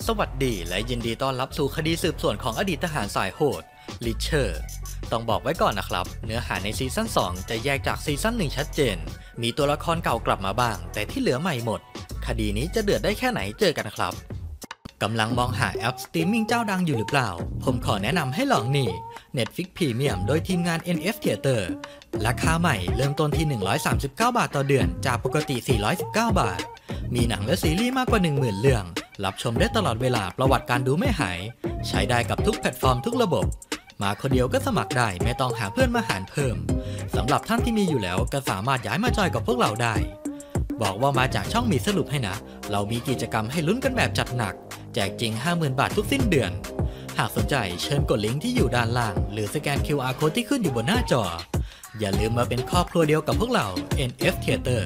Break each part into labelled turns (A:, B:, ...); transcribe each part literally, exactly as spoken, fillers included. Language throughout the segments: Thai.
A: สวัสดีและยินดีต้อนรับสู่คดีสืบสวนของอดีตทหารสายโหดลิเชอร์ต้องบอกไว้ก่อนนะครับเนื้อหาในซีซั่นสองจะแยกจากซีซั่นหนึ่งชัดเจนมีตัวละครเก่ากลับมาบ้างแต่ที่เหลือใหม่หมดคดีนี้จะเดือดได้แค่ไหนเจอกันครับกำลังมองหาแอปสตรีมมิ่งเจ้าดังอยู่หรือเปล่าผมขอแนะนำให้ลองนี่ Netflix Premium โดยทีมงาน เอ็น เอฟ Theater ราคาใหม่เริ่มต้นที่หนึ่งร้อยสามสิบเก้าบาทต่อเดือนจากปกติสี่ร้อยสิบเก้าบาทมีหนังและซีรีส์มากกว่า หนึ่งหมื่น เรื่องรับชมได้ตลอดเวลาประวัติการดูไม่หายใช้ได้กับทุกแพลตฟอร์มทุกระบบมาคนเดียวก็สมัครได้ไม่ต้องหาเพื่อนมาหารเพิ่มสำหรับท่านที่มีอยู่แล้วก็สามารถย้ายมาจอยกับพวกเราได้บอกว่ามาจากช่องมีสรุปให้นะเรามีกิจกรรมให้ลุ้นกันแบบจัดหนักแจกจริง ห้าหมื่น บาททุกสิ้นเดือนหากสนใจเชิญกดลิงก์ที่อยู่ด้านล่างหรือสแกน คิว อาร์ Code ที่ขึ้นอยู่บนหน้าจออย่าลืมมาเป็นครอบครัวเดียวกับพวกเรา เอ็น เอฟ Theater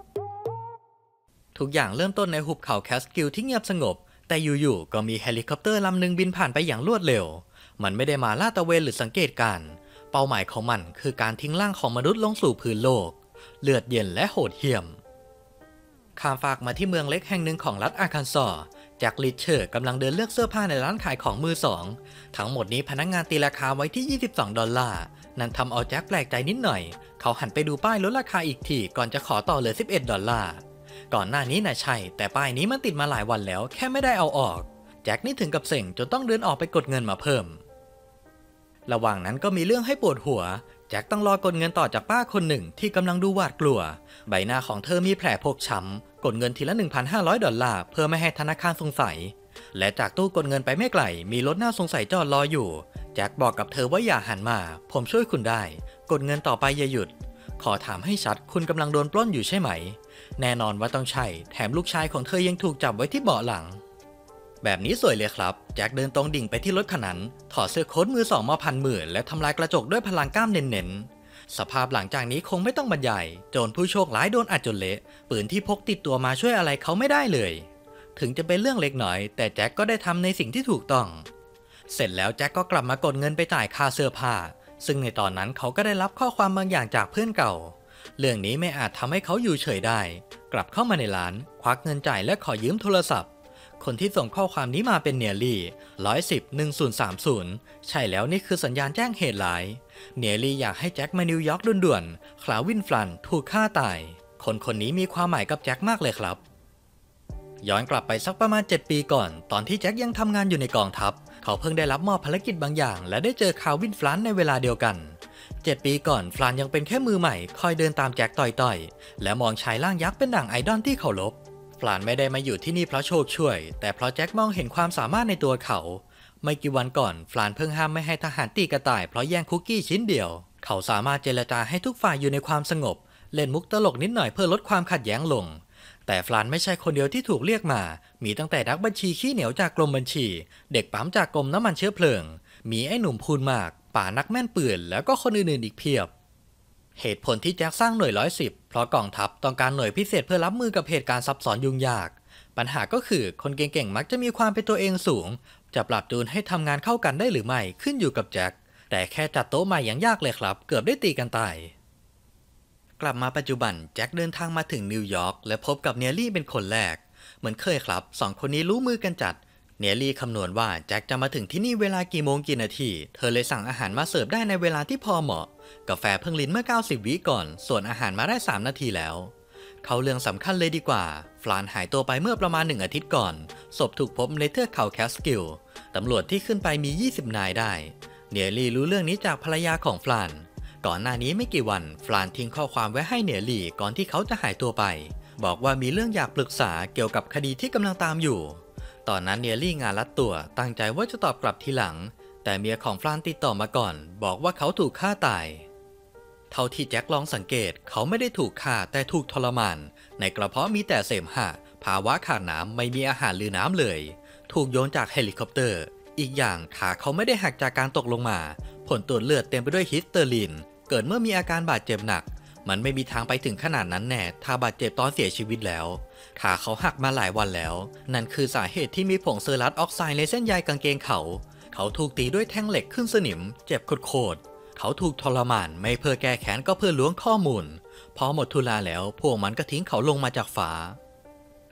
A: ทุกอย่างเริ่มต้นในหุบเขาแคสกิลที่เงียบสงบแต่อยู่ๆก็มีเฮลิคอปเตอร์ลำหนึ่งบินผ่านไปอย่างรวดเร็วมันไม่ได้มาลาดตระเวนหรือสังเกตการณ์เป้าหมายของมันคือการทิ้งร่างของมนุษย์ลงสู่พื้นโลกเลือดเย็นและโหดเหี้ยมข้ามฟากมาที่เมืองเล็กแห่งหนึ่งของรัฐอาร์คันซอสแจ็คลิชเชอร์กำลังเดินเลือกเสื้อผ้าในร้านขายของมือสองทั้งหมดนี้พนักงานตีราคาไว้ที่ยี่สิบสองดอลลาร์นั่นทำเอาแจ็คแปลกใจนิดหน่อยเขาหันไปดูป้ายลดราคาอีกทีก่อนจะขอต่อเหลือสิบเอ็ดดอลลาร์ก่อนหน้านี้น่ะใช่แต่ป้ายนี้มันติดมาหลายวันแล้วแค่ไม่ได้เอาออกแจ็คนี่ถึงกับเซ็งจนต้องเดินออกไปกดเงินมาเพิ่มระหว่างนั้นก็มีเรื่องให้ปวดหัวแจ็คต้องรอกดเงินต่อจากป้าคนหนึ่งที่กำลังดูหวาดกลัวใบหน้าของเธอมีแผลพกช้ำกดเงินทีละ หนึ่งพันห้าร้อย ดอลลาร์เพื่อไม่ให้ธนาคารสงสัยและจากตู้กดเงินไปไม่ไกลมีรถน่าสงสัยจอดรออยู่แจ็คบอกกับเธอว่าอย่าหันมาผมช่วยคุณได้กดเงินต่อไปอย่าหยุดขอถามให้ชัดคุณกำลังโดนปล้นอยู่ใช่ไหมแน่นอนว่าต้องใช่แถมลูกชายของเธอยังถูกจับไว้ที่เบาะหลังแบบนี้สวยเลยครับแจ็คเดินตรงดิ่งไปที่รถคันนั้นถอดเสื้อโค้ทมือสองมาพันมือและทำลายกระจกด้วยพลังกล้ามเน้นๆสภาพหลังจากนี้คงไม่ต้องบรรยายโจรผู้โชคร้ายโดนอัดจนเละปืนที่พกติดตัวมาช่วยอะไรเขาไม่ได้เลยถึงจะเป็นเรื่องเล็กน้อยแต่แจ็คก็ได้ทำในสิ่งที่ถูกต้องเสร็จแล้วแจ็คก็กลับมากดเงินไปจ่ายค่าเสื้อผ้าซึ่งในตอนนั้นเขาก็ได้รับข้อความบางอย่างจากเพื่อนเก่าเรื่องนี้ไม่อาจทำให้เขาอยู่เฉยได้กลับเข้ามาในร้านควักเงินจ่ายและขอยืมโทรศัพท์คนที่ส่งข้อความนี้มาเป็นเนียลี่หนึ่งร้อยสิบ หนึ่งศูนย์สามศูนย์ใช่แล้วนี่คือสัญญาณแจ้งเหตุร้ายเนียลี่อยากให้แจ็คมานิวยอร์กด่วนๆคลาวินฟลันถูกฆ่าตายคนคนนี้มีความหมายกับแจ็คมากเลยครับย้อนกลับไปสักประมาณเจ็ดปีก่อนตอนที่แจ็คยังทำงานอยู่ในกองทัพเขาเพิ่งได้รับมอบภารกิจบางอย่างและได้เจอคาวินฟลันในเวลาเดียวกันเจ็ดปีก่อนฟลันยังเป็นแค่มือใหม่คอยเดินตามแจ็คต่อยๆและมองชายร่างยักษ์เป็นดั่งไอดอลที่เคารพฟลันไม่ได้มาอยู่ที่นี่เพราะโชคช่วยแต่เพราะแจ็คมองเห็นความสามารถในตัวเขาไม่กี่วันก่อนฟลันเพิ่งห้ามไม่ให้ทหารตีกระต่ายเพราะแย่งคุกกี้ชิ้นเดียวเขาสามารถเจรจาให้ทุกฝ่ายอยู่ในความสงบเล่นมุกตลกนิดหน่อยเพื่อลดความขัดแย้งลงแต่ฟลันไม่ใช่คนเดียวที่ถูกเรียกมามีตั้งแต่นักบัญชีขี้เหนียวจากกรมบัญชีเด็กปั๊มจากกรมน้ำมันเชื้อเพลิงมีไอ้หนุ่มพูนมากป่านักแม่นปืนแล้วก็คนอื่นๆอีกเพียบเหตุผลที่แจ็คสร้างหน่วยร้อยสิบเพราะกองทัพต้องการหน่วยพิเศษเพื่อรับมือกับเหตุการณ์ซับซ้อนยุ่งยากปัญหาก็คือคนเก่งๆมักจะมีความเป็นตัวเองสูงจะปรับจูนให้ทำงานเข้ากันได้หรือไม่ขึ้นอยู่กับแจ็คแต่แค่จัดโต๊ะใหม่ยังยากเลยครับเกือบได้ตีกันตายกลับมาปัจจุบันแจ็คเดินทางมาถึงนิวยอร์กและพบกับเนียลี่เป็นคนแรกเหมือนเคยครับสองคนนี้รู้มือกันจัดเนียลี่คำนวณว่าแจ็คจะมาถึงที่นี่เวลากี่โมงกี่นาทีเธอเลยสั่งอาหารมาเสิร์ฟได้ในเวลาที่พอเหมาะกาแฟเพิ่งลิ้นเมื่อเก้าสิบวิก่อนส่วนอาหารมาได้สามนาทีแล้วเขาเรื่องสำคัญเลยดีกว่าฟลานหายตัวไปเมื่อประมาณหนึ่งอาทิตย์ก่อนศพถูกพบในเทือกเขาแคสกิลตำรวจที่ขึ้นไปมียี่สิบนายได้เนียลี่รู้เรื่องนี้จากภรรยาของฟลานก่อนหน้านี้ไม่กี่วันฟลานทิ้งข้อความไว้ให้เนียลี่ก่อนที่เขาจะหายตัวไปบอกว่ามีเรื่องอยากปรึกษาเกี่ยวกับคดีที่กำลังตามอยู่ตอนนั้นเนียลี่งานลัดตัวตั้งใจว่าจะตอบกลับทีหลังแต่เมียของฟลานติดต่อมาก่อนบอกว่าเขาถูกฆ่าตายเท่าที่แจ็คลองสังเกตเขาไม่ได้ถูกฆ่าแต่ถูกทรมานในกระเพาะมีแต่เสมหะภาวะขาดน้ำไม่มีอาหารหรือน้ำเลยถูกโยนจากเฮลิคอปเตอร์อีกอย่างขาเขาไม่ได้หักจากการตกลงมาผลตรวจเลือดเต็มไปด้วยฮิสเตอรีนเกิดเมื่อมีอาการบาดเจ็บหนักมันไม่มีทางไปถึงขนาดนั้นแน่ถ้าบาดเจ็บตอนเสียชีวิตแล้วขาเขาหักมาหลายวันแล้วนั่นคือสาเหตุที่มีผงเซอรัสออกไซด์ในเส้นใยกางเกงเขาเขาถูกตีด้วยแท่งเหล็กขึ้นสนิมเจ็บโคตรเขาถูกทรมานไม่เพื่อแก้แค้นก็เพื่อล้วงข้อมูลพอหมดทุลาแล้วพวกมันก็ทิ้งเขาลงมาจากฟ้า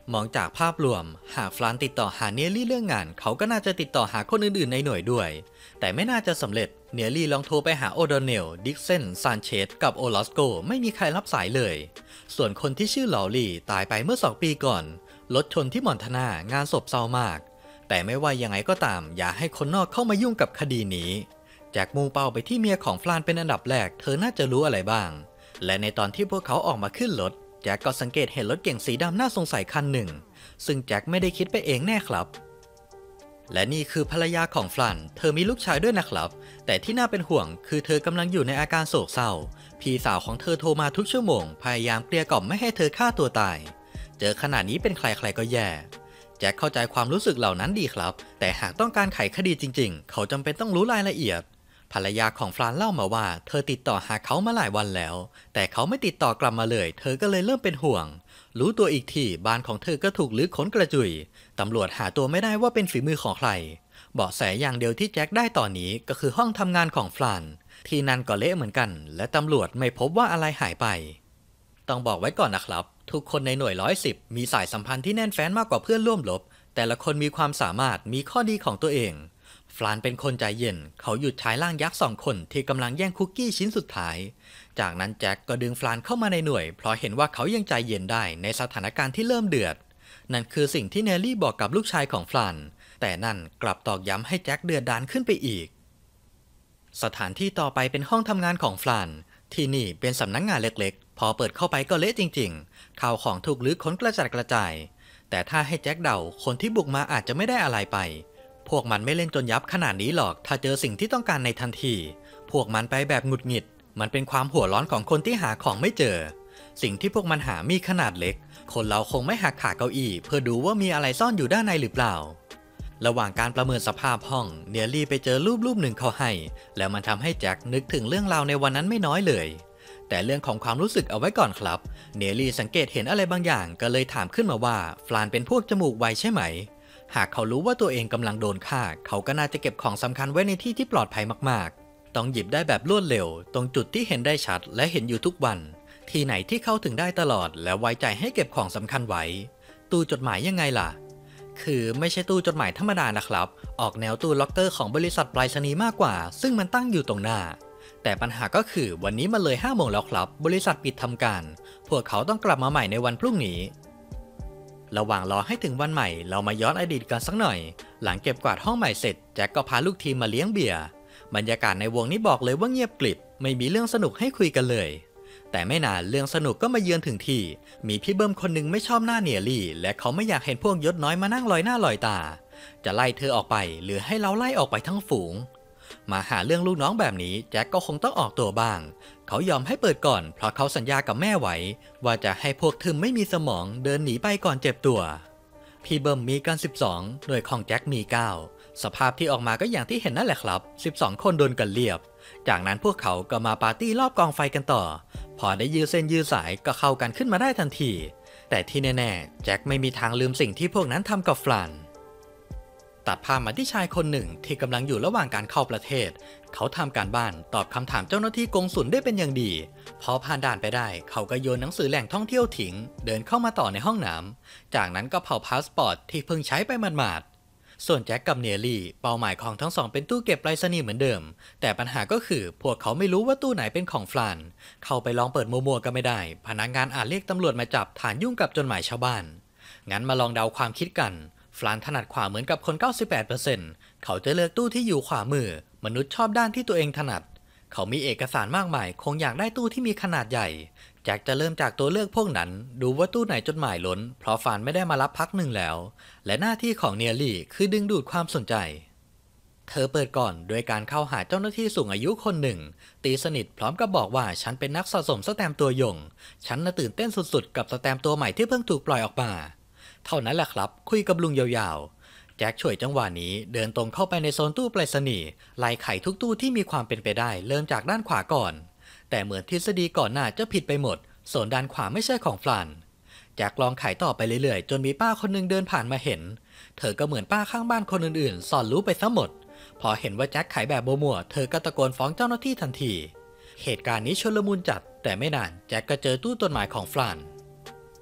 A: มองจากภาพรวมหากฟรานติดต่อหาเนียรี่เรื่องงานเขาก็น่าจะติดต่อหาคนอื่นๆในหน่วยด้วยแต่ไม่น่าจะสำเร็จเนียรี่ลองโทรไปหาโอโดเนลดิกเซนซานเชสกับโอลอสโกไม่มีใครรับสายเลยส่วนคนที่ชื่อลอรี่ตายไปเมื่อสองปีก่อนรถชนที่มอนทานางานศพเศร้ามากแต่ไม่ว่ายังไงก็ตามอย่าให้คนนอกเข้ามายุ่งกับคดีนี้แจ็คมุ่งเป้าไปที่เมียของฟรานเป็นอันดับแรกเธอน่าจะรู้อะไรบ้างและในตอนที่พวกเขาออกมาขึ้นรถแจ็คก็สังเกตเห็นรถเก๋งสีดำน่าสงสัยคันหนึ่งซึ่งแจ็คไม่ได้คิดไปเองแน่ครับและนี่คือภรรยาของฟรานเธอมีลูกชายด้วยนะครับแต่ที่น่าเป็นห่วงคือเธอกำลังอยู่ในอาการโศกเศร้าพี่สาวของเธอโทรมาทุกชั่วโมงพยายามเกลี้ยกล่อมไม่ให้เธอฆ่าตัวตายเจอขนาดนี้เป็นใครใครก็แย่แจ็คเข้าใจความรู้สึกเหล่านั้นดีครับแต่หากต้องการไขคดีจริงๆเขาจำเป็นต้องรู้รายละเอียดภรรยาของฟรานเล่ามาว่าเธอติดต่อหาเขามาหลายวันแล้วแต่เขาไม่ติดต่อกลับมาเลยเธอก็เลยเริ่มเป็นห่วงรู้ตัวอีกทีบ้านของเธอก็ถูกลื้อค้นกระจุยตำรวจหาตัวไม่ได้ว่าเป็นฝีมือของใครเบาะแสอย่างเดียวที่แจ็คได้ตอนนี้ก็คือห้องทำงานของฟรานที่นั่นก็เละเหมือนกันและตำรวจไม่พบว่าอะไรหายไปต้องบอกไว้ก่อนนะครับทุกคนในหน่วยร้อยสิบมีสายสัมพันธ์ที่แน่นแฟ้นมากกว่าเพื่อนร่วมรบแต่ละคนมีความสามารถมีข้อดีของตัวเองฟรานเป็นคนใจเย็นเขาหยุดชายร่างยักษ์สองคนที่กำลังแย่งคุกกี้ชิ้นสุดท้ายจากนั้นแจ็คก็ดึงฟรานเข้ามาในหน่วยเพราะเห็นว่าเขายังใจเย็นได้ในสถานการณ์ที่เริ่มเดือดนั่นคือสิ่งที่เนลลี่บอกกับลูกชายของฟรานแต่นั่นกลับตอกย้ำให้แจ็คเดือดดาลขึ้นไปอีกสถานที่ต่อไปเป็นห้องทำงานของฟรานที่นี่เป็นสำนักงานเล็กๆพอเปิดเข้าไปก็เละจริงๆข่าวของถูกลื้อค้นกระจัดกระจายแต่ถ้าให้แจ็คเดาคนที่บุกมาอาจจะไม่ได้อะไรไปพวกมันไม่เล่นจนยับขนาดนี้หรอกถ้าเจอสิ่งที่ต้องการในทันทีพวกมันไปแบบหงุดหงิดมันเป็นความหัวร้อนของคนที่หาของไม่เจอสิ่งที่พวกมันหามีขนาดเล็กคนเราคงไม่หักขาเก้าอี้เพื่อดูว่ามีอะไรซ่อนอยู่ด้านในหรือเปล่าระหว่างการประเมินสภาพห้องเนียรี่ไปเจอรูปรูปหนึ่งเขาให้แล้วมันทำให้แจ็คนึกถึงเรื่องราวในวันนั้นไม่น้อยเลยแต่เรื่องของความรู้สึกเอาไว้ก่อนครับเนียรี่สังเกตเห็นอะไรบางอย่างก็เลยถามขึ้นมาว่าฟรานเป็นพวกจมูกไวใช่ไหมหากเขารู้ว่าตัวเองกำลังโดนฆ่าเขาก็น่าจะเก็บของสำคัญไว้ในที่ที่ปลอดภัยมากๆต้องหยิบได้แบบรวดเร็วตรงจุดที่เห็นได้ชัดและเห็นอยู่ทุกวันที่ไหนที่เข้าถึงได้ตลอดและไว้ใจให้เก็บของสำคัญไว้ตู้จดหมายยังไงล่ะคือไม่ใช่ตู้จดหมายธรรมดานะครับออกแนวตู้ล็อกเกอร์ของบริษัทไปรษณีย์มากกว่าซึ่งมันตั้งอยู่ตรงหน้าแต่ปัญหาก็คือวันนี้มันเลยห้าโมงแล้วครับบริษัทปิดทำการพวกเขาต้องกลับมาใหม่ในวันพรุ่งนี้ระหว่างรอให้ถึงวันใหม่เรามาย้อนอดีตกันสักหน่อยหลังเก็บกวาดห้องใหม่เสร็จแจ็คก็พาลูกทีมมาเลี้ยงเบียร์บรรยากาศในวงนี้บอกเลยว่าเงียบกริบไม่มีเรื่องสนุกให้คุยกันเลยแต่ไม่นานเรื่องสนุกก็มาเยือนถึงที่มีพี่เบิ้มคนหนึ่งไม่ชอบหน้าเนียรี่และเขาไม่อยากเห็นพวกยศน้อยมานั่งลอยหน้าลอยตาจะไล่เธอออกไปหรือให้เราไล่ออกไปทั้งฝูงมาหาเรื่องลูกน้องแบบนี้แจ็คก็คงต้องออกตัวบ้างเขายอมให้เปิดก่อนเพราะเขาสัญญากับแม่ไว้ว่าจะให้พวกทึมไม่มีสมองเดินหนีไปก่อนเจ็บตัวพี่เบิ้มมีกันสิบสองหน่วยของแจ็คมีเก้าสภาพที่ออกมาก็อย่างที่เห็นนั่นแหละครับสิบสองคนโดนกันเรียบจากนั้นพวกเขาก็มาปาร์ตี้รอบกองไฟกันต่อพอได้ยืดเส้นยืดสายก็เข้ากันขึ้นมาได้ทันทีแต่ที่แน่ๆแจ็คไม่มีทางลืมสิ่งที่พวกนั้นทำกับฟรานตัดภาพมาที่ชายคนหนึ่งที่กำลังอยู่ระหว่างการเข้าประเทศเขาทำการบ้านตอบคำถามเจ้าหน้าที่กงสุลได้เป็นอย่างดีพอผ่านด่านไปได้เขาก็โยนหนังสือแหล่งท่องเที่ยวทิ้งเดินเข้ามาต่อในห้องน้ำจากนั้นก็เผาพาสปอร์ตที่เพิ่งใช้ไปหมาดๆส่วนแจ็คกับเนียรี่เป้าหมายของทั้งสองเป็นตู้เก็บไปรษณีย์เหมือนเดิมแต่ปัญหาก็คือพวกเขาไม่รู้ว่าตู้ไหนเป็นของฟรานเข้าไปลองเปิดมัวๆก็ไม่ได้พนักงานอาจเรียกตำรวจมาจับฐานยุ่งกับจดหมายชาวบ้านงั้นมาลองเดาความคิดกันฟรานถนัดขวาเหมือนกับคน เก้าสิบแปดเปอร์เซ็นต์ เขาจะเลือกตู้ที่อยู่ขวามือมนุษย์ชอบด้านที่ตัวเองถนัดเขามีเอกสารมากมายคงอยากได้ตู้ที่มีขนาดใหญ่แจ็คจะเริ่มจากตัวเลือกพวกนั้นดูว่าตู้ไหนจดหมายล้นเพราะฟรานไม่ได้มารับพักหนึ่งแล้วและหน้าที่ของเนียรี่คือดึงดูดความสนใจเธอเปิดก่อนโดยการเข้าหาเจ้าหน้าที่สูงอายุคนหนึ่งตีสนิทพร้อมกับบอกว่าฉันเป็นนักสะสมสแตมป์ตัวยงฉันน่ะตื่นเต้นสุดๆกับสแตมป์ตัวใหม่ที่เพิ่งถูกปล่อยออกมาเท่านั้นแหละครับคุยกับลุงยาวๆแจ็คฉวยจังหวะนี้เดินตรงเข้าไปในโซนตู้ไปรษณีย์ไล่ไขทุกตู้ที่มีความเป็นไปได้เริ่มจากด้านขวาก่อนแต่เหมือนทฤษฎีก่อนหน้าจะผิดไปหมดโซนด้านขวาไม่ใช่ของฟรานแจ็คลองไขต่อไปเรื่อยๆจนมีป้าคนหนึ่งเดินผ่านมาเห็นเธอก็เหมือนป้าข้างบ้านคนอื่นๆสอนรู้ไปซะหมดพอเห็นว่าแจ็คไขแบบมั่วๆเธอก็ตะโกนฟ้องเจ้าหน้าที่ทันทีเหตุการณ์นี้ชุลมุนจัดแต่ไม่นานแจ็คก็เจอตู้จดหมายของฟราน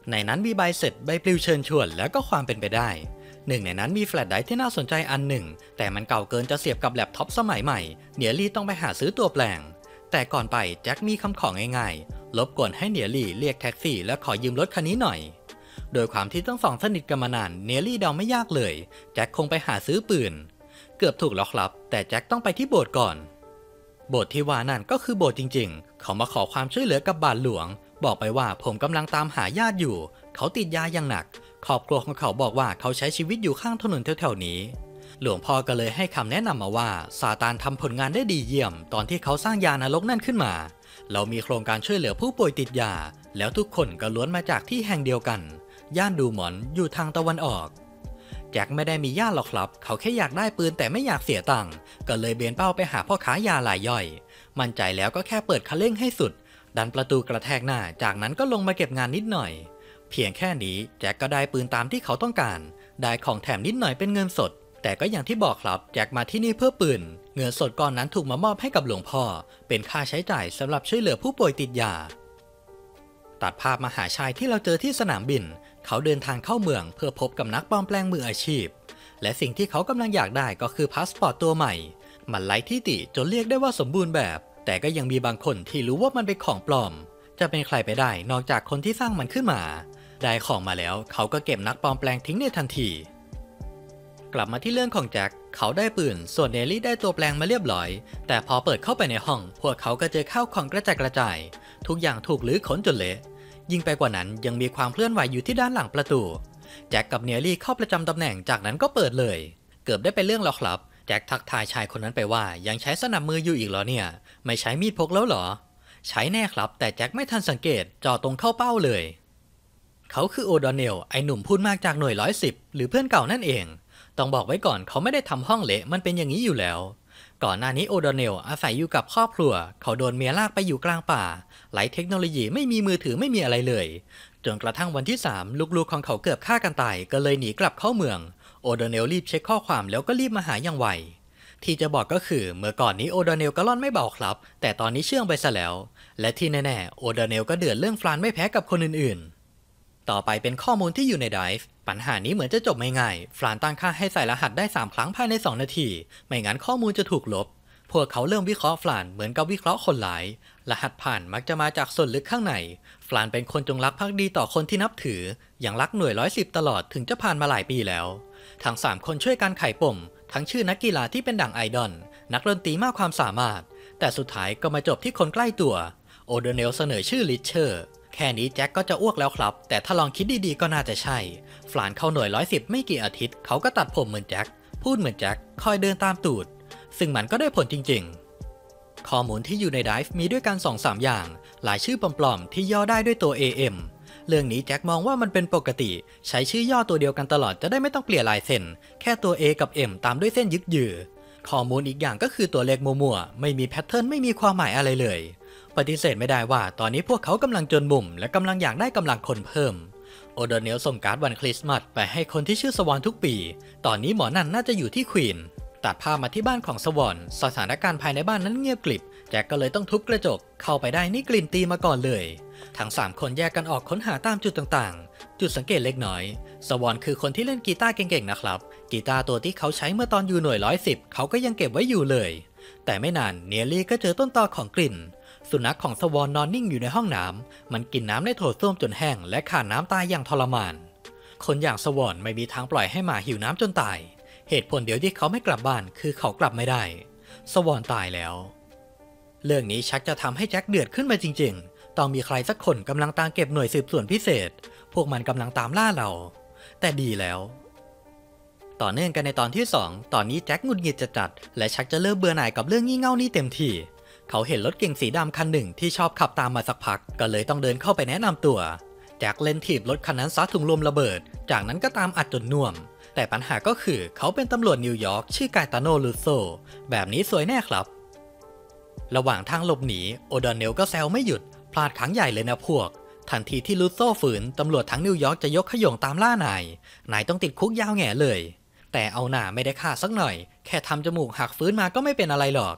A: ในนั้นมีใบเสร็จใบปลิวเชิญชวนแล้วก็ความเป็นไปได้หนึ่งในนั้นมีแฟลชไดรฟ์ที่น่าสนใจอันหนึ่งแต่มันเก่าเกินจะเสียบกับแล็ปท็อปสมัยใหม่เนียรี่ต้องไปหาซื้อตัวแปลงแต่ก่อนไปแจ็คมีคำของ่ายๆรบกวนให้เนียรี่เรียกแท็กซี่และขอยืมรถคันนี้หน่อยโดยความที่ทั้งสองสนิทกันมานานเนียรี่เดาไม่ยากเลยแจ็คคงไปหาซื้อปืนเกือบถูกแล้วครับแต่แจ็คต้องไปที่โบสถ์ก่อนโบสถ์ที่ว่านั่นก็คือโบสถ์จริงๆเขามาขอความช่วยเหลือกับบาทหลวงบอกไปว่าผมกำลังตามหาญาติอยู่เขาติดยาอย่างหนักครอบครัวของเขาบอกว่าเขาใช้ชีวิตอยู่ข้างถนนแถวๆนี้หลวงพ่อก็เลยให้คำแนะนำมาว่าซาตานทำผลงานได้ดีเยี่ยมตอนที่เขาสร้างยานรกนั่นขึ้นมาเรามีโครงการช่วยเหลือผู้ป่วยติดยาแล้วทุกคนก็ล้วนมาจากที่แห่งเดียวกันย่านดูหมอนอยู่ทางตะวันออกแจ็คไม่ได้มีญาติหรอกครับเขาแค่อยากได้ปืนแต่ไม่อยากเสียตังค์ก็เลยเบนเป้าไปหาพ่อค้ายารายย่อยมั่นใจแล้วก็แค่เปิดคันเร่งให้สุดดันประตูกระแทกหน้าจากนั้นก็ลงมาเก็บงานนิดหน่อยเพียงแค่นี้แจ็คก็ได้ปืนตามที่เขาต้องการได้ของแถมนิดหน่อยเป็นเงินสดแต่ก็อย่างที่บอกครับแจ็คมาที่นี่เพื่อปืนเงินสดก้อนนั้นถูกมามอบให้กับหลวงพ่อเป็นค่าใช้จ่ายสำหรับช่วยเหลือผู้ป่วยติดยาตัดภาพมาหาชายที่เราเจอที่สนามบินเขาเดินทางเข้าเมืองเพื่อพบกับนักปลอมแปลงมืออาชีพและสิ่งที่เขากำลังอยากได้ก็คือพาสปอร์ตตัวใหม่มันไร้ที่ติจนเรียกได้ว่าสมบูรณ์แบบแต่ก็ยังมีบางคนที่รู้ว่ามันเป็นของปลอมจะเป็นใครไปได้นอกจากคนที่สร้างมันขึ้นมาได้ของมาแล้วเขาก็เก็บนักปลอมแปลงทิ้งในทันทีกลับมาที่เรื่องของแจ็คเขาได้ปืนส่วนเนลลี่ได้ตัวแปลงมาเรียบร้อยแต่พอเปิดเข้าไปในห้องพวกเขาก็เจอข้าวของกระจายกระจายทุกอย่างถูกลื้อค้นจนเละยิ่งไปกว่านั้นยังมีความเคลื่อนไหวอยู่ที่ด้านหลังประตูแจ็คกับเนลลี่เข้าประจำตำแหน่งจากนั้นก็เปิดเลยเกือบได้เป็นเรื่องแล้วครับแจ็คทักทายชายคนนั้นไปว่ายังใช้สนับมืออยู่อีกเหรอเนี่ยไม่ใช้มีดพกแล้วเหรอใช้แน่ครับแต่แจ็คไม่ทันสังเกตจ่อตรงเข้าเป้าเลยเขาคือโอดอนเนลไอหนุ่มพูดมากจากหน่วยร้อยสิบหรือเพื่อนเก่านั่นเองต้องบอกไว้ก่อนเขาไม่ได้ทำห้องเละมันเป็นอย่างนี้อยู่แล้วก่อนหน้านี้โอดอนเนลอาศัยอยู่กับครอบครัวเขาโดนเมียลากไปอยู่กลางป่าไร้เทคโนโลยีไม่มีมือถือไม่มีอะไรเลยจนกระทั่งวันที่สามลูกๆของเขาเกือบฆ่ากันตายก็เลยหนีกลับเข้าเมืองโอดอนเนลรีบเช็คข้อความแล้วก็รีบมาหาอย่างไวที่จะบอกก็คือเมื่อก่อนนี้โอดอนเนลก็ร่อนไม่เบาครับแต่ตอนนี้เชื่องไปซะแล้วและที่แน่ๆโอดอนเนลก็เดือดเรื่องฟรานไม่แพ้กับคนอื่นๆต่อไปเป็นข้อมูลที่อยู่ในไดรฟ์ปัญหานี้เหมือนจะจบไม่ง่ายฟรานตั้งค่าให้ใส่รหัสได้สามครั้งภายในสองนาทีไม่งั้นข้อมูลจะถูกลบพวกเขาเริ่มวิเคราะห์ฟรานเหมือนกับวิเคราะห์คนหลายรหัสผ่านมักจะมาจากส่วนลึกข้างในฟรานเป็นคนจงรักภักดีต่อคนที่นับถืออย่างรักหน่วยร้อยสิบตลอดถึงจะผ่านมาหลายปีแล้วทั้งสามคนช่วยกันไขปมทั้งชื่อนักกีฬาที่เป็นดั่งไอดอลนักดนตรีมากความสามารถแต่สุดท้ายก็มาจบที่คนใกล้ตัวโอโดเนลเสนอชื่อลิชเชอร์แค่นี้แจ็คก็จะอ้วกแล้วครับแต่ถ้าลองคิดดีๆก็น่าจะใช่ฟรานเข้าหน่วยร้อยสิบไม่กี่อาทิตย์เขาก็ตัดผมเหมือนแจ็คพูดเหมือนแจ็คคอยเดินตามตูดซึ่งมันก็ได้ผลจริงๆข้อมูลที่อยู่ในไดรฟ์มีด้วยกัน สองสาม อย่างหลายชื่อปลอมๆที่ย่อได้ด้วยตัว เอ เอ็ม เรื่องนี้แจ็คมองว่ามันเป็นปกติใช้ชื่อย่อตัวเดียวกันตลอดจะได้ไม่ต้องเปลี่ยนลายเส้นแค่ตัว A กับ M ตามด้วยเส้นยึกยือข้อมูลอีกอย่างก็คือตัวเลขมั่วๆไม่มีแพทเทิร์นไม่มีความหมายอะไรเลยปฏิเสธไม่ได้ว่าตอนนี้พวกเขากำลังจนมุมและกำลังอยากได้กำลังคนเพิ่มโอโดเนลส่งการ์ดวันคริสต์มาสไปให้คนที่ชื่อสวอนทุกปีตอนนี้หมอนั่นน่าจะอยู่ที่ควีนตัดภาพมาที่บ้านของสวอนสถานการณ์ภายในบ้านนั้นเงียบกริบแจ็คก็เลยต้องทุบกระจกเข้าไปได้นี่กลิ่นตีมาก่อนเลยทั้งสามคนแยกกันออกค้นหาตามจุดต่างๆจุดสังเกตเล็กน้อยสวอนคือคนที่เล่นกีตาร์เก่งๆนะครับกีตาร์ตัวที่เขาใช้เมื่อตอนอยู่หน่วยร้อยสิบเขาก็ยังเก็บไว้อยู่เลยแต่ไม่นานเนียลี่ก็เจอต้นตอของกลิ่นสุนัขของสวอนนอนนิ่งอยู่ในห้องน้ำมันกินน้ำในโถส้วมจนแห้งและขาดน้ำตายอย่างทรมานคนอย่างสวอนไม่มีทางปล่อยให้หมาหิวน้ำจนตายเหตุผลเดียวที่เขาไม่กลับบ้านคือเขากลับไม่ได้สวอนตายแล้วเรื่องนี้ชักจะทำให้แจ็คเดือดขึ้นมาจริงๆต้องมีใครสักคนกำลังตามเก็บหน่วยสืบสวนพิเศษพวกมันกำลังตามล่าเราแต่ดีแล้วต่อเนื่องกันในตอนที่สองตอนนี้แจ็คหงุดหงิดจัดๆและชักจะเริ่มเบื่อหน่ายกับเรื่องงี่เง่านี่เต็มที่เขาเห็นรถเก๋งสีดำคันหนึ่งที่ชอบขับตามมาสักพักก็เลยต้องเดินเข้าไปแนะนำตัวแจ็คเล่นถีบรถคันนั้นซัดถุงลมระเบิดจากนั้นก็ตามอัดจนน่วมแต่ปัญหาก็คือเขาเป็นตำรวจนิวยอร์กชื่อกาตาโนลูโซแบบนี้สวยแน่ครับระหว่างทางหลบหนีโอดอนเนลก็แซวไม่หยุดพลาดครั้งใหญ่เลยนะพวกทันทีที่ลูโซฝืนตำรวจทั้งนิวยอร์กจะยกขย่งตามล่านายนายต้องติดคุกยาวแง่เลยแต่เอาหน่าไม่ได้ฆ่าสักหน่อยแค่ทำจมูกหักฟื้นมาก็ไม่เป็นอะไรหรอก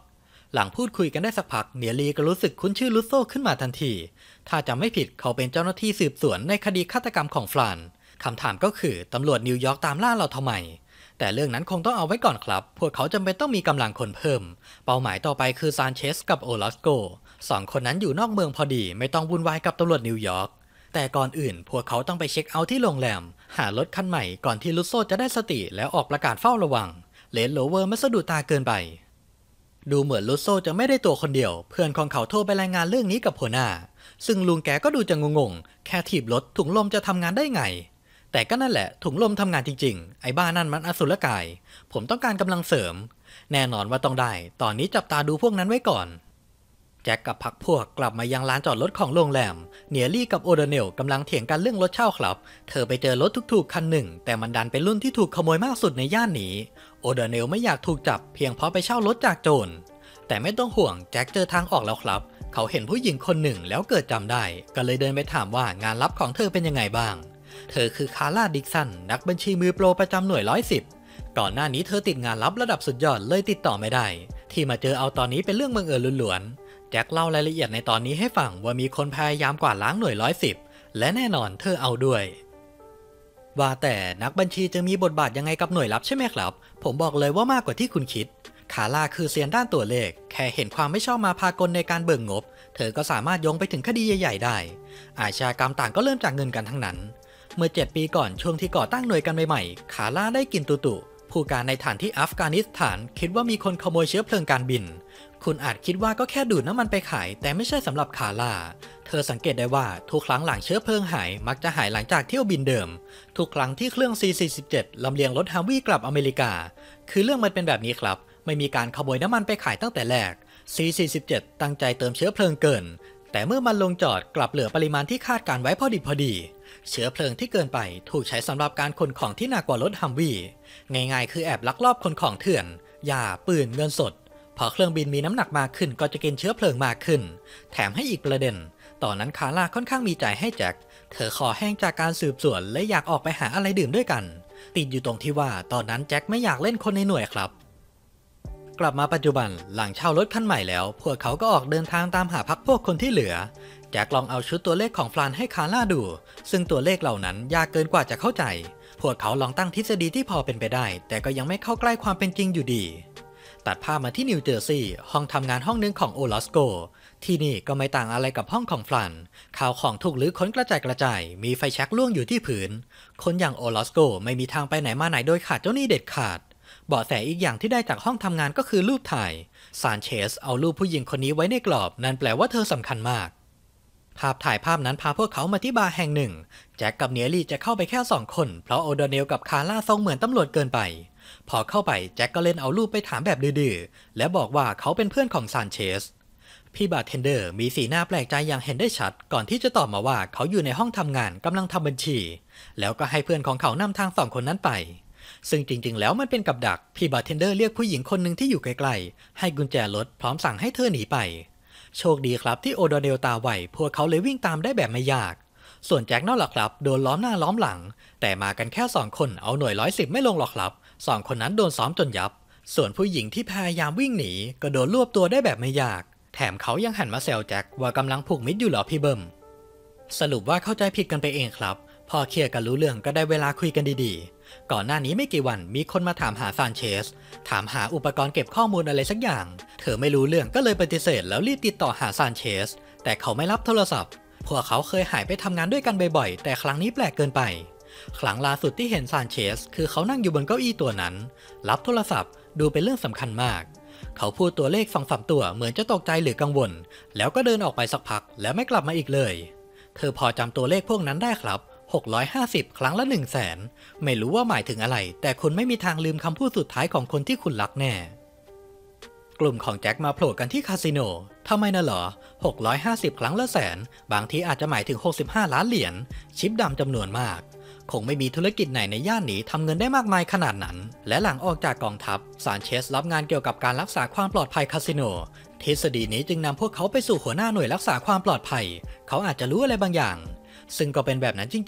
A: หลังพูดคุยกันได้สักพักเนียรีก็รู้สึกคุ้นชื่อลุโซ่ขึ้นมาทันทีถ้าจำไม่ผิดเขาเป็นเจ้าหน้าที่สืบสวนในคดีฆาตกรรมของฟรานคำถามก็คือตำรวจนิวยอร์กตามล่าเราทำไมแต่เรื่องนั้นคงต้องเอาไว้ก่อนครับพวกเขาจำเป็นต้องมีกำลังคนเพิ่มเป้าหมายต่อไปคือซานเชสกับโอลอสโกสองคนนั้นอยู่นอกเมืองพอดีไม่ต้องวุ่นวายกับตำรวจนิวยอร์กแต่ก่อนอื่นพวกเขาต้องไปเช็คเอาท์ที่โรงแรมหารถคันใหม่ก่อนที่ลุโซ่จะได้สติแล้วออกประกาศเฝ้าระวังเลนโลเวอร์ไม่สะดุดตาเกินไปดูเหมือนลุโซ่จะไม่ได้ตัวคนเดียวเพื่อนของเขาโทรไปรายงานเรื่องนี้กับหัวหน้าซึ่งลุงแกก็ดูจะงงๆแค่ถีบรถถุงลมจะทำงานได้ไงแต่ก็นั่นแหละถุงลมทำงานจริงๆไอ้บ้านั่นมันอสุรกายผมต้องการกำลังเสริมแน่นอนว่าต้องได้ตอนนี้จับตาดูพวกนั้นไว้ก่อนแจ็คกับพรรคพวกกลับมายังลานจอดรถของโรงแรมเนียรี่กับโอเดเนลกำลังเถียงกันเรื่องรถเช่าครับเธอไปเจอรถถูกๆคันหนึ่งแต่มันดันเป็นรุ่นที่ถูกขโมยมากสุดในย่านนี้โอเดเนลไม่อยากถูกจับเพียงเพราะไปเช่ารถจากโจรแต่ไม่ต้องห่วงแจ็คเจอทางออกแล้วครับเขาเห็นผู้หญิงคนหนึ่งแล้วเกิดจำได้ก็เลยเดินไปถามว่างานลับของเธอเป็นยังไงบ้างเธอคือคาร่าดิกสันนักบัญชีมือโปรประจำหน่วยร้อยสิบก่อนหน้านี้เธอติดงานลับระดับสุดยอดเลยติดต่อไม่ได้ที่มาเจอเอาตอนนี้เป็นเรื่องบังเอิญล้วนๆแจ็คเล่ารายละเอียดในตอนนี้ให้ฟังว่ามีคนพยายามกวาดล้างหน่วยร้อยสิบและแน่นอนเธอเอาด้วยว่าแต่นักบัญชีจะมีบทบาทยังไงกับหน่วยลับใช่ไหมครับผมบอกเลยว่ามากกว่าที่คุณคิดคาร่าคือเซียนด้านตัวเลขแค่เห็นความไม่ชอบมาพากลในการเบิกงบเธอก็สามารถโยงไปถึงคดีใหญ่ๆได้อาชญากรรมต่างก็เริ่มจากเงินกันทั้งนั้นเมื่อเจ็ดปีก่อนช่วงที่ก่อตั้งหน่วยกันใหม่ๆคาร่าได้กินตุตุผู้การในฐานที่อัฟกานิสถานคิดว่ามีคนขโมยเชื้อเพลิงการบินคุณอาจคิดว่าก็แค่ดูดน้ำมันไปขายแต่ไม่ใช่สำหรับคาร่าเธอสังเกตได้ว่าทุกครั้งหลังเชื้อเพลิงหายมักจะหายหลังจากเที่ยวบินเดิมทุกครั้งที่เครื่อง ซี สี่สิบเจ็ด ลำเลียงรถฮาวี่กลับอเมริกาคือเรื่องมันเป็นแบบนี้ครับไม่มีการขโมยน้ำมันไปขายตั้งแต่แรก ซี สี่สิบเจ็ด ตั้งใจเติมเชื้อเพลิงเกินแต่เมื่อมันลงจอดกลับเหลือปริมาณที่คาดการไว้พอดิบพอดีเชื้อเพลิงที่เกินไปถูกใช้สำหรับการขนของที่หนักกว่ารถฮัมวี่ง่ายๆคือแอบลักลอบขนของเถื่อนยาปืนเงินสดพอเครื่องบินมีน้ำหนักมากขึ้นก็จะกินเชื้อเพลิงมากขึ้นแถมให้อีกประเด็นตอนนั้นคาร่าค่อนข้างมีใจให้แจ็คเธอคอแห้งจากการสืบสวนและอยากออกไปหาอะไรดื่มด้วยกันติดอยู่ตรงที่ว่าตอนนั้นแจ็คไม่อยากเล่นคนในหน่วยครับกลับมาปัจจุบันหลังเช่ารถคันใหม่แล้วพวกเขาก็ออกเดินทางตามหาพรรคพวกคนที่เหลือแจ็คลองเอาชุดตัวเลขของฟรานให้คาร่าดูซึ่งตัวเลขเหล่านั้นยากเกินกว่าจะเข้าใจพวกเขาลองตั้งทฤษฎีที่พอเป็นไปได้แต่ก็ยังไม่เข้าใกล้ความเป็นจริงอยู่ดีตัดภาพมาที่นิวเจอร์ซีย์ห้องทำงานห้องนึงของโอลอสโกที่นี่ก็ไม่ต่างอะไรกับห้องของฟรานข่าวของถูกลื้อค้นกระจายกระจายมีไฟแช็กล่วงอยู่ที่ผืนคนอย่างโอลอสโกไม่มีทางไปไหนมาไหนโดยขาดเจ้าหนี้เด็ดขาดเบาะแสอีกอย่างที่ได้จากห้องทำงานก็คือรูปถ่ายซานเชสเอารูปผู้หญิงคนนี้ไว้ในกรอบนั่นแปลว่าเธอสำคัญมากภาพถ่ายภาพนั้นพาพวกเขามาที่บาร์แห่งหนึ่งแจ็คกับเนียรี่จะเข้าไปแค่สองคนเพราะโอโดเนลกับคาร่าทรงเหมือนตำรวจเกินไปพอเข้าไปแจ็คก็เล่นเอารูปไปถามแบบดื้อๆและบอกว่าเขาเป็นเพื่อนของซานเชสพี่บาร์เทนเดอร์มีสีหน้าแปลกใจอย่างเห็นได้ชัดก่อนที่จะตอบมาว่าเขาอยู่ในห้องทำงานกำลังทำบัญชีแล้วก็ให้เพื่อนของเขานำทางสองคนนั้นไปซึ่งจริงๆแล้วมันเป็นกับดักพี่บาร์เทนเดอร์เรียกผู้หญิงคนหนึ่งที่อยู่ไกลๆให้กุญแจรถพร้อมสั่งให้เธอหนีไปโชคดีครับที่โอโดเนลตาไวพวกเขาเลยวิ่งตามได้แบบไม่ยากส่วนแจ็คนั่นแหละครับโดนล้อมหน้าล้อมหลังแต่มากันแค่สองคนเอาหน่วยร้อยสิบไม่ลงหรอกครับสองคนนั้นโดนซ้อมจนยับส่วนผู้หญิงที่พยายามวิ่งหนีก็โดนรวบตัวได้แบบไม่ยากแถมเขายังหันมาแซวแจ็คว่ากำลังผูกมิตรอยู่หรอพี่เบิ้มสรุปว่าเข้าใจผิดกันไปเองครับพอเคลียร์กันรู้เรื่องก็ได้เวลาคุยกันดีๆก่อนหน้านี้ไม่กี่วันมีคนมาถามหาซานเชสถามหาอุปกรณ์เก็บข้อมูลอะไรสักอย่างเธอไม่รู้เรื่องก็เลยปฏิเสธแล้วรีบติดต่อหาซานเชสแต่เขาไม่รับโทรศัพท์พวกเขาเคยหายไปทำงานด้วยกันบ่อยๆแต่ครั้งนี้แปลกเกินไปครั้งล่าสุดที่เห็นซานเชสคือเขานั่งอยู่บนเก้าอี้ตัวนั้นรับโทรศัพท์ดูเป็นเรื่องสำคัญมากเขาพูดตัวเลขสองสามตัวเหมือนจะตกใจหรือกังวลแล้วก็เดินออกไปสักพักแล้วไม่กลับมาอีกเลยเธอพอจำตัวเลขพวกนั้นได้ครับหกร้อยห้าสิบครั้งละ หนึ่งแสน ไม่รู้ว่าหมายถึงอะไรแต่คุณไม่มีทางลืมคำพูดสุดท้ายของคนที่คุณรักแน่กลุ่มของแจ็คมาโผล่กันที่คาสิโนทำไมน่ะเหรอหกร้อยห้าสิบครั้งละแสนบางทีอาจจะหมายถึงหกสิบห้าล้านเหรียญชิปดำจำนวนมากคงไม่มีธุรกิจไหนในย่านนี้ทำเงินได้มากมายขนาดนั้นและหลังออกจากกองทัพซานเชสรับงานเกี่ยวกับการรักษาความปลอดภัยคาสิโนทฤษฎีนี้จึงนำพวกเขาไปสู่หัวหน้าหน่วยรักษาความปลอดภัยเขาอาจจะรู้อะไรบางอย่างซึ่งก็เป็นแบบนั้นจริง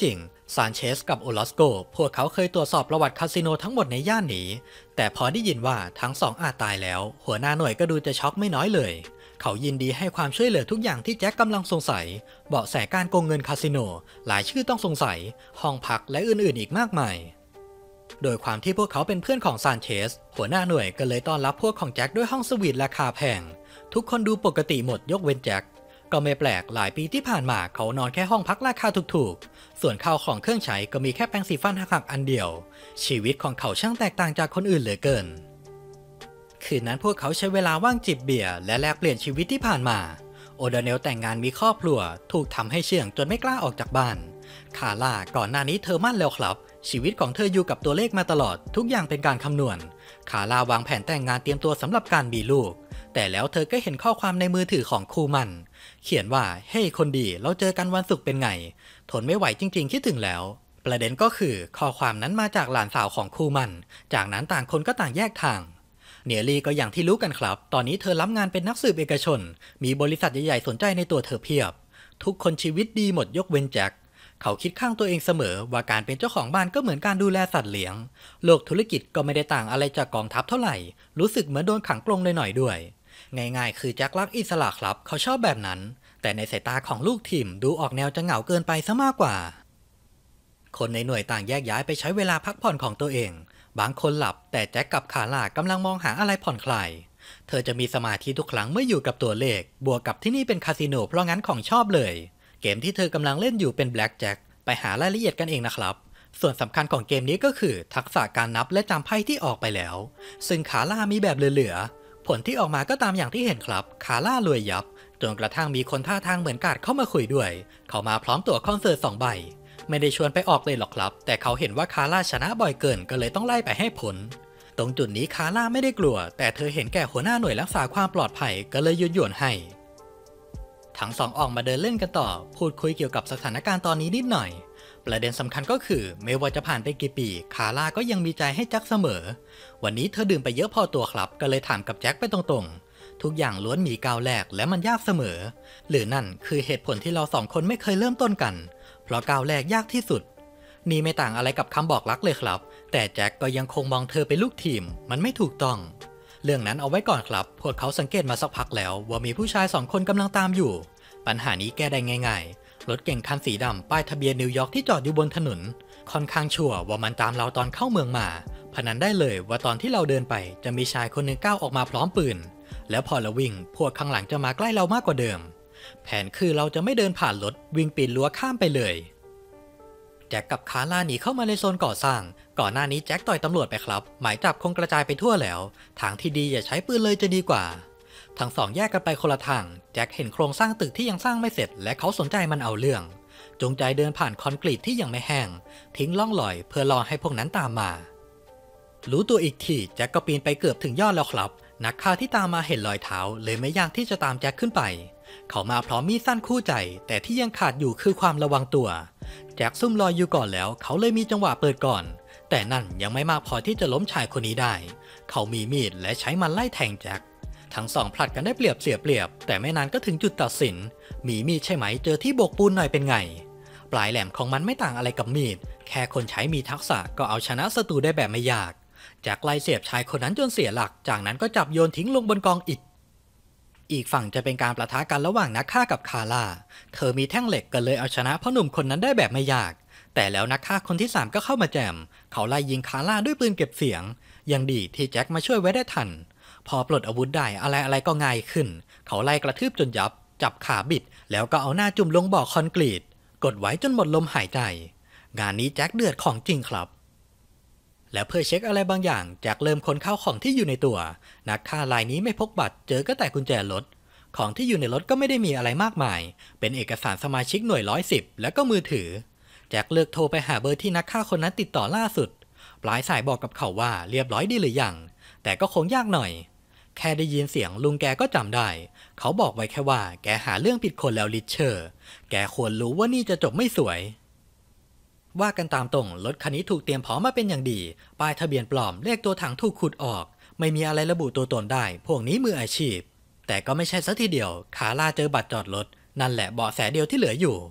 A: ซานเชสกับโอลอสโกพวกเขาเคยตรวจสอบประวัติคาสิโนทั้งหมดในย่านนี้แต่พอได้ยินว่าทั้งสองอาจตายแล้วหัวหน้าหน่วยก็ดูจะช็อกไม่น้อยเลยเขายินดีให้ความช่วยเหลือทุกอย่างที่แจ็คกำลังสงสัยเบาะแสการโกงเงินคาสิโนหลายชื่อต้องสงสัยห้องพักและอื่นๆอีกมากมายโดยความที่พวกเขาเป็นเพื่อนของซานเชสหัวหน้าหน่วยก็เลยต้อนรับพวกของแจ็คด้วยห้องสวีทราคาแพงทุกคนดูปกติหมดยกเว้นแจ็คก็ไม่แปลกหลายปีที่ผ่านมาเขานอนแค่ห้องพักราคาถูกๆส่วนข้าวของเครื่องใช้ก็มีแค่แปรงสีฟันหักๆอันเดียวชีวิตของเขาช่างแตกต่างจากคนอื่นเหลือเกินคืนนั้นพวกเขาใช้เวลาว่างจิบเบียร์และแลกเปลี่ยนชีวิตที่ผ่านมาโอดาเนลแต่งงานมีครอบครัวถูกทำให้เชื่องจนไม่กล้าออกจากบ้านคาร่าก่อนหน้านี้เธอมั่นแล้วครับชีวิตของเธออยู่กับตัวเลขมาตลอดทุกอย่างเป็นการคำนวณคาร่าวางแผนแต่งงานเตรียมตัวสำหรับการมีลูกแต่แล้วเธอก็เห็นข้อความในมือถือของคูมันเขียนว่าเฮ้ยคนดีเราเจอกันวันศุกร์เป็นไงทนไม่ไหวจริงๆคิดถึงแล้วประเด็นก็คือข้อความนั้นมาจากหลานสาวของคูมันจากนั้นต่างคนก็ต่างแยกทางเนียลี่ก็อย่างที่รู้กันครับตอนนี้เธอรับงานเป็นนักสืบเอกชนมีบริษัทใหญ่ๆสนใจในตัวเธอเพียบทุกคนชีวิตดีหมดยกเว้นแจ็คเขาคิดข้างตัวเองเสมอว่าการเป็นเจ้าของบ้านก็เหมือนการดูแลสัตว์เลี้ยงโลกธุรกิจก็ไม่ได้ต่างอะไรจากกองทัพเท่าไหร่รู้สึกเหมือนโดนขังกรงหน่อยๆด้วยง่ายๆคือแจ็ครักอิสระครับเขาชอบแบบนั้นแต่ในสายตาของลูกทีมดูออกแนวจะเหงาเกินไปซะมากกว่าคนในหน่วยต่างแยกย้ายไปใช้เวลาพักผ่อนของตัวเองบางคนหลับแต่แจ็คกับคาร่ากำลังมองหาอะไรผ่อนคลายเธอจะมีสมาธิทุกครั้งเมื่ออยู่กับตัวเลขบวกกับที่นี่เป็นคาสิโนเพราะงั้นของชอบเลยเกมที่เธอกำลังเล่นอยู่เป็นแบล็กแจ็คไปหารายละเอียดกันเองนะครับส่วนสำคัญของเกมนี้ก็คือทักษะการนับและจำไพ่ที่ออกไปแล้วซึ่งคาร่ามีแบบเหลือๆผลที่ออกมาก็ตามอย่างที่เห็นครับคาร่ารวยยับจนกระทั่งมีคนท่าทางเหมือนกาดเข้ามาคุยด้วยเขามาพร้อมตั๋วคอนเสิร์ตสองใบไม่ได้ชวนไปออกเลยหรอกครับแต่เขาเห็นว่าคาร่าชนะบ่อยเกินก็เลยต้องไล่ไปให้ผลตรงจุดนี้คาร่าไม่ได้กลัวแต่เธอเห็นแก่หัวหน้าหน่วยรักษาความปลอดภัยก็เลยหยุดๆให้ทั้งสองออกมาเดินเล่นกันต่อพูดคุยเกี่ยวกับสถานการณ์ตอนนี้นิดหน่อยประเด็นสำคัญก็คือไม่ว่าจะผ่านไปกี่ปีคาร่าก็ยังมีใจให้แจ็คเสมอวันนี้เธอดื่มไปเยอะพอตัวครับก็เลยถามกับแจ็คไปตรงๆทุกอย่างล้วนมีก้าวแรกและมันยากเสมอหรือนั่นคือเหตุผลที่เราสองคนไม่เคยเริ่มต้นกันเพราะก้าวแรกยากที่สุดนี่ไม่ต่างอะไรกับคำบอกรักเลยครับแต่แจ็คก็ยังคงมองเธอเป็นลูกทีมมันไม่ถูกต้องเรื่องนั้นเอาไว้ก่อนครับพวกเขาสังเกตมาสักพักแล้วว่ามีผู้ชายสองคนกำลังตามอยู่ปัญหานี้แก้ได้ง่ายๆรถเก๋งคันสีดำป้ายทะเบียนนิวยอร์กที่จอดอยู่บนถนนค่อนข้างชัวร์ว่ามันตามเราตอนเข้าเมืองมาพนันได้เลยว่าตอนที่เราเดินไปจะมีชายคนหนึ่งก้าวออกมาพร้อมปืนแล้วพอเราวิ่งพวกข้างหลังจะมาใกล้เรามากกว่าเดิมแผนคือเราจะไม่เดินผ่านรถวิ่งปีนรั้วข้ามไปเลยแจ็คกับคาร่าหนีเข้ามาในโซนก่อสร้างก่อนหน้านี้แจ็คต่อยตำรวจไปครับหมายจับคงกระจายไปทั่วแล้วทางที่ดีอย่าใช้ปืนเลยจะดีกว่าทั้งสองแยกกันไปคนละทางแจ็คเห็นโครงสร้างตึกที่ยังสร้างไม่เสร็จและเขาสนใจมันเอาเรื่องจงใจเดินผ่านคอนกรีตที่ยังไม่แห้งทิ้งล่องลอยเพื่อรอให้พวกนั้นตามมารู้ตัวอีกทีแจ็คก็ปีนไปเกือบถึงยอดแล้วครับนักฆ่าที่ตามมาเห็นรอยเท้าเลยไม่ยากที่จะตามแจ็คขึ้นไปเขามาพร้อมมีดสั้นคู่ใจแต่ที่ยังขาดอยู่คือความระวังตัวแจ็คซุ่มรอยอยู่ก่อนแล้วเขาเลยมีจังหวะเปิดก่อนแต่นั่นยังไม่มากพอที่จะล้มชายคนนี้ได้เขามีมีดและใช้มันไล่แทงแจ็คทั้งสองผลัดกันได้เปรียบเสียเปรียบแต่ไม่นานก็ถึงจุดตัดสินมีมีดใช่ไหมเจอที่โบกปูนหน่อยเป็นไงปลายแหลมของมันไม่ต่างอะไรกับมีดแค่คนใช้มีทักษะก็เอาชนะศัตรูได้แบบไม่ยากแจ็คไล่เสียบชายคนนั้นจนเสียหลักจากนั้นก็จับโยนทิ้งลงบนกองอิฐอีกฝั่งจะเป็นการประทะกันระหว่างนักฆ่ากับคาร่าเธอมีแท่งเหล็กก็เลยเอาชนะพ่อหนุ่มคนนั้นได้แบบไม่ยากแต่แล้วนักฆ่าคนที่สามก็เข้ามาแจมเขาไล่ยิงคาร่าด้วยปืนเก็บเสียงยังดีที่แจ็คมาช่วยไว้ได้ทันพอปลดอาวุธได้อะไรอะไรก็ง่ายขึ้นเขาไล่กระทืบจนยับจับขาบิดแล้วก็เอาหน้าจุ่มลงบ่อคอนกรีตกดไว้จนหมดลมหายใจงานนี้แจ็คเดือดของจริงครับและเพื่อเช็คอะไรบางอย่างแจ็คเริ่มค้นข้าวของที่อยู่ในตัวนักฆ่ารายนี้ไม่พกบัตรเจอก็แต่กุญแจรถของที่อยู่ในรถก็ไม่ได้มีอะไรมากมายเป็นเอกสารสมาชิกหน่วยร้อยสิบแล้วก็มือถือแจ็คเลือกโทรไปหาเบอร์ที่นักฆ่าคนนั้นติดต่อล่าสุดปลายสายบอกกับเขาว่าเรียบร้อยดีหรือยังแต่ก็คงยากหน่อยแค่ได้ยินเสียงลุงแกก็จำได้เขาบอกไว้แค่ว่าแกหาเรื่องผิดคนแล้วริชเชอร์แกควรรู้ว่านี่จะจบไม่สวยว่ากันตามตรงรถคันนี้ถูกเตรียมพร้อมมาเป็นอย่างดีป้ายทะเบียนปลอมเลขตัวถังถูกขุดออกไม่มีอะไรระบุตัวตนได้พวกนี้มืออาชีพแต่ก็ไม่ใช่ซะทีเดียวคาร่าเจอบัตรจอดรถนั่นแหละเบาะแสเดียวที่เหลืออยู่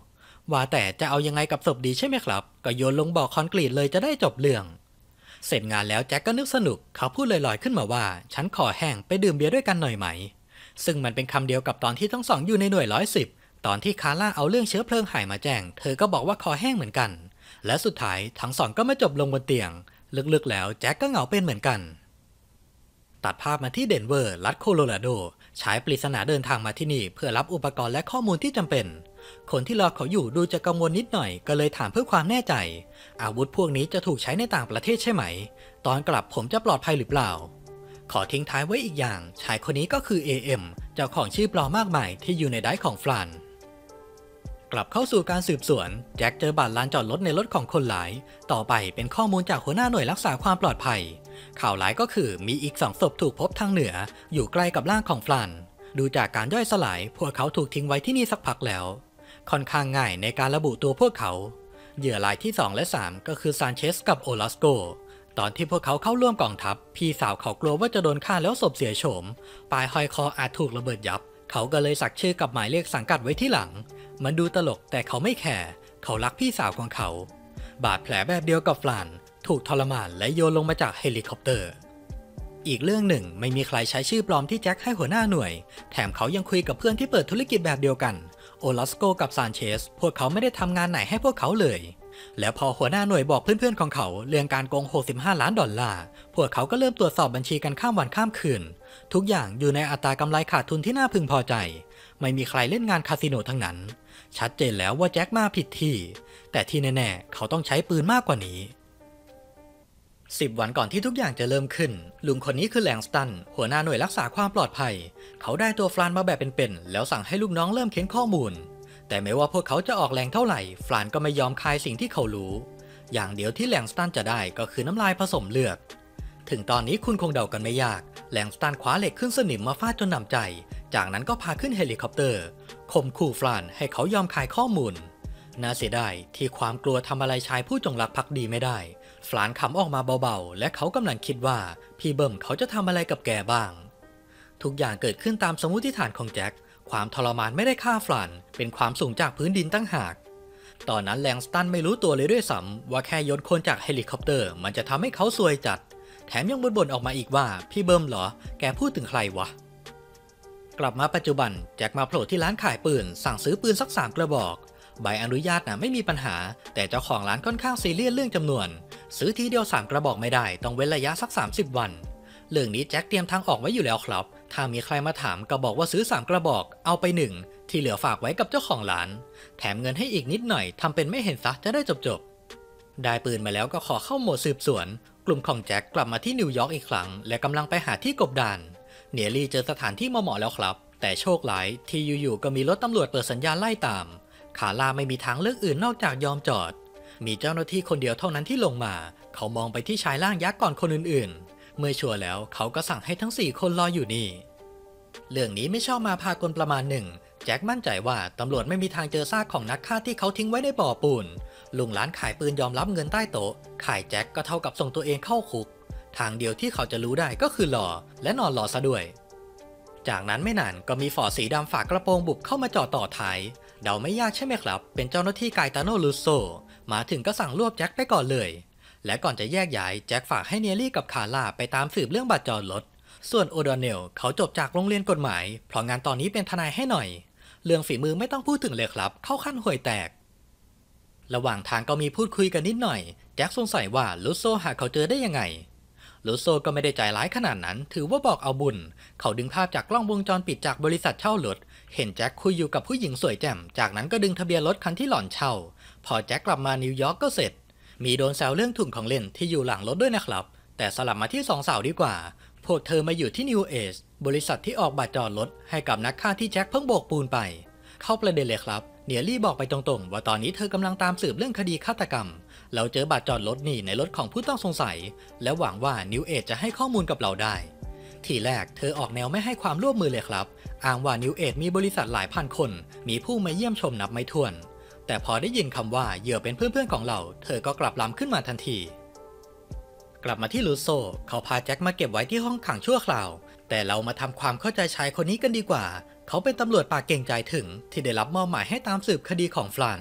A: ว่าแต่จะเอายังไงกับศพดีใช่ไหมครับก็โยนลงบ่อคอนกรีตเลยจะได้จบเรื่องเสร็จงานแล้วแจ็คก็นึกสนุกเขาพูดลอยๆขึ้นมาว่าฉันขอแห้งไปดื่มเบียร์ด้วยกันหน่อยไหมซึ่งมันเป็นคำเดียวกับตอนที่ทั้งสองอยู่ในหน่วยร้อยสิบตอนที่คาร่าเอาเรื่องเชื้อเพลิงหายมาแจ้งเธอก็บอกว่าคอแห้งเหมือนกันและสุดท้ายทั้งสองก็มาจบลงบนเตียงลึกๆแล้วแจ็คก็เหงาเป็นเหมือนกันตัดภาพมาที่เดนเวอร์รัฐโคโลราโดชายปริศนาเดินทางมาที่นี่เพื่อรับอุปกรณ์และข้อมูลที่จำเป็นคนที่รอเขาอยู่ดูจะกังวลนิดหน่อยก็เลยถามเพื่อความแน่ใจอาวุธพวกนี้จะถูกใช้ในต่างประเทศใช่ไหมตอนกลับผมจะปลอดภัยหรือเปล่าขอทิ้งท้ายไว้อีกอย่างชายคนนี้ก็คือ เอ เอ็ม เจ้าของชื่อปลอมมากมายที่อยู่ในไดร์ของฟรานกลับเข้าสู่การสืบสวนแจ็คเจอบัตรลานจอดรถในรถของคนหลายต่อไปเป็นข้อมูลจากหัวหน้าหน่วยรักษาความปลอดภัยข่าวร้ายก็คือมีอีกสองศพถูกพบทางเหนืออยู่ใกล้กับร่างของฟรานดูจากการย่อยสลายพวกเขาถูกทิ้งไว้ที่นี่สักพักแล้วค่อนข้างง่ายในการระบุตัวพวกเขาเหยื่อรายที่สองและสามก็คือซานเชสกับโอลาสโกตอนที่พวกเขาเข้าร่วมกองทัพพี่สาวเขากลัวว่าจะโดนฆ่าแล้วศพเสียโฉมปลายห้อยคออาจถูกระเบิดยับเขาก็เลยสักชื่อกับหมายเลขสังกัดไว้ที่หลังมันดูตลกแต่เขาไม่แคร์เขารักพี่สาวของเขาบาดแผลแบบเดียวกับฟรานถูกทรมานและโยนลงมาจากเฮลิคอปเตอร์อีกเรื่องหนึ่งไม่มีใครใช้ชื่อปลอมที่แจ็คให้หัวหน้าหน่วยแถมเขายังคุยกับเพื่อนที่เปิดธุรกิจแบบเดียวกันโอลาสโกกับซานเชสพวกเขาไม่ได้ทำงานไหนให้พวกเขาเลยแล้วพอหัวหน้าหน่วยบอกเพื่อนๆของเขาเรื่องการโกงหกสิบห้าล้านดอลลาร์พวกเขาก็เริ่มตรวจสอบบัญชีกันข้ามวันข้ามคืนทุกอย่างอยู่ในอัตรากำไรขาดทุนที่น่าพึงพอใจไม่มีใครเล่นงานคาสิโนทั้งนั้นชัดเจนแล้วว่าแจ็คมาผิดที่แต่ที่แน่ๆเขาต้องใช้ปืนมากกว่านี้สิบวันก่อนที่ทุกอย่างจะเริ่มขึ้นลุงคนนี้คือแลงสตันหัวหน้าหน่วยรักษาความปลอดภัยเขาได้ตัวฟรานมาแบบเป็นๆแล้วสั่งให้ลูกน้องเริ่มเค้นข้อมูลแต่ไม่ว่าพวกเขาจะออกแรงเท่าไหร่ฟรานก็ไม่ยอมคายสิ่งที่เขารู้อย่างเดียวที่แลงสตันจะได้ก็คือน้ำลายผสมเลือดถึงตอนนี้คุณคงเดากันไม่ยากแลงสตันคว้าเหล็กขึ้นสนิมมาฟาดจนหนำใจจากนั้นก็พาขึ้นเฮลิคอปเตอร์ข่มขู่ฟรานให้เขายอมคายข้อมูลน่าเสียดายที่ความกลัวทำอะไรชายผู้จงรักภักดีไม่ได้ฟรานขำออกมาเบาๆและเขากำลังคิดว่าพี่เบิ้มเขาจะทำอะไรกับแกบ้างทุกอย่างเกิดขึ้นตามสมมติฐานของแจ็คความทรมานไม่ได้ฆ่าฟรานเป็นความสูงจากพื้นดินตั้งหากตอนนั้นแลงสตันไม่รู้ตัวเลยด้วยซ้ำว่าแค่ยนคนจากเฮลิคอปเตอร์มันจะทำให้เขาซวยจัดแถมยังบ่นๆออกมาอีกว่าพี่เบิ้มเหรอแกพูดถึงใครวะกลับมาปัจจุบันแจ็คมาโผล่ที่ร้านขายปืนสั่งซื้อปืนสักสามกระบอกใบอนุญาตนะไม่มีปัญหาแต่เจ้าของร้านค่อนข้างซีเรียสเรื่องจำนวนซื้อทีเดียวสามกระบอกไม่ได้ต้องเว้นระยะสักสามสิบวันเรื่องนี้แจ็คเตรียมทางออกไว้อยู่แล้วครับถ้ามีใครมาถามก็บอกว่าซื้อสามกระบอกเอาไปหนึ่งที่เหลือฝากไว้กับเจ้าของร้านแถมเงินให้อีกนิดหน่อยทำเป็นไม่เห็นซะจะได้จบๆได้ปืนมาแล้วก็ขอเข้าโหมดสืบสวนกลุ่มของแจ็คกลับมาที่นิวยอร์กอีกครั้งและกำลังไปหาที่กบดานเนียรี่เจอสถานที่เหมาะๆแล้วครับแต่โชคร้ายที่อยู่ๆก็มีรถตำรวจเปิดสัญญาณไล่ตามคาร่าไม่มีทางเลือกอื่นนอกจากยอมจอดมีเจ้าหน้าที่คนเดียวเท่านั้นที่ลงมาเขามองไปที่ชายร่างยักษ์ก่อนคนอื่นๆเมื่อชัวร์แล้วเขาก็สั่งให้ทั้งสี่คนรออยู่นี่เรื่องนี้ไม่ชอบมาพากลประมาณหนึ่งแจ็คมั่นใจว่าตำรวจไม่มีทางเจอซากของนักฆ่าที่เขาทิ้งไว้ในบ่อปูนลุงร้านขายปืนยอมรับเงินใต้โต๊ะขายแจ็คก็เท่ากับส่งตัวเองเข้าคุกทางเดียวที่เขาจะรู้ได้ก็คือรอและนอนรอซะด้วยจากนั้นไม่นานก็มีฟอร์ดสีดำฝากกระโปรงบุกเข้ามาจอดต่อท้ายเดาไม่ยากใช่ไหมครับเป็นเจ้าหน้าที่ไกตาโนลูโซมาถึงก็สั่งรวบแจ็คไปก่อนเลยและก่อนจะแยกย้ายแจ็คฝากให้เนียรี่กับคาร่าไปตามสืบเรื่องบัตรจอดรถส่วนโอดอนเนลเขาจบจากโรงเรียนกฎหมายเพราะงานตอนนี้เป็นทนายให้หน่อยเรื่องฝีมือไม่ต้องพูดถึงเลยครับเข้าขั้นห่วยแตกระหว่างทางก็มีพูดคุยกันนิดหน่อยแจ็คสงสัยว่าลูโซหาเขาเจอได้ยังไงลูโซก็ไม่ได้ใจร้ายขนาดนั้นถือว่าบอกเอาบุญเขาดึงภาพจากกล้องวงจรปิดจากบริษัทเช่ารถเห็นแจ็คคุยอยู่กับผู้หญิงสวยแจ่มจากนั้นก็ดึงทะเบียนรถคันที่หล่อนเช่าพอแจ็คกลับมานิวยอร์กก็เสร็จมีโดนแซวเรื่องถุงของเล่นที่อยู่หลังรถด้วยนะครับแต่สลับมาที่สองสาวดีกว่าพวกเธอมาอยู่ที่นิวเอจบริษัทที่ออกบัตรจอดรถให้กับนักฆ่าที่แจ็คเพิ่งโบกปูนไปเข้าประเด็นเลยครับเนียรี่บอกไปตรงๆว่าตอนนี้เธอกำลังตามสืบเรื่องคดีฆาตกรรมเราเจอบัตรจอดรถนี่ในรถของผู้ต้องสงสัยและหวังว่านิวเอจจะให้ข้อมูลกับเราได้ทีแรกเธอออกแนวไม่ให้ความร่วมมือเลยครับอ้างว่านิวเอจมีบริษัทหลายพันคนมีผู้มาเยี่ยมชมนับไม่ถ้วนแต่พอได้ยินคำว่าเหยื่อเป็นเพื่อนๆของเราเธอก็กลับลำขึ้นมาทันทีกลับมาที่ลูโซเขาพาแจ็คมาเก็บไว้ที่ห้องขังชั่วคราวแต่เรามาทำความเข้าใจชายคนนี้กันดีกว่าเขาเป็นตำรวจปากเก่งใจถึงที่ได้รับมอบหมายให้ตามสืบคดีของฟราน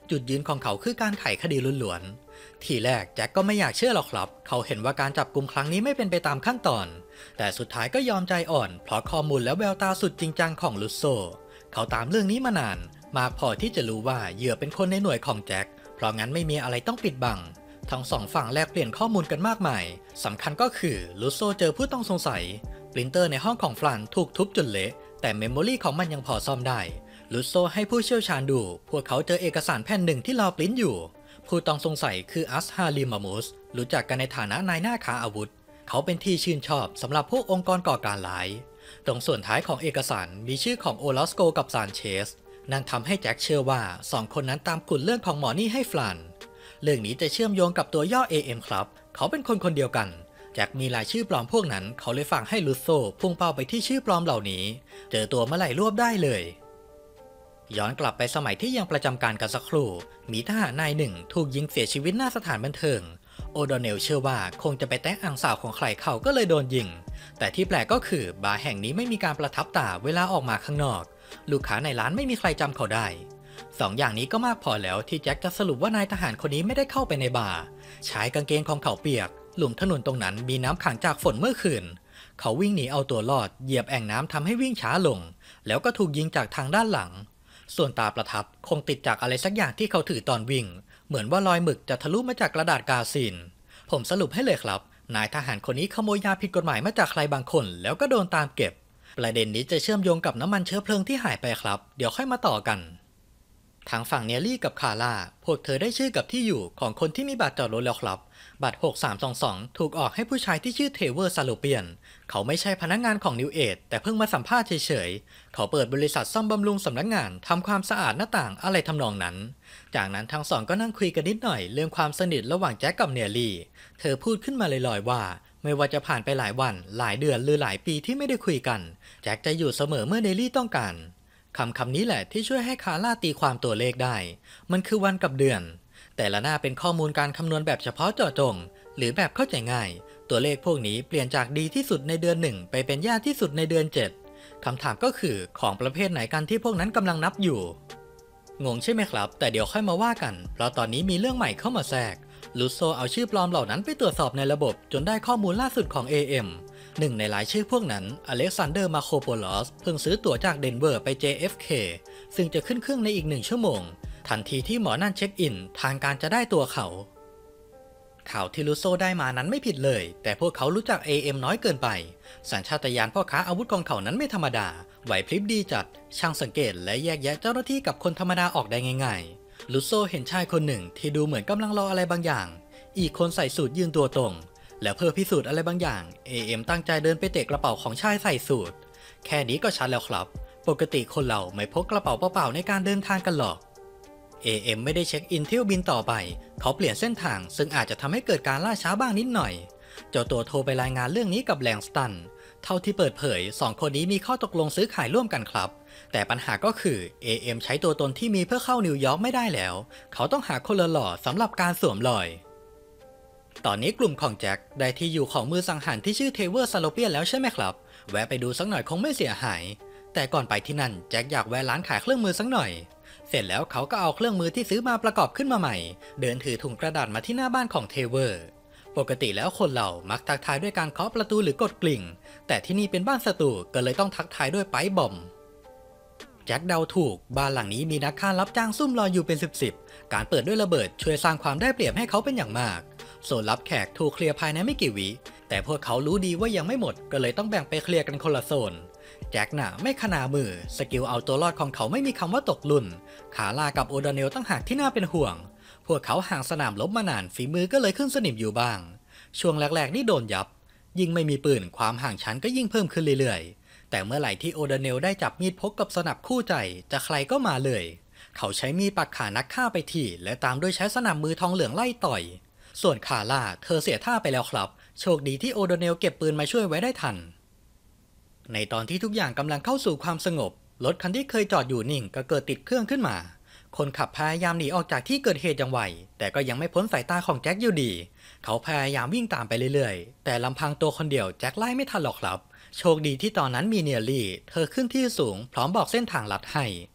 A: จุดยืนของเขาคือการไขคดีล้วนๆทีแรกแจ็คก็ไม่อยากเชื่อหรอกครับเขาเห็นว่าการจับกุมครั้งนี้ไม่เป็นไปตามขั้นตอนแต่สุดท้ายก็ยอมใจอ่อนเพราะข้อมูลและแววตาสุดจริงจังของลุสโซเขาตามเรื่องนี้มานานมากพอที่จะรู้ว่าเหยื่อเป็นคนในหน่วยของแจ็คเพราะงั้นไม่มีอะไรต้องปิดบังทั้งสองฝั่งแลกเปลี่ยนข้อมูลกันมากมายสำคัญก็คือลุสโซเจอผู้ต้องสงสัยปรินเตอร์ในห้องของฟรานถูกทุบจนเละแต่เมมโมรีของมันยังพอซ่อมได้ลุสโซให้ผู้เชี่ยวชาญดูพวกเขาเจอเอกสารแผ่นหนึ่งที่รอปริ้นอยู่ผู้ต้องสงสัยคืออัสฮาริมามุสรู้จักกันในฐานะนายหน้าค้าอาวุธเขาเป็นที่ชื่นชอบสำหรับพวกองค์กรก่อการร้ายตรงส่วนท้ายของเอกสารมีชื่อของโอลอสโกกับซานเชสนั่นทำให้แจ็คเชื่อว่าสองคนนั้นตามขุดเรื่องของหมอนี่ให้ฟรานเรื่องนี้จะเชื่อมโยงกับตัวย่อ เอ เอ็ม ครับเขาเป็นคนคนเดียวกันแจ็คมีรายชื่อปลอมพวกนั้นเขาเลยฝากให้ลุสโซพุ่งเป้าไปที่ชื่อปลอมเหล่านี้เจอตัวเมื่อไหร่รวบได้เลยย้อนกลับไปสมัยที่ยังประจำการกันสักครู่มีทหารนายหนึ่งถูกยิงเสียชีวิตหน้าสถานบันเทิงโอโดเนลเชื่อว่าคงจะไปแตะอ่างสาวของใครเขาก็เลยโดนยิงแต่ที่แปลกก็คือบาร์แห่งนี้ไม่มีการประทับตาเวลาออกมาข้างนอกลูกค้าในร้านไม่มีใครจำเขาได้สองอย่างนี้ก็มากพอแล้วที่แจ็คจะสรุปว่านายทหารคนนี้ไม่ได้เข้าไปในบาร์ชายกางเกงของเขาเปียกหลุมถนนตรงนั้นมีน้ำขังจากฝนเมื่อคืนเขาวิ่งหนีเอาตัวรอดเหยียบแอ่งน้ำทำให้วิ่งช้าลงแล้วก็ถูกยิงจากทางด้านหลังส่วนตาประทับคงติดจากอะไรสักอย่างที่เขาถือตอนวิ่งเหมือนว่ารอยหมึกจะทะลุมาจากกระดาษกาซินผมสรุปให้เลยครับนายทหารคนนี้ขโมยยาผิดกฎหมายมาจากใครบางคนแล้วก็โดนตามเก็บประเด็นนี้จะเชื่อมโยงกับน้ำมันเชื้อเพลิงที่หายไปครับเดี๋ยวค่อยมาต่อกันทางฝั่งเนลลี่กับคาร่าพวกเธอได้ชื่อกับที่อยู่ของคนที่มีบัตรจอดรถแล้วครับบัตรหกสามสองสองถูกออกให้ผู้ชายที่ชื่อเทเวอร์ซาโลเปียนเขาไม่ใช่พนักงานของนิวเอจแต่เพิ่งมาสัมภาษณ์เฉยๆเขาเปิดบริษัทซ่อมบำรุงสำนักงานทำความสะอาดหน้าต่างอะไรทำนองนั้นจากนั้นทั้งสองก็นั่งคุยกันนิดหน่อยเรื่องความสนิทระหว่างแจ็คกับเนลลี่เธอพูดขึ้นมาลอยๆว่าไม่ว่าจะผ่านไปหลายวันหลายเดือนหรือหลายปีที่ไม่ได้คุยกันแจ็คจะอยู่เสมอเมื่อเนลลี่ต้องการคำคำนี้แหละที่ช่วยให้คาร่าตีความตัวเลขได้มันคือวันกับเดือนแต่ละหน้าเป็นข้อมูลการคำนวณแบบเฉพาะเจาะจงหรือแบบเข้าใจง่ายตัวเลขพวกนี้เปลี่ยนจากดีที่สุดในเดือนหนึ่งไปเป็นแย่ที่สุดในเดือนเจ็ดคำถามก็คือของประเภทไหนกันที่พวกนั้นกำลังนับอยู่งงใช่ไหมครับแต่เดี๋ยวค่อยมาว่ากันเพราะตอนนี้มีเรื่องใหม่เข้ามาแทรกลุสโซเอาชื่อปลอมเหล่านั้นไปตรวจสอบในระบบจนได้ข้อมูลล่าสุดของ เอ เอ็ม หนึ่งในรายชื่อพวกนั้นอเล็กซานเดอร์มาโคโปลอสเพิ่งซื้อตั๋วจากเดนเวอร์ไป เจ เอฟ เค ซึ่งจะขึ้นเครื่องในอีกหนึ่งชั่วโมงทันทีที่หมอนั่นเช็คอินทางการจะได้ตัวเขาข่าวที่ลุสโซได้มานั้นไม่ผิดเลยแต่พวกเขารู้จัก เอ เอ็ม น้อยเกินไปสัญชาตญาณพ่อค้าอาวุธของเขานั้นไม่ธรรมดาไหวพริบดีจัดช่างสังเกตและแยกแยะเจ้าหน้าที่กับคนธรรมดาออกได้ง่ายๆลุสโซเห็นชายคนหนึ่งที่ดูเหมือนกำลังรออะไรบางอย่างอีกคนใส่สูทยืนตัวตรงและเพื่อพิสูจน์อะไรบางอย่าง เอ เอ็ม ตั้งใจเดินไปเตะกระเป๋าของชายใส่สูทแค่นี้ก็ชัดแล้วครับปกติคนเราไม่พกกระเป๋าเปล่าๆในการเดินทางกันหรอก เอ เอ็ม ไม่ได้เช็คอินเที่ยวบินต่อไปเขาเปลี่ยนเส้นทางซึ่งอาจจะทำให้เกิดการล่าช้าบ้างนิดหน่อยเจ้าตัวโทรไปรายงานเรื่องนี้กับแลงสตันเท่าที่เปิดเผยสองคนนี้มีข้อตกลงซื้อขายร่วมกันครับแต่ปัญหาก็คือ เอ เอ็ม ใช้ตัวตนที่มีเพื่อเข้านิวยอร์กไม่ได้แล้วเขาต้องหาคนหล่อๆสำหรับการสวมรอยตอนนี้กลุ่มของแจ็คได้ที่อยู่ของมือสังหารที่ชื่อเทเวอร์ซาโลเปียนแล้วใช่ไหมครับแวะไปดูสักหน่อยคงไม่เสียหายแต่ก่อนไปที่นั่นแจ็คอยากแวะร้านขายเครื่องมือสักหน่อยเสร็จแล้วเขาก็เอาเครื่องมือที่ซื้อมาประกอบขึ้นมาใหม่เดินถือถุงกระดาษมาที่หน้าบ้านของเทเวอร์ปกติแล้วคนเรามักทักทายด้วยการเคาะประตูหรือกดกลิ่งแต่ที่นี่เป็นบ้านศัตรูก็เลยต้องทักทายด้วยไปบอมแจ็คเดาถูกบ้านหลังนี้มีนักฆ่ารับจ้างซุ่มรออยู่เป็นสิบสิบการเปิดด้วยระเบิดช่วยสร้างความได้เปรียบให้เขาเป็นอย่างมากโซนรับแขกถูกเคลียร์ภายในไม่กี่วิแต่พวกเขารู้ดีว่ายังไม่หมดก็เลยต้องแบ่งไปเคลียร์กันคนละโซนแจ็คน่ะไม่ขนามือสกิลเอาตัวรอดของเขาไม่มีคำว่าตกหล่นขาลากับโอดาเนลตั้งหากที่น่าเป็นห่วงพวกเขาห่างสนามลบมานานฝีมือก็เลยขึ้นสนิมอยู่บ้างช่วงแรกๆนี่โดนยับยิ่งไม่มีปืนความห่างชั้นก็ยิ่งเพิ่มขึ้นเรื่อยๆแต่เมื่อไหร่ที่โอดาเนลได้จับมีดพกกับสนับคู่ใจจะใครก็มาเลยเขาใช้มีดปักขานักฆ่าไปทีและตามด้วยใช้สนับมือทองเหลืองไล่ต่อยส่วนคาร่าเธอเสียท่าไปแล้วครับโชคดีที่โอดาเนลเก็บปืนมาช่วยไว้ได้ทันในตอนที่ทุกอย่างกำลังเข้าสู่ความสงบรถคันที่เคยจอดอยู่นิ่งก็เกิดติดเครื่องขึ้นมาคนขับพยายามหนีออกจากที่เกิดเหตุอย่างไวแต่ก็ยังไม่พ้นสายตาของแจ็คอยู่ดีเขาพยายามวิ่งตามไปเรื่อยๆแต่ลำพังตัวคนเดียวแจ็คไล่ไม่ทันหรอกครับโชคดีที่ตอนนั้นมีเนียลี่เธอขึ้นที่สูงพร้อมบอกเส้นทางลัดให้แ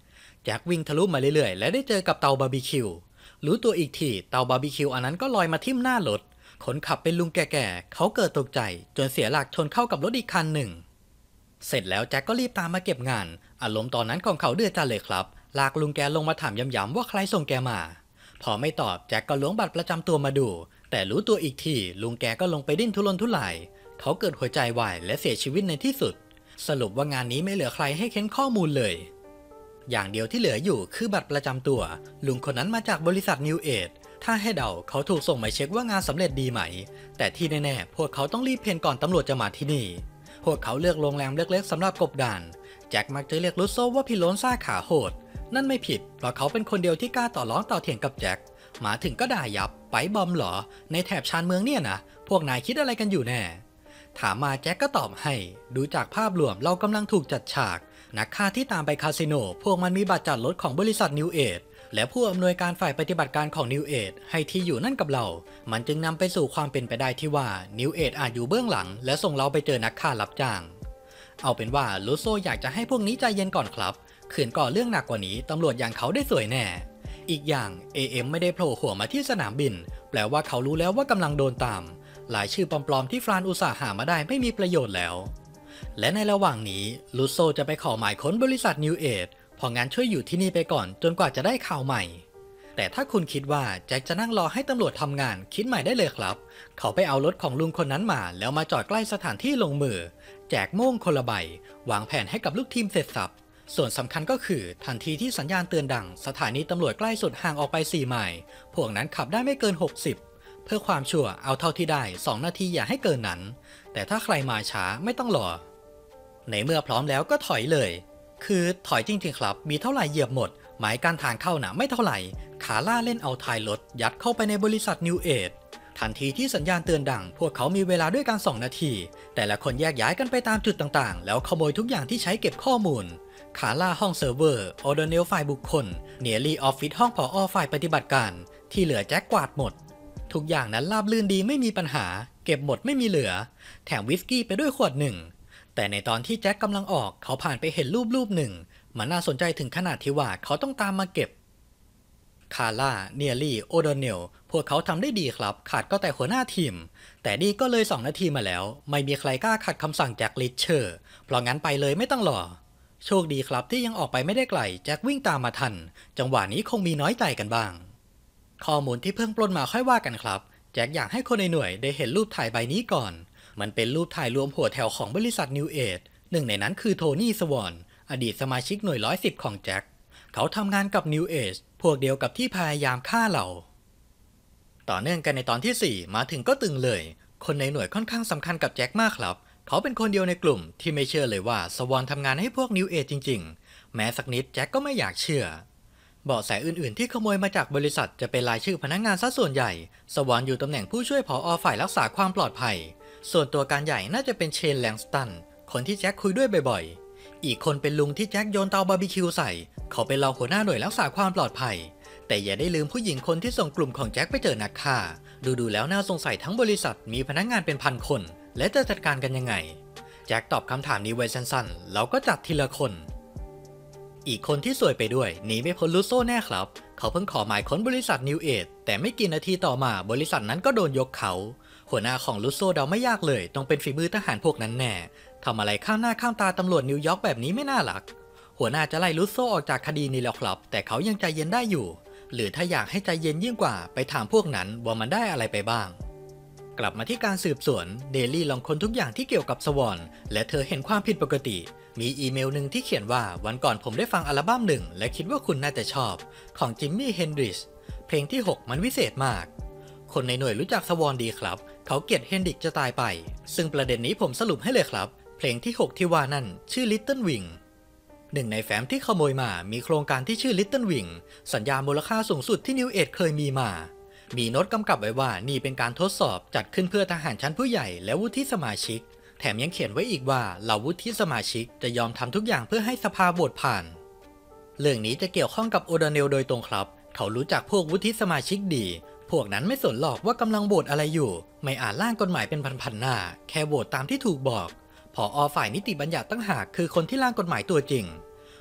A: จ็ควิ่งทะลุมาเรื่อยๆและได้เจอกับเตาบาร์บีคิวรู้ตัวอีกทีเตาบาร์บีคิวอันนั้นก็ลอยมาทิ่มหน้ารถคนขับเป็นลุงแก่ๆเขาเกิดตกใจจนเสียหลักชนเข้ากับรถอีกคันหนึ่งเสร็จแล้วแจ็คก็รีบตามมาเก็บงานอารมณ์ตอนนั้นของเขาเดือดจัดเลยครับลากลุงแกลงมาถามย้ำๆว่าใครส่งแกมาพอไม่ตอบแจ็คก็ล้วงบัตรประจำตัวมาดูแต่รู้ตัวอีกทีลุงแกก็ลงไปดิ้นทุรนทุรายเขาเกิดหัวใจวายและเสียชีวิตในที่สุดสรุปว่างานนี้ไม่เหลือใครให้เค้นข้อมูลเลยอย่างเดียวที่เหลืออยู่คือบัตรประจำตัวลุงคนนั้นมาจากบริษัทนิวเอจถ้าให้เดาเขาถูกส่งมาเช็คว่างานสำเร็จดีไหมแต่ที่แน่ๆพวกเขาต้องรีบเพนก่อนตำรวจจะมาที่นี่พวกเขาเลือกโรงแรมเล็กๆสำหรับกบดานแจ็คมักจะเรียกลุสโซว่าพี่โล้นซ่าขาโหดนั่นไม่ผิดเพราะเขาเป็นคนเดียวที่กล้าต่อร้องต่อเถียงกับแจ็คมาถึงก็ด่ายับไปบอมเหรอในแถบชานเมืองเนี่ยนะพวกนายคิดอะไรกันอยู่แน่ถามมาแจ็คก็ตอบให้ดูจากภาพรวมเรากำลังถูกจัดฉากนักฆ่าที่ตามไปคาสิโนพวกมันมีบัตรจัดรถของบริษัทนิวเอจและผู้อำนวยการฝ่ายปฏิบัติการของนิวเอจให้ที่อยู่นั่นกับเรามันจึงนำไปสู่ความเป็นไปได้ที่ว่านิวเอจอาจอยู่เบื้องหลังและส่งเราไปเจอนักฆ่ารับจ้างเอาเป็นว่าลูโซอยากจะให้พวกนี้ใจเย็นก่อนครับขืนก่อเรื่องหนักกว่านี้ตำรวจอย่างเขาได้สวยแน่อีกอย่าง เอ เอ็ม ไม่ได้โผล่หัวมาที่สนามบินแปลว่าเขารู้แล้วว่ากำลังโดนตามหลายชื่อปลอมๆที่ฟรานอุตส่าห์หามาได้ไม่มีประโยชน์แล้วและในระหว่างนี้ลูโซจะไปขอหมายค้นบริษัทนิวเอจพองั้นช่วยอยู่ที่นี่ไปก่อนจนกว่าจะได้ข่าวใหม่แต่ถ้าคุณคิดว่าแจ็คจะนั่งรอให้ตำรวจทำงานคิดใหม่ได้เลยครับเขาไปเอารถของลุงคนนั้นมาแล้วมาจอดใกล้สถานที่ลงมือแจกโม่งคนละใบวางแผนให้กับลูกทีมเสร็จสับส่วนสำคัญก็คือทันทีที่สัญญาณเตือนดังสถานีตำรวจใกล้สุดห่างออกไปสี่ไมล์พวกนั้นขับได้ไม่เกินหกสิบเพื่อความชัวร์เอาเท่าที่ได้สองนาทีอย่าให้เกินนั้นแต่ถ้าใครมาช้าไม่ต้องรอในเมื่อพร้อมแล้วก็ถอยเลยคือถอยจริงๆครับมีเท่าไหร่เหยียบหมดหมายการทางเข้าน่ะไม่เท่าไหร่ขาล่าเล่นเอาท้ายรถยัดเข้าไปในบริษัทนิวเอจทันทีที่สัญญาณเตือนดังพวกเขามีเวลาด้วยกันสองนาทีแต่ละคนแยกย้ายกันไปตามจุดต่างๆแล้วขโมยทุกอย่างที่ใช้เก็บข้อมูลขาล่าห้องเซิร์ฟเวอร์ออเดอร์เนลฝ่ายบุคคลเนียรี่ออฟฟิศห้องผอ.ฝ่ายปฏิบัติการที่เหลือแจ็คกวาดหมดทุกอย่างนั้นราบรื่นดีไม่มีปัญหาเก็บหมดไม่มีเหลือแถมวิสกี้ไปด้วยขวดหนึ่งแต่ในตอนที่แจ็คกำลังออกเขาผ่านไปเห็นรูปรูปหนึ่งมันน่าสนใจถึงขนาดที่ว่าเขาต้องตามมาเก็บคาร่าเนียรี่โอดอนเนลพวกเขาทำได้ดีครับขาดก็แต่หัวหน้าทีมแต่นี่ก็เลยสองนาทีมาแล้วไม่มีใครกล้าขัดคำสั่งแจ็คลิชเชอร์เพราะงั้นไปเลยไม่ต้องรอโชคดีครับที่ยังออกไปไม่ได้ไกลแจ็ควิ่งตามมาทันจังหวะนี้คงมีน้อยใจกันบ้างข้อมูลที่เพิ่งปล้นมาค่อยว่ากันครับแจ็คอยากให้คนในหน่วยได้เห็นรูปถ่ายใบนี้ก่อนมันเป็นรูปถ่ายรวมหัวแถวของบริษัทนิวเอจหนึ่งในนั้นคือโทนี่สวอนอดีตสมาชิกหน่วยร้อยสิบของแจ็คเขาทำงานกับนิวเอจพวกเดียวกับที่พยายามฆ่าเราต่อเนื่องกันในตอนที่สี่มาถึงก็ตึงเลยคนในหน่วยค่อนข้างสำคัญกับแจ็คมากครับเขาเป็นคนเดียวในกลุ่มที่ไม่เชื่อเลยว่าสวอนทำงานให้พวกนิวเอจจริงๆแม้สักนิดแจ็คก็ไม่อยากเชื่อเบาะแสอื่นๆที่ขโมยมาจากบริษัทจะเป็นรายชื่อพนักงานซะส่วนใหญ่สวอนอยู่ตำแหน่งผู้ช่วยผอ.ฝ่ายรักษาความปลอดภัยส่วนตัวการใหญ่น่าจะเป็นเชนแลงสตันคนที่แจ็คคุยด้วยบ่อยๆอีกคนเป็นลุงที่แจ็คโยนเตาบาร์บีคิวใส่เขาเป็นรองหัวหน้าหน่วยรักษาความปลอดภัยแต่อย่าได้ลืมผู้หญิงคนที่ส่งกลุ่มของแจ็คไปเจอนักฆ่าดูๆแล้วน่าสงสัยทั้งบริษัทมีพนักงานเป็นพันคนและจะจัดการกันยังไงแจ็คตอบคำถามนี้ไว้สั้นๆแล้วก็จัดทีละคนอีกคนที่สวยไปด้วยหนีไม่พ้นลูโซ่แน่ครับเขาเพิ่งขอหมายค้นบริษัทนิวเอจแต่ไม่กี่นาทีต่อมาบริษัทนั้นก็โดนยกเขาหัวหน้าของลูโซ่เดาไม่ยากเลยต้องเป็นฝีมือทหารพวกนั้นแน่ทำอะไรข้ามหน้าข้ามตาตำรวจนิวยอร์กแบบนี้ไม่น่าหลักหัวหน้าจะไล่ลูโซ่ออกจากคดีนี้แล้วครับแต่เขายังใจเย็นได้อยู่หรือถ้าอยากให้ใจเย็นยิ่งกว่าไปถามพวกนั้นว่ามันได้อะไรไปบ้างกลับมาที่การสืบสวนเดลี่ลองค้นทุกอย่างที่เกี่ยวกับสวอนและเธอเห็นความผิดปกติมีอีเมลหนึ่งที่เขียนว่าวันก่อนผมได้ฟังอัลบั้มหนึ่งและคิดว่าคุณน่าจะชอบของจิมมี่เฮนดริชเพลงที่หกมันวิเศษมากคนในหน่วยรู้จักสวอนดีครับเขาเกลียดเฮนดริกจะตายไปซึ่งประเด็นนี้ผมสรุปให้เลยครับเพลงที่หกที่ว่านั่นชื่อ Little Wing หนึ่งในแฟ้มที่ขโมยมามีโครงการที่ชื่อ Little Wing สัญญามูลค่าสูงสุดที่นิวเอจเคยมีมามีโน้ตกำกับไว้ว่านี่เป็นการทดสอบจัดขึ้นเพื่อทหารชั้นผู้ใหญ่และวุฒิสมาชิกแถมยังเขียนไว้อีกว่าเหล่าวุฒิสมาชิกจะยอมทำทุกอย่างเพื่อให้สภาโหวตผ่านเรื่องนี้จะเกี่ยวข้องกับโอดาเนลโดยตรงครับเขารู้จักพวกวุฒิสมาชิกดีพวกนั้นไม่สนหรอกว่ากำลังโหวตอะไรอยู่ไม่อ่านร่างกฎหมายเป็นพันๆหน้าแค่โหวตตามที่ถูกบอกผอ.ฝ่ายนิติบัญญัติตั้งหากคือคนที่ร่างกฎหมายตัวจริง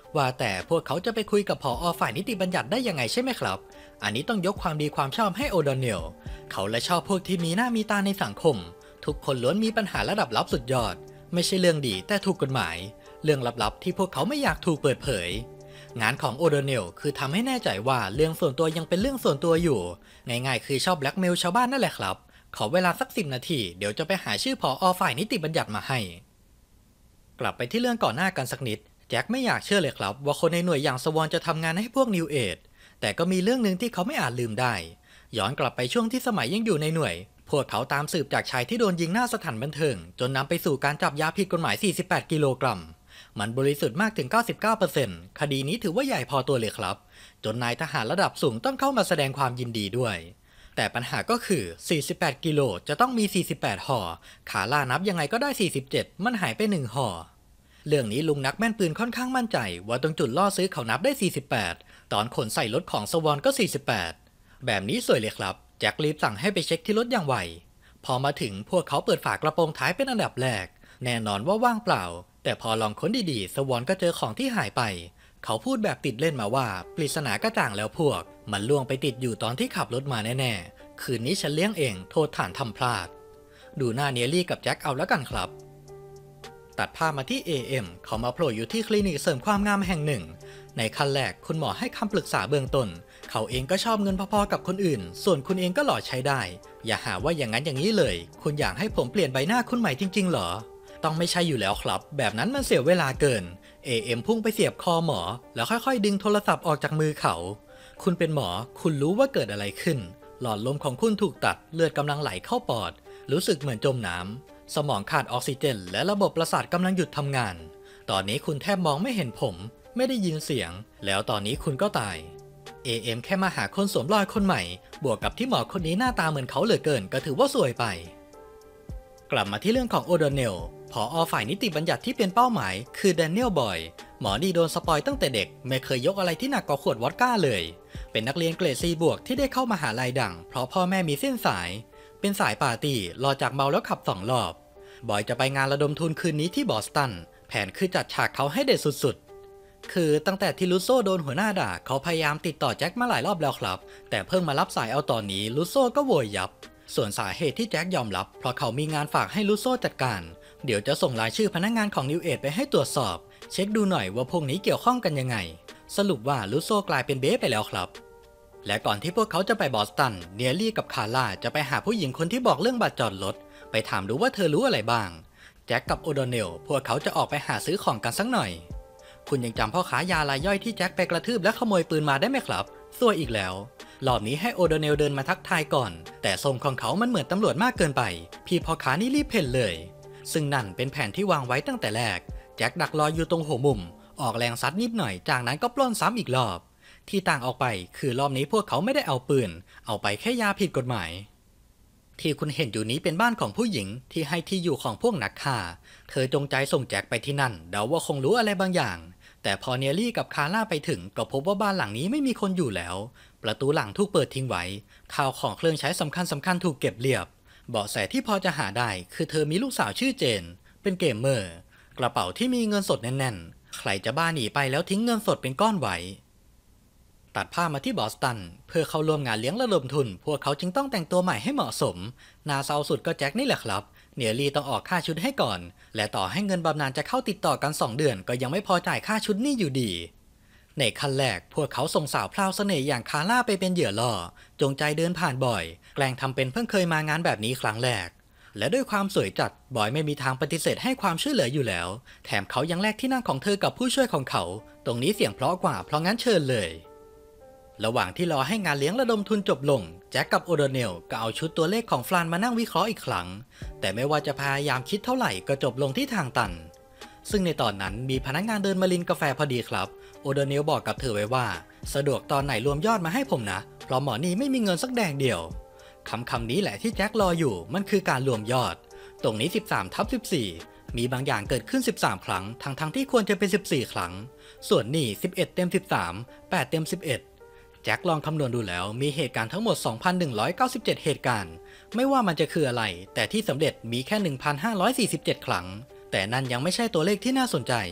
A: ว่าแต่พวกเขาจะไปคุยกับผอ.ฝ่ายนิติบัญญัติได้ยังไงใช่ไหมครับอันนี้ต้องยกความดีความชอบให้โอดอนเนลเขาและชอบพวกที่มีหน้ามีตาในสังคมทุกคนล้วนมีปัญหาระดับลับสุดยอดไม่ใช่เรื่องดีแต่ถูกกฎหมายเรื่องลับๆที่พวกเขาไม่อยากถูกเปิดเผยงานของโอดอนเนลคือทำให้แน่ใจว่าเรื่องส่วนตัวยังเป็นเรื่องส่วนตัวอยู่ง่ายๆคือชอบแบล็กเมลชาวบ้านนั่นแหละครับขอเวลาสักสิบนาทีเดี๋ยวจะไปหาชื่อผอ.ฝ่ายนิติบัญญัติมาให้กลับไปที่เรื่องก่อนหน้ากันสักนิดแจ็คไม่อยากเชื่อเลยครับว่าคนในหน่วยอย่างสวอนจะทำงานให้พวกนิวเอจแต่ก็มีเรื่องหนึ่งที่เขาไม่อาจลืมได้ย้อนกลับไปช่วงที่สมัยยังอยู่ในหน่วยพวกเขาตามสืบจากชายที่โดนยิงหน้าสถานบันเทิงจนนำไปสู่การจับยาผิดกฎหมายสี่สิบแปดกิโลกรัมมันบริสุทธิ์มากถึง เก้าสิบเก้าเปอร์เซ็นต์ คดีนี้ถือว่าใหญ่พอตัวเลยครับจนนายทหารระดับสูงต้องเข้ามาแสดงความยินดีด้วยแต่ปัญหาก็คือสี่สิบแปดกิโลจะต้องมีสี่สิบแปดห่อขาล่านับยังไงก็ได้สี่สิบเจ็ดมันหายไปหนึ่งห่อเรื่องนี้ลุงนักแม่นปืนค่อนข้างมั่นใจว่าตรงจุดล่อซื้อเขานับได้สี่สิบแปดตอนขนใส่รถของสวอนก็สี่สิบแปดแบบนี้สวยเลยครับแจ็ครีบสั่งให้ไปเช็คที่รถอย่างไวพอมาถึงพวกเขาเปิดฝากระโปรงท้ายเป็นอันดับแรกแน่นอนว่าว่างเปล่าแต่พอลองค้นดีๆสวอนก็เจอของที่หายไปเขาพูดแบบติดเล่นมาว่าปริศนากระจ่างแล้วพวกมันล่วงไปติดอยู่ตอนที่ขับรถมาแน่ๆคืนนี้ฉันเลี้ยงเองโทษฐานทำพลาดดูหน้าเนียลี่กับแจ็คเอาแล้วกันครับตัดภาพมาที่ เอ เอ็ม เขามาโผล่อยู่ที่คลินิกเสริมความงามแห่งหนึ่งในขั้นแรกคุณหมอให้คำปรึกษาเบื้องต้นเขาเองก็ชอบเงินพอๆกับคนอื่นส่วนคุณเองก็หล่อใช้ได้อย่าหาว่าอย่างนั้นอย่างนี้เลยคุณอยากให้ผมเปลี่ยนใบหน้าคุณใหม่จริงๆเหรอต้องไม่ใช่อยู่แล้วครับแบบนั้นมันเสียเวลาเกิน เอ เอ็ม พุ่งไปเสียบคอหมอแล้วค่อยๆดึงโทรศัพท์ออกจากมือเขาคุณเป็นหมอคุณรู้ว่าเกิดอะไรขึ้นหลอดลมของคุณถูกตัดเลือดกำลังไหลเข้าปอดรู้สึกเหมือนจมน้ำสมองขาดออกซิเจนและระบบประสาทกำลังหยุดทำงานตอนนี้คุณแทบมองไม่เห็นผมไม่ได้ยินเสียงแล้วตอนนี้คุณก็ตาย เอ เอ็ม แค่มาหาคนสวมรอยคนใหม่บวกกับที่หมอคนนี้หน้าตาเหมือนเขาเหลือเกินก็ถือว่าสวยไปกลับมาที่เรื่องของโอดอนเนลผอ.ฝ่ายนิติบัญญัติที่เป็นเป้าหมายคือแดเนียลบอยหมอดีโดนสปอยตั้งแต่เด็กไม่เคยยกอะไรที่หนักกว่าขวดวอดก้าเลยเป็นนักเรียนเกรด ซี บวกที่ได้เข้ามหาลัยดังเพราะพ่อแม่มีเส้นสายเป็นสายปาร์ตี้รอจากเมาแล้วขับสองรอบบอยจะไปงานระดมทุนคืนนี้ที่บอสตันแผนคือจัดฉากเขาให้เด็ดสุดๆคือตั้งแต่ที่ลุโซโดนหัวหน้าด่าเขาพยายามติดต่อแจ็คมาหลายรอบแล้วครับแต่เพิ่งมารับสายเอาตอนนี้ลุโซก็โวยยับส่วนสาเหตุที่แจ็คยอมรับเพราะเขามีงานฝากให้ลุโซจัดการเดี๋ยวจะส่งรายชื่อพนักงานของนิวเอจไปให้ตรวจสอบเช็คดูหน่อยว่าพวกนี้เกี่ยวข้องกันยังไงสรุปว่าลุโซกลายเป็นเบ้ไปแล้วครับและก่อนที่พวกเขาจะไปบอสตันเนียลี่กับคาร่าจะไปหาผู้หญิงคนที่บอกเรื่องบัตรจอดรถไปถามดูว่าเธอรู้อะไรบ้างแจ็คกับโอดอนเนลพวกเขาจะออกไปหาซื้อของกันสักหน่อยคุณยังจำพ่อค้ายารายย่อยที่แจ็คไปกระทืบและขโมยปืนมาได้ไหมครับซวยอีกแล้วรอบนี้ให้โอดอนเนลเดินมาทักทายก่อนแต่ทรงของเขามันเหมือนตำรวจมากเกินไปพี่พ่อค้านี่รีบเพ่นเลยซึ่งนั่นเป็นแผนที่วางไว้ตั้งแต่แรกแจ็คดักรออยู่ตรงหัวมุมออกแรงซัดนิดหน่อยจากนั้นก็ปล้นซ้ำอีกรอบที่ต่างออกไปคือรอบนี้พวกเขาไม่ได้เอาปืนเอาไปแค่ยาผิดกฎหมายที่คุณเห็นอยู่นี้เป็นบ้านของผู้หญิงที่ให้ที่อยู่ของพวกนักฆ่าเธอจงใจส่งแจ็คไปที่นั่นเดาว่าคงรู้อะไรบางอย่างแต่พอเนียลี่กับคาร่าไปถึงก็พบว่าบ้านหลังนี้ไม่มีคนอยู่แล้วประตูหลังถูกเปิดทิ้งไว้ข้าวของเครื่องใช้สำคัญสำคัญถูกเก็บเรียบเบาะแสที่พอจะหาได้คือเธอมีลูกสาวชื่อเจนเป็นเกมเมอร์กระเป๋าที่มีเงินสดแน่นๆใครจะบ้าหนีไปแล้วทิ้งเงินสดเป็นก้อนไว้ตัดภาพมาที่บอสตันเพื่อเข้าร่วมงานเลี้ยงระดมทุนพวกเขาจึงต้องแต่งตัวใหม่ให้เหมาะสมน่าเศร้าสุดก็แจ็คนี่แหละครับเนียลี่ต้องออกค่าชุดให้ก่อนและต่อให้เงินบำนาญจะเข้าติดต่อกันสองเดือนก็ยังไม่พอจ่ายค่าชุดนี่อยู่ดีในขั้นแรกพวกเขาส่งสาวพราวเสน่ห์อย่างคาร่าไปเป็นเหยื่อล่อจงใจเดินผ่านบ่อยแกล้งทำเป็นเพิ่งเคยมางานแบบนี้ครั้งแรกและด้วยความสวยจัดบอยไม่มีทางปฏิเสธให้ความช่วยเหลืออยู่แล้วแถมเขายังแลกที่นั่งของเธอกับผู้ช่วยของเขาตรงนี้เสียงเพราะกว่าเพราะงั้นเชิญเลยระหว่างที่รอให้งานเลี้ยงระดมทุนจบลงแจ็คกับโอดอนเนลก็เอาชุดตัวเลขของฟลานมานั่งวิเคราะห์อีกครั้งแต่ไม่ว่าจะพยายามคิดเท่าไหร่ก็จบลงที่ทางตันซึ่งในตอนนั้นมีพนักงานเดินมาลินกาแฟพอดีครับโอดอนเนลบอกกับเธอไว้ว่าสะดวกตอนไหนรวมยอดมาให้ผมนะเพราะหมอนี่ไม่มีเงินสักแดงเดียวคำคำนี้แหละที่แจ็ครออยู่มันคือการรวมยอดตรงนี้สิบสามทับสิบสี่มีบางอย่างเกิดขึ้นสิบสามครั้งทั้งทั้งที่ควรจะเป็นสิบสี่ครั้งส่วนนี่สิบเอ็ดเต็มสิบสาม แปดเต็มสิบเอ็ดแจ็คลองคำนวณดูแล้วมีเหตุการณ์ทั้งหมด สองพันหนึ่งร้อยเก้าสิบเจ็ด เหตุการณ์ไม่ว่ามันจะคืออะไรแต่ที่สำเร็จมีแค่ หนึ่งพันห้าร้อยสี่สิบเจ็ด ครั้งแต่นั่นยังไม่ใช่ตัวเลขที่น่าสนใจ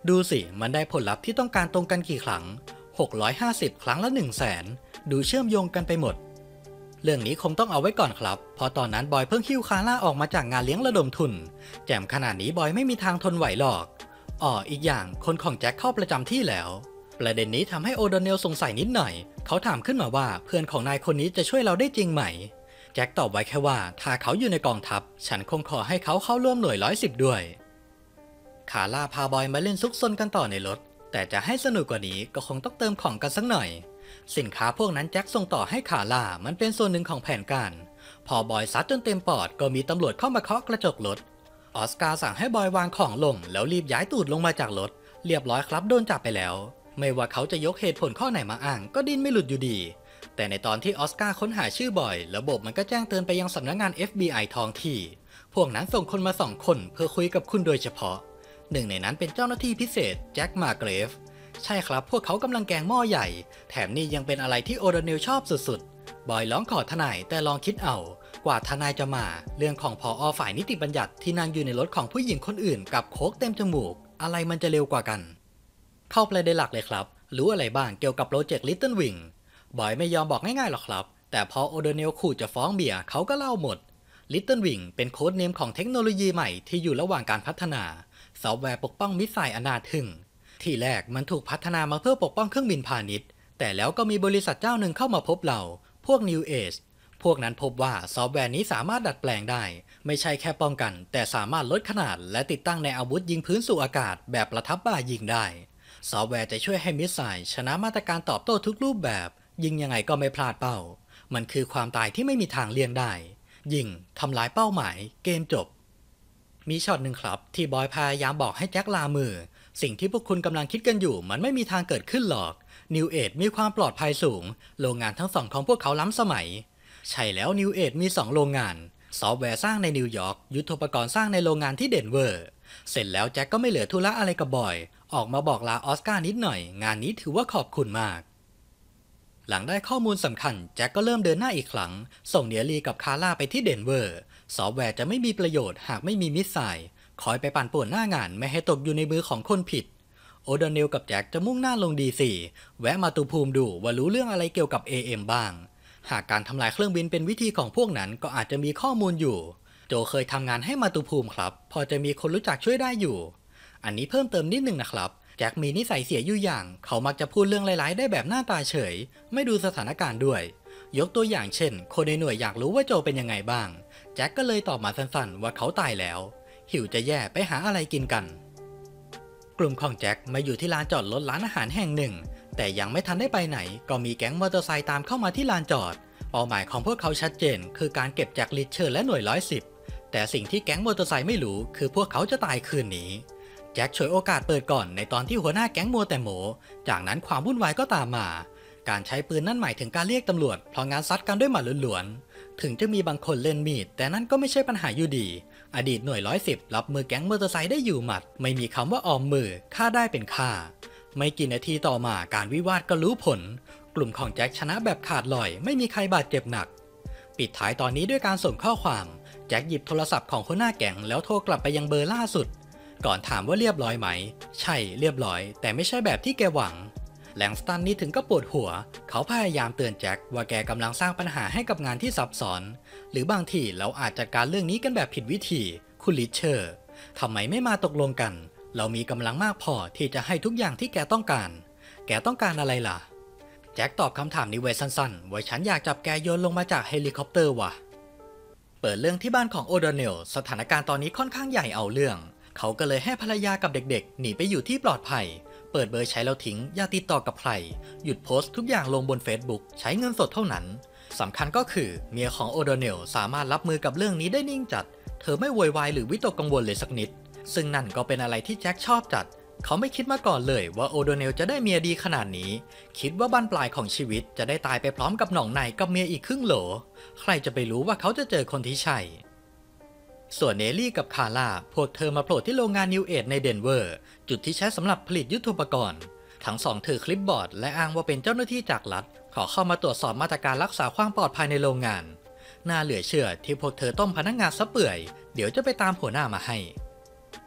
A: ดูสิมันได้ผลลัพธ์ที่ต้องการตรงกันกี่ครั้งหกร้อยห้าสิบครั้งละหนึ่งแสนดูเชื่อมโยงกันไปหมดเรื่องนี้คงต้องเอาไว้ก่อนครับเพราะตอนนั้นบอยเพิ่งหิ้วคาร่าออกมาจากงานเลี้ยงระดมทุนแจมขนาดนี้บอยไม่มีทางทนไหวหรอกอ๋ออีกอย่างคนของแจ็คเข้าประจำที่แล้วประเด็นนี้ทำให้โอโดเนลสงสัยนิดหน่อยเขาถามขึ้นมาว่าเพื่อนของนายคนนี้จะช่วยเราได้จริงไหมแจ็คตอบไว้แค่ว่าถ้าเขาอยู่ในกองทัพฉันคงขอให้เขาเข้าร่วมหน่วยร้อยสิบด้วยคาร่าพาบอยมาเล่นซุกซนกันต่อในรถแต่จะให้สนุกกว่านี้ก็คงต้องเติมของกันสักหน่อยสินค้าพวกนั้นแจ็คส่งต่อให้คาร่ามันเป็นส่วนหนึ่งของแผนการพอบอยซัดจนเต็มปอดก็มีตำรวจเข้ามาเคาะกระจกรถออสการ์สั่งให้บอยวางของลงแล้วรีบย้ายตูดลงมาจากรถเรียบร้อยครับโดนจับไปแล้วไม่ว่าเขาจะยกเหตุผลข้อไหนมาอ้างก็ดิ้นไม่หลุดอยู่ดีแต่ในตอนที่ออสการ์ค้นหาชื่อบอยระบบมันก็แจ้งเตือนไปยังสำนักงาน เอฟ บี ไอ ท้องที่พวกนั้นส่งคนมาสองคนเพื่อคุยกับคุณโดยเฉพาะหนึ่งในนั้นเป็นเจ้าหน้าที่พิเศษแจ็คมาเกรฟใช่ครับพวกเขากำลังแกงหม้อใหญ่แถมนี่ยังเป็นอะไรที่โอโดเนลชอบสุดๆบอยร้องขอทนายแต่ลองคิดเอากว่าทนายจะมาเรื่องของผอ.ฝ่ายนิติบัญญัติที่นั่งอยู่ในรถของผู้หญิงคนอื่นกับโค้กเต็มจมูกอะไรมันจะเร็วกว่ากันเข้าประเด็นหลักเลยครับรู้อะไรบ้างเกี่ยวกับโปรเจกต์ Little Wing บอยไม่ยอมบอกง่ายๆหรอกครับแต่พอโอโดเนลขู่จะฟ้องเบียร์เขาก็เล่าหมด Little Wing เป็นโค้ดเนมของเทคโนโลยีใหม่ที่อยู่ระหว่างการพัฒนาซอฟต์แวร์ปกป้องมิสไซล์อนาถึงที่แรกมันถูกพัฒนามาเพื่อปกป้องเครื่องบินพาณิชย์แต่แล้วก็มีบริษัทเจ้าหนึ่งเข้ามาพบเราพวก New Age พวกนั้นพบว่าซอฟต์แวร์นี้สามารถดัดแปลงได้ไม่ใช่แค่ป้องกันแต่สามารถลดขนาดและติดตั้งในอาวุธยิงพื้นสู่อากาศแบบประทับบ่ายิงได้ซอฟต์แวร์จะช่วยให้มิสไซล์ชนะมาตรการตอบโต้ทุกรูปแบบยิงยังไงก็ไม่พลาดเป้ามันคือความตายที่ไม่มีทางเลี่ยงได้ยิงทำลายเป้าหมายเกมจบมีช็อตหนึ่งครับที่บอยพยายามบอกให้แจ็คลามือสิ่งที่พวกคุณกำลังคิดกันอยู่มันไม่มีทางเกิดขึ้นหรอก New Age มีความปลอดภัยสูงโรงงานทั้งสองของพวกเขาล้ำสมัยใช่แล้ว New Age มีสองโรงงานซอฟต์แวร์สร้างในนิวยอร์กยุทโธปกรณ์สร้างในโรงงานที่เดนเวอร์เสร็จแล้วแจ็คก็ไม่เหลือธุระอะไรกับบอยออกมาบอกลาออสการ์นิดหน่อยงานนี้ถือว่าขอบคุณมากหลังได้ข้อมูลสำคัญแจ็คก็เริ่มเดินหน้าอีกครั้งส่งเนียรีกับคาร่าไปที่เดนเวอร์ซอฟต์แวร์จะไม่มีประโยชน์หากไม่มีมิสไซล์คอยไปปั่นป่วนหน้างานไม่ให้ตกอยู่ในมือของคนผิดโอโดเนลกับแจ็คจะมุ่งหน้าลงดีซีแวะมาตูภูมิดูว่ารู้เรื่องอะไรเกี่ยวกับ เอ เอ็ม บ้างหากการทำลายเครื่องบินเป็นวิธีของพวกนั้นก็อาจจะมีข้อมูลอยู่โจเคยทำงานให้มาตูภูมิครับพอจะมีคนรู้จักช่วยได้อยู่อันนี้เพิ่มเติมนิดนึงนะครับแจ็คมีนิสัยเสียอยู่อย่างเขามักจะพูดเรื่องร้ายๆได้แบบหน้าตาเฉยไม่ดูสถานการณ์ด้วยยกตัวอย่างเช่นคนในหน่วยอยากรู้ว่าโจเป็นยังไงบ้างแจ็คก็เลยตอบมาสั้นๆว่าเขาตายแล้วหิวจะแย่ไปหาอะไรกินกันกลุ่มของแจ็คมาอยู่ที่ลานจอดรถร้านอาหารแห่งหนึ่งแต่ยังไม่ทันได้ไปไหนก็มีแก๊งมอเตอร์ไซค์ตามเข้ามาที่ลานจอดเป้าหมายของพวกเขาชัดเจนคือการเก็บแจ็คลิชเชอร์และหน่วยร้อยสิบแต่สิ่งที่แก๊งมอเตอร์ไซค์ไม่รู้คือพวกเขาจะตายคืนนี้แจ็คฉวยโอกาสเปิดก่อนในตอนที่หัวหน้าแก๊งมัวแต่โมจากนั้นความวุ่นวายก็ตามมาการใช้ปืนนั่นหมายถึงการเรียกตำรวจเพราะงานซัดกันด้วยหมัดล้วนๆถึงจะมีบางคนเล่นมีดแต่นั่นก็ไม่ใช่ปัญหาอยู่ดีอดีตหน่วยร้อยสิบรับมือแก๊งมอเตอร์ไซค์ได้อยู่หมัดไม่มีคำว่าออมมือฆ่าได้เป็นฆ่าไม่กี่นาทีต่อมาการวิวาทก็รู้ผลกลุ่มของแจ็คชนะแบบขาดลอยไม่มีใครบาดเจ็บหนักปิดท้ายตอนนี้ด้วยการส่งข้อความแจ็คหยิบโทรศัพท์ของหัวหน้าแก๊งแล้วโทรกลับไปยังเบอร์ล่าสุดก่อนถามว่าเรียบร้อยไหมใช่เรียบร้อยแต่ไม่ใช่แบบที่แกหวังแลงสตันนี่ถึงก็ปวดหัวเขาพยายามเตือนแจ็คว่าแกกำลังสร้างปัญหาให้กับงานที่ซับซ้อนหรือบางทีเราอาจจัดการเรื่องนี้กันแบบผิดวิธีคุณลิชเชอร์ทำไมไม่มาตกลงกันเรามีกำลังมากพอที่จะให้ทุกอย่างที่แกต้องการแกต้องการอะไรล่ะแจ็คตอบคำถามนี้ไว้สั้นๆว่าฉันอยากจับแกโยนลงมาจากเฮลิคอปเตอร์ว่ะเปิดเรื่องที่บ้านของโอโดเนลสถานการณ์ตอนนี้ค่อนข้างใหญ่เอาเรื่องเขาก็เลยให้ภรรยากับเด็กๆหนีไปอยู่ที่ปลอดภัยเปิดเบอร์ใช้แล้วทิ้งอย่าติดต่อกับใครหยุดโพสต์ทุกอย่างลงบน Facebook ใช้เงินสดเท่านั้นสำคัญก็คือเมียของโอโดเนลสามารถรับมือกับเรื่องนี้ได้นิ่งจัดเธอไม่โวยวายหรือวิตกกังวลเลยสักนิดซึ่งนั่นก็เป็นอะไรที่แจ็คชอบจัดเขาไม่คิดมาก่อนเลยว่าโอโดเนลจะได้เมียดีขนาดนี้คิดว่าบั้นปลายของชีวิตจะได้ตายไปพร้อมกับหนองในกับเมียอีกครึ่งโหลใครจะไปรู้ว่าเขาจะเจอคนที่ใช่ส่วนเนลลี่กับคาร่าพวกเธอมาโผล่ที่โรงงานนิวเอจในเดนเวอร์จุดที่ใช้สำหรับผลิตยุทโธปกรณ์ทั้งสองถือคลิปบอร์ดและอ้างว่าเป็นเจ้าหน้าที่จากรัฐขอเข้ามาตรวจสอบมาตรการรักษาความปลอดภัยในโรงงานน่าเหลือเชื่อที่พวกเธอต้มพนักงานซะเปื่อยเดี๋ยวจะไปตามหัวหน้ามาให้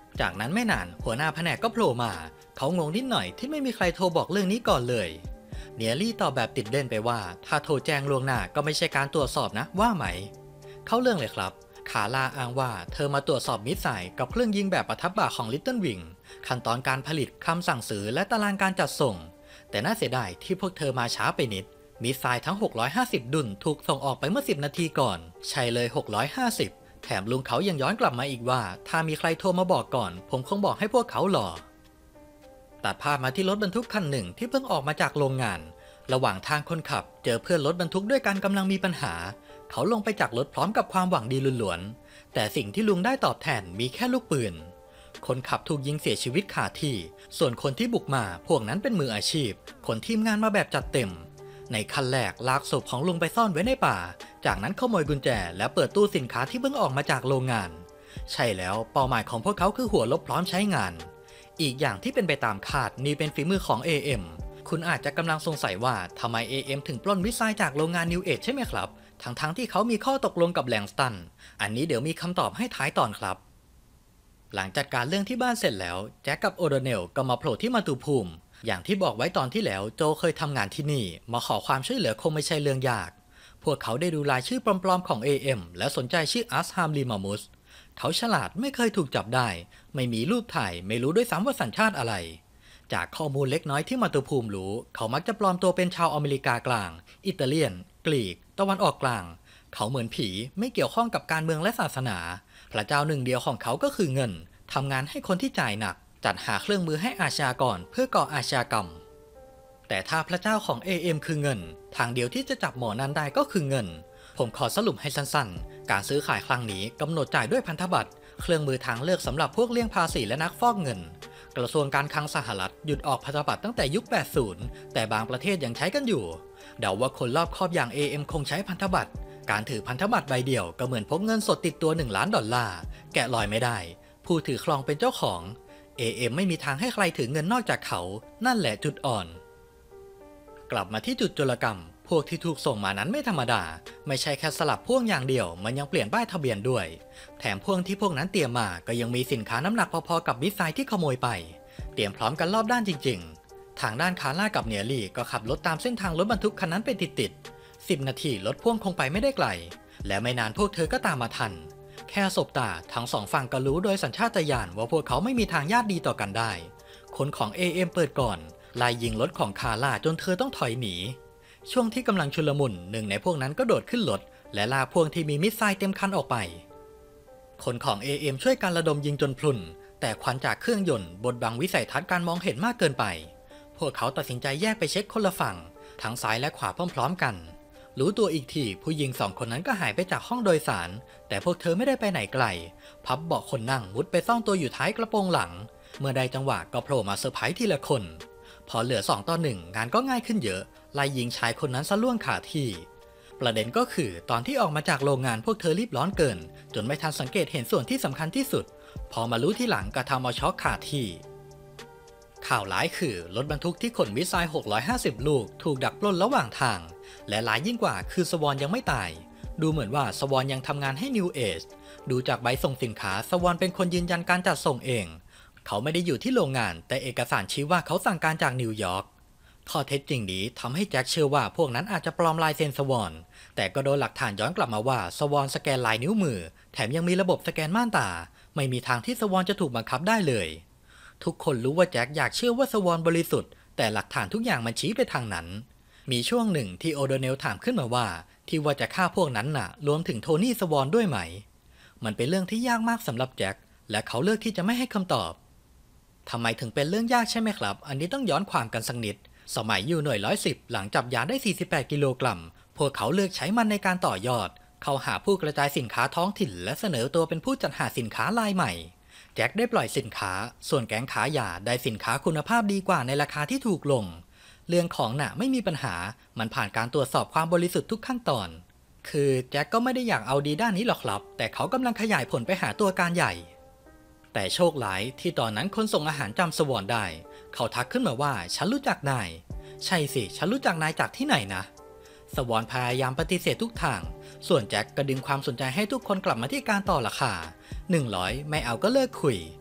A: จากนั้นไม่นานหัวหน้าแผนกก็โผล่มาเขางงนิดหน่อยที่ไม่มีใครโทรบอกเรื่องนี้ก่อนเลยเนียรี่ตอบแบบติดเล่นไปว่าถ้าโทรแจ้งล่วงหน้าก็ไม่ใช่การตรวจสอบนะว่าไหมเข้าเรื่องเลยครับคาร่าอ้างว่าเธอมาตรวจสอบมิสไซล์กับเครื่องยิงแบบประทับบ่าของลิตเติ้ลวิงขั้นตอนการผลิตคำสั่งซื้อและตารางการจัดส่งแต่น่าเสียดายที่พวกเธอมาช้าไปนิดมิสไซล์ทั้งหกร้อยห้าสิบดุลถูกส่งออกไปเมื่อสิบนาทีก่อนใช่เลยหกร้อยห้าสิบแถมลุงเขายังย้อนกลับมาอีกว่าถ้ามีใครโทรมาบอกก่อนผมคงบอกให้พวกเขารอตัดภาพมาที่รถบรรทุกคันหนึ่งที่เพิ่งออกมาจากโรงงานระหว่างทางคนขับเจอเพื่อนรถบรรทุกด้วยกันกำลังมีปัญหาเขาลงไปจากรถพร้อมกับความหวังดีล้วนๆแต่สิ่งที่ลุงได้ตอบแทนมีแค่ลูกปืนคนขับถูกยิงเสียชีวิตคาที่ส่วนคนที่บุกมาพวกนั้นเป็นมืออาชีพคนทีมงานมาแบบจัดเต็มในขั้นแรกลากศพของลุงไปซ่อนไว้ในป่าจากนั้นขโมยกุญแจและเปิดตู้สินค้าที่เพิ่งออกมาจากโรงงานใช่แล้วเป้าหมายของพวกเขาคือหัวลบพร้อมใช้งานอีกอย่างที่เป็นไปตามคาดนี่เป็นฝีมือของ เอ เอ็ม คุณอาจจะกำลังสงสัยว่าทำไม เอ เอ็ม ถึงปล้นมิสไซล์จากโรงงานนิวเอจใช่ไหมครับทั้งๆ ท, ที่เขามีข้อตกลงกับแลงสตันอันนี้เดี๋ยวมีคำตอบให้ท้ายตอนครับหลังจัดการเรื่องที่บ้านเสร็จแล้วแจ็คกับโอโดเนลก็มาโผล่ที่มาตูภูมิอย่างที่บอกไว้ตอนที่แล้วโจเคยทำงานที่นี่มาขอความช่วยเหลือคงไม่ใช่เรื่องยากพวกเขาได้ดูรายชื่อปลอมๆของ เอ เอ็ม และสนใจชื่ออัสฮามลีมามุสเขาฉลาดไม่เคยถูกจับได้ไม่มีรูปถ่ายไม่รู้ด้วยซ้ำว่าสัญชาติอะไรจากข้อมูลเล็กน้อยที่มาตูภูมิรู้เขามักจะปลอมตัวเป็นชาวอเมริกากลางอิตาเลียนกรีกตะวันออกกลางเขาเหมือนผีไม่เกี่ยวข้องกับการเมืองและศาสนาพระเจ้าหนึ่งเดียวของเขาก็คือเงินทำงานให้คนที่จ่ายหนักจัดหาเครื่องมือให้อาชญากรเพื่อก่ออาชญากรรมแต่ถ้าพระเจ้าของ เอ เอ็ม คือเงินทางเดียวที่จะจับหมอนั้นได้ก็คือเงินผมขอสรุปให้สั้นๆการซื้อขายครั้งนี้กำหนดจ่ายด้วยพันธบัตรเครื่องมือทางเลือกสำหรับพวกเลี่ยงภาษีและนักฟอกเงินกระทรวงการคลังสหรัฐหยุดออกพันธบัตรตั้งแต่ยุค แปดสิบ แต่บางประเทศยังใช้กันอยู่เดาว่าคนรอบคอบอย่าง เอ เอ็ม คงใช้พันธบัตรการถือพันธบัตรใบเดียวก็เหมือนพกเงินสดติดตัวหนึ่งล้านดอลลาร์แกะรอยไม่ได้ผู้ถือครองเป็นเจ้าของ เอ เอ็ม ไม่มีทางให้ใครถือเงินนอกจากเขานั่นแหละจุดอ่อนกลับมาที่จุดโจรกรรมพวกที่ถูกส่งมานั้นไม่ธรรมดาไม่ใช่แค่สลับพ่วงอย่างเดียวมันยังเปลี่ยนป้ายทะเบียนด้วยแถมพ่วงที่พวกนั้นเตรียมมาก็ยังมีสินค้าน้ำหนักพอๆกับมิสไซล์ที่ขโมยไปเตรียมพร้อมกันรอบด้านจริงๆทางด้านคาร่ากับเนียรี่ก็ขับรถตามเส้นทางรถบรรทุกคันนั้นไปติดๆสิบนาทีรถพ่วงคงไปไม่ได้ไกลและไม่นานพวกเธอก็ตามมาทันแค่สบตาทั้งสองฝั่งก็รู้โดยสัญชาตญาณว่าพวกเขาไม่มีทางญาติดีต่อกันได้คนของ เอ เอ็ม เปิดก่อนไล่ยิงรถของคาร่าจนเธอต้องถอยหนีช่วงที่กำลังชุลมุนหนึ่งในพวกนั้นก็โดดขึ้นรถและลากพวงที่มีมิสไซล์เต็มคันออกไปคนของ เอ เอ็ม ช่วยกันระดมยิงจนพลุนแต่ควันจากเครื่องยนต์บดบังวิสัยทัศน์การมองเห็นมากเกินไปพวกเขาตัดสินใจแยกไปเช็คคนละฝั่งทั้งซ้ายและขวาพร้อมๆกันรู้ตัวอีกทีผู้หญิงสองคนนั้นก็หายไปจากห้องโดยสารแต่พวกเธอไม่ได้ไปไหนไกลพับเบาะคนนั่งมุดไปซ่อนตัวอยู่ท้ายกระโปรงหลังเมื่อใดจังหวะก็โผล่มาเซอร์ไพรส์ทีละคนพอเหลือสองต่อหนึ่งงานก็ง่ายขึ้นเยอะไล่ยิงชายคนนั้นซะล่วงขาที่ประเด็นก็คือตอนที่ออกมาจากโรงงานพวกเธอรีบร้อนเกินจนไม่ทันสังเกตเห็นส่วนที่สำคัญที่สุดพอมารู้ที่หลังก็ทำเอาช็อกขาดที่ข่าวร้ายคือรถบรรทุกที่ขนมิสไซล์หกร้อยห้าสิบลูกถูกดักปล้นระหว่างทางและร้ายยิ่งกว่าคือสวอนยังไม่ตายดูเหมือนว่าสวอนยังทำงานให้นิวเอจดูจากใบส่งสินค้าสวอนเป็นคนยืนยันการจัดส่งเองเขาไม่ได้อยู่ที่โรงงานแต่เอกสารชี้ว่าเขาสั่งการจากนิวยอร์กข้อเท็จจริงนี้ทำให้แจ็คเชื่อว่าพวกนั้นอาจจะปลอมลายเซ็นสวอนแต่ก็โดนหลักฐานย้อนกลับมาว่าสวอนสแกนลายนิ้วมือแถมยังมีระบบสแกนม่านตาไม่มีทางที่สวอนจะถูกบังคับได้เลยทุกคนรู้ว่าแจ็คอยากเชื่อว่าสวอนบริสุทธิ์แต่หลักฐานทุกอย่างมันชี้ไปทางนั้นมีช่วงหนึ่งที่โอโดเนลถามขึ้นมาว่าที่ว่าจะฆ่าพวกนั้นน่ะรวมถึงโทนี่สวอนด้วยไหมมันเป็นเรื่องที่ยากมากสำหรับแจ็คและเขาเลือกที่จะไม่ให้คำตอบทำไมถึงเป็นเรื่องยากใช่ไหมครับอันนี้ต้องย้อนความกันสักนิดสมัยอยู่หน่วยร้อยสิบหลังจับยาได้สี่สิบแปดกิโลกรัมพวกเขาเลือกใช้มันในการต่อยอดเข้าหาผู้กระจายสินค้าท้องถิ่นและเสนอตัวเป็นผู้จัดหาสินค้ารายใหม่แจ็คได้ปล่อยสินค้าส่วนแก๊งขายยาได้สินค้าคุณภาพดีกว่าในราคาที่ถูกลงเรื่องของน่ะไม่มีปัญหามันผ่านการตรวจสอบความบริสุทธิ์ทุกขั้นตอนคือแจ็คก็ไม่ได้อยากเอาดีด้านนี้หรอกครับแต่เขากำลังขยายผลไปหาตัวการใหญ่แต่โชคร้ายที่ตอนนั้นคนส่งอาหารจำสวอนได้เขาทักขึ้นมาว่าฉันรู้จักนายใช่สิฉันรู้จักนายจากที่ไหนนะสวอนพยายามปฏิเสธทุกทางส่วนแจ็คก็ดึงความสนใจให้ทุกคนกลับมาที่การต่อราคาหนึ่งร้อยไม่เอาก็เลิกคุย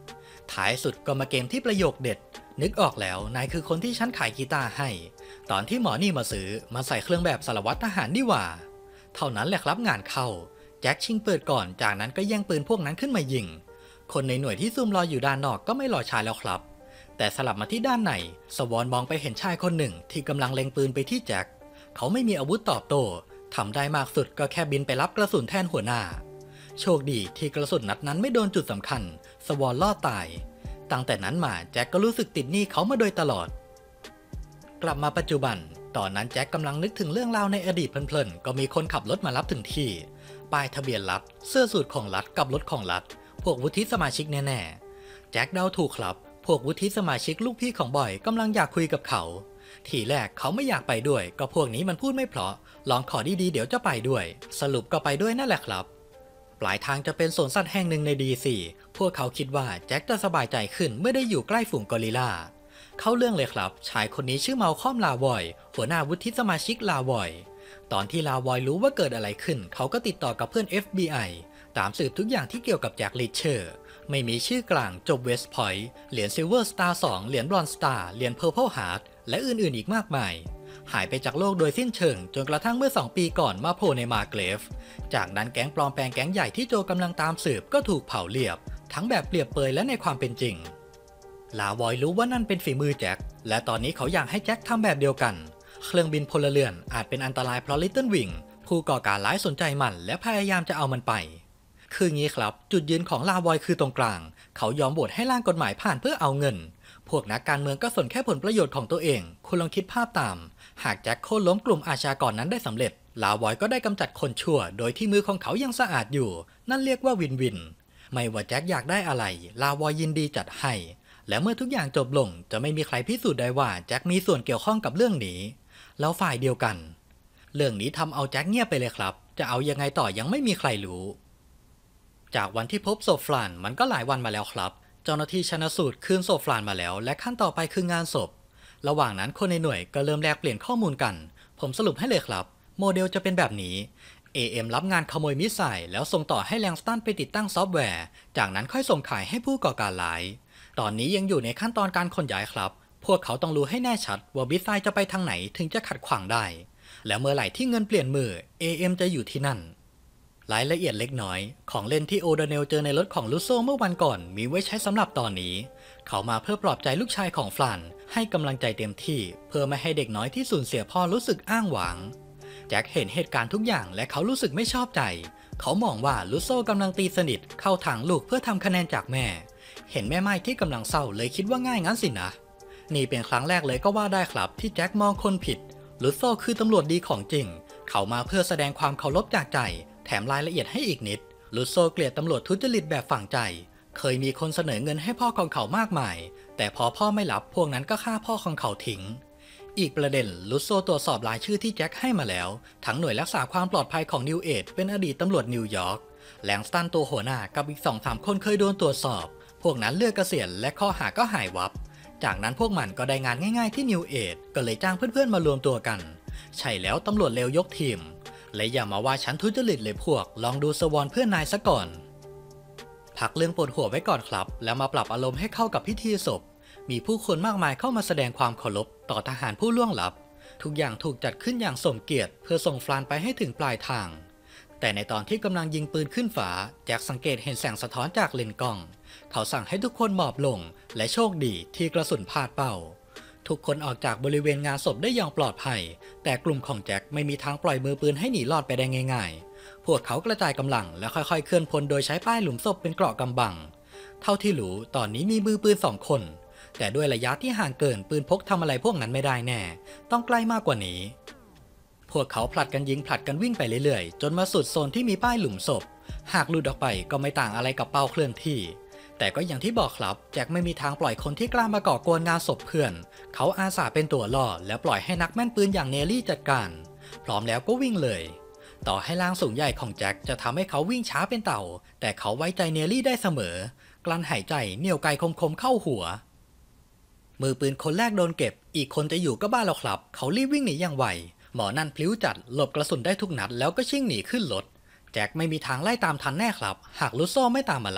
A: ท้ายสุดก็มาเกมที่ประโยคเด็ดนึกออกแล้วนายคือคนที่ฉันขายกีตาร์ให้ตอนที่หมอนี่มาซื้อมาใส่เครื่องแบบสารวัตรทหารนี่หว่าเท่านั้นแหละครับงานเข้าแจ็คชิงเปิดก่อนจากนั้นก็แย่งปืนพวกนั้นขึ้นมายิงคนในหน่วยที่ซุ่มรออยู่ด้านนอกก็ไม่รอช้าแล้วครับแต่สลับมาที่ด้านในสวอนมองไปเห็นชายคนหนึ่งที่กำลังเล็งปืนไปที่แจ็คเขาไม่มีอาวุธตอบโต้ทำได้มากสุดก็แค่บินไปรับกระสุนแทนหัวหน้าโชคดีที่กระสุนนัดนั้นไม่โดนจุดสำคัญสวอนรอดตายตั้งแต่นั้นมาแจ็คก็รู้สึกติดหนี้เขามาโดยตลอดกลับมาปัจจุบันตอนนั้นแจ็คกำลังนึกถึงเรื่องราวในอดีตเพลินๆก็มีคนขับรถมารับถึงที่ป้ายทะเบียนรัฐเสื้อสูทของรัฐกับรถของรัฐพวกวุฒิสมาชิกแน่ๆแจ็คเดาถูกครับพวกวุฒิสมาชิกลูกพี่ของบอยกำลังอยากคุยกับเขาทีแรกเขาไม่อยากไปด้วยก็พวกนี้มันพูดไม่เพราะลองขอดีๆเดี๋ยวจะไปด้วยสรุปก็ไปด้วยนั่นแหละครับปลายทางจะเป็นสวนสัตว์แห่งหนึ่งใน ดี ซี พวกเขาคิดว่าแจ็คจะสบายใจขึ้นเมื่อได้อยู่ใกล้ฝูงกอริลลาเข้าเรื่องเลยครับชายคนนี้ชื่อเมาคอมลาวอยหัวหน้าวุฒิสมาชิกลาวอยตอนที่ลาวอยรู้ว่าเกิดอะไรขึ้นเขาก็ติดต่อกับเพื่อน เอฟ บี ไอ ตามสืบทุกอย่างที่เกี่ยวกับแจ็คลิชเชอร์ไม่มีชื่อกลางจบเวสต์พอยต์เหรียญซิลเวอร์สตาร์สองเหรียญบรอนซ์สตาร์เหรียญเพอร์เพลฮาร์ทและอื่นๆอีกมากมายหายไปจากโลกโดยสิ้นเชิงจนกระทั่งเมื่อสองปีก่อนมาโผล่ในมาเกรฟจากนั้นแก๊งปลอมแปลงแก๊งใหญ่ที่โจกำลังตามสืบก็ถูกเผาเรียบทั้งแบบเปรียบเปยและในความเป็นจริงลาวอยรู้ว่านั่นเป็นฝีมือแจ็คและตอนนี้เขาอยากให้แจ็คทำแบบเดียวกันเครื่องบินพลเรือนอาจเป็นอันตรายเพราะลิตเติ้ลวิงผู้ก่อการร้ายสนใจมันและพยายามจะเอามันไปคืองี้ครับจุดยืนของลาวอยคือตรงกลางเขายอมโหวตให้ร่างกฎหมายผ่านเพื่อเอาเงินพวกนักการเมืองก็สนแค่ผลประโยชน์ของตัวเองคุณลองคิดภาพตามหากแจ็คโค่นล้มกลุ่มอาชญากรนั้นได้สำเร็จลาวอยก็ได้กำจัดคนชั่วโดยที่มือของเขายังสะอาดอยู่นั่นเรียกว่าวินวินไม่ว่าแจ็คอยากได้อะไรลาวอยยินดีจัดให้และเมื่อทุกอย่างจบลงจะไม่มีใครพิสูจน์ได้ว่าแจ็คมีส่วนเกี่ยวข้องกับเรื่องนี้แล้วฝ่ายเดียวกันเรื่องนี้ทำเอาแจ็คเงียบไปเลยครับจะเอายังไงต่อยังไม่มีใครรู้จากวันที่พบศพฟลานมันก็หลายวันมาแล้วครับเจ้าหน้าที่ชันสูตรคืนศพฟลานมาแล้วและขั้นต่อไปคืองานศพระหว่างนั้นคนในหน่วยก็เริ่มแลกเปลี่ยนข้อมูลกันผมสรุปให้เลยครับโมเดลจะเป็นแบบนี้ เอ เอ็ม รับงานขโมยมิสไซล์แล้วส่งต่อให้แลงสตันไปติดตั้งซอฟต์แวร์จากนั้นค่อยส่งขายให้ผู้ก่อการร้ายตอนนี้ยังอยู่ในขั้นตอนการขนย้ายครับพวกเขาต้องรู้ให้แน่ชัดว่ามิสไซล์จะไปทางไหนถึงจะขัดขวางได้และเมื่อไหร่ที่เงินเปลี่ยนมือ เอ เอ็ม จะอยู่ที่นั่นรายละเอียดเล็กน้อยของเล่นที่โอเดเนลเจอในรถของลูโซเมื่อวันก่อนมีไว้ใช้สำหรับตอนนี้เขามาเพื่อปลอบใจลูกชายของฟลานให้กำลังใจเต็มที่เพื่อไม่ให้เด็กน้อยที่สูญเสียพ่อรู้สึกอ้างหวังแจ็คเห็นเหตุการณ์ทุกอย่างและเขารู้สึกไม่ชอบใจเขามองว่าลูโซกำลังตีสนิทเข้าทางลูกเพื่อทำคะแนนจากแม่เห็นแม่ไม้ที่กำลังเศร้าเลยคิดว่าง่ายงั้นสินะนี่เป็นครั้งแรกเลยก็ว่าได้ครับที่แจ็คมองคนผิดลูโซคือตำรวจดีของจริงเขามาเพื่อแสดงความเคารพจากใจแถมรายละเอียดให้อีกนิดลูโซเกลียดตำรวจทุจริตแบบฝังใจเคยมีคนเสนอเงินให้พ่อของเขามากมายแต่พอพ่อไม่รับพวกนั้นก็ฆ่าพ่อของเขาทิ้งอีกประเด็นลูโซตรวจสอบรายชื่อที่แจ็คให้มาแล้วทั้งหน่วยรักษาความปลอดภัยของนิวเอจเป็นอดีตตำรวจนิวยอร์กแลงสตันตัวหัวหน้ากับอีก สองถึงสาม คนเคยโดนตรวจสอบพวกนั้นเลือกเกษียณและข้อหาก็หายวับจากนั้นพวกมันก็ได้งานง่ายๆที่นิวเอจก็เลยจ้างเพื่อนๆมารวมตัวกันใช่แล้วตำรวจเลวยกทีมและอย่ามาว่าฉันทุจริตเลยพวกลองดูสวอนเพื่อนนายซะก่อนพักเรื่องปวดหัวไว้ก่อนครับแล้วมาปรับอารมณ์ให้เข้ากับพิธีศพมีผู้คนมากมายเข้ามาแสดงความเคารพต่อทหารผู้ล่วงลับทุกอย่างถูกจัดขึ้นอย่างสมเกียรติเพื่อส่งฟลานไปให้ถึงปลายทางแต่ในตอนที่กำลังยิงปืนขึ้นฟ้าแจ็คสังเกตเห็นแสงสะท้อนจากเลนส์กล้องเขาสั่งให้ทุกคนหมอบลงและโชคดีที่กระสุนพลาดเป้าทุกคนออกจากบริเวณงานศพได้อย่างปลอดภัยแต่กลุ่มของแจ็คไม่มีทางปล่อยมือปืนให้หนีรอดไปได้ง่ายๆพวกเขากระจายกำลังและค่อยๆเคลื่อนพลโดยใช้ป้ายหลุมศพเป็นเกราะกำบังเท่าที่รู้ตอนนี้มีมือปืนสองคนแต่ด้วยระยะที่ห่างเกินปืนพกทำอะไรพวกนั้นไม่ได้แน่ต้องใกล้มากกว่านี้พวกเขาผลัดกันยิงผลัดกันวิ่งไปเรื่อยๆจนมาสุดโซนที่มีป้ายหลุมศพหากหลุดออกไปก็ไม่ต่างอะไรกับเป้าเคลื่อนที่แต่ก็อย่างที่บอกครับแจ็คไม่มีทางปล่อยคนที่กล้ามาก่อกวนงานศพเพื่อนเขาอาสาเป็นตัวล่อแล้วปล่อยให้นักแม่นปืนอย่างเนลลี่จัดการพร้อมแล้วก็วิ่งเลยต่อให้ร่างสูงใหญ่ของแจ็คจะทำให้เขาวิ่งช้าเป็นเต่าแต่เขาไว้ใจเนลลี่ได้เสมอกลั้นหายใจเหนี่ยวไกคมๆเข้าหัวมือปืนคนแรกโดนเก็บอีกคนจะอยู่ก็บ้าแล้วครับเขารีบวิ่งหนีอย่างไวหมอนั่นพลิ้วจัดหลบกระสุนได้ทุกนัดแล้วก็ชิ่งหนีขึ้นรถแจ็คไม่มีทางไล่ตามทันแน่ครับหากลูโซ่ไม่ตามมารับ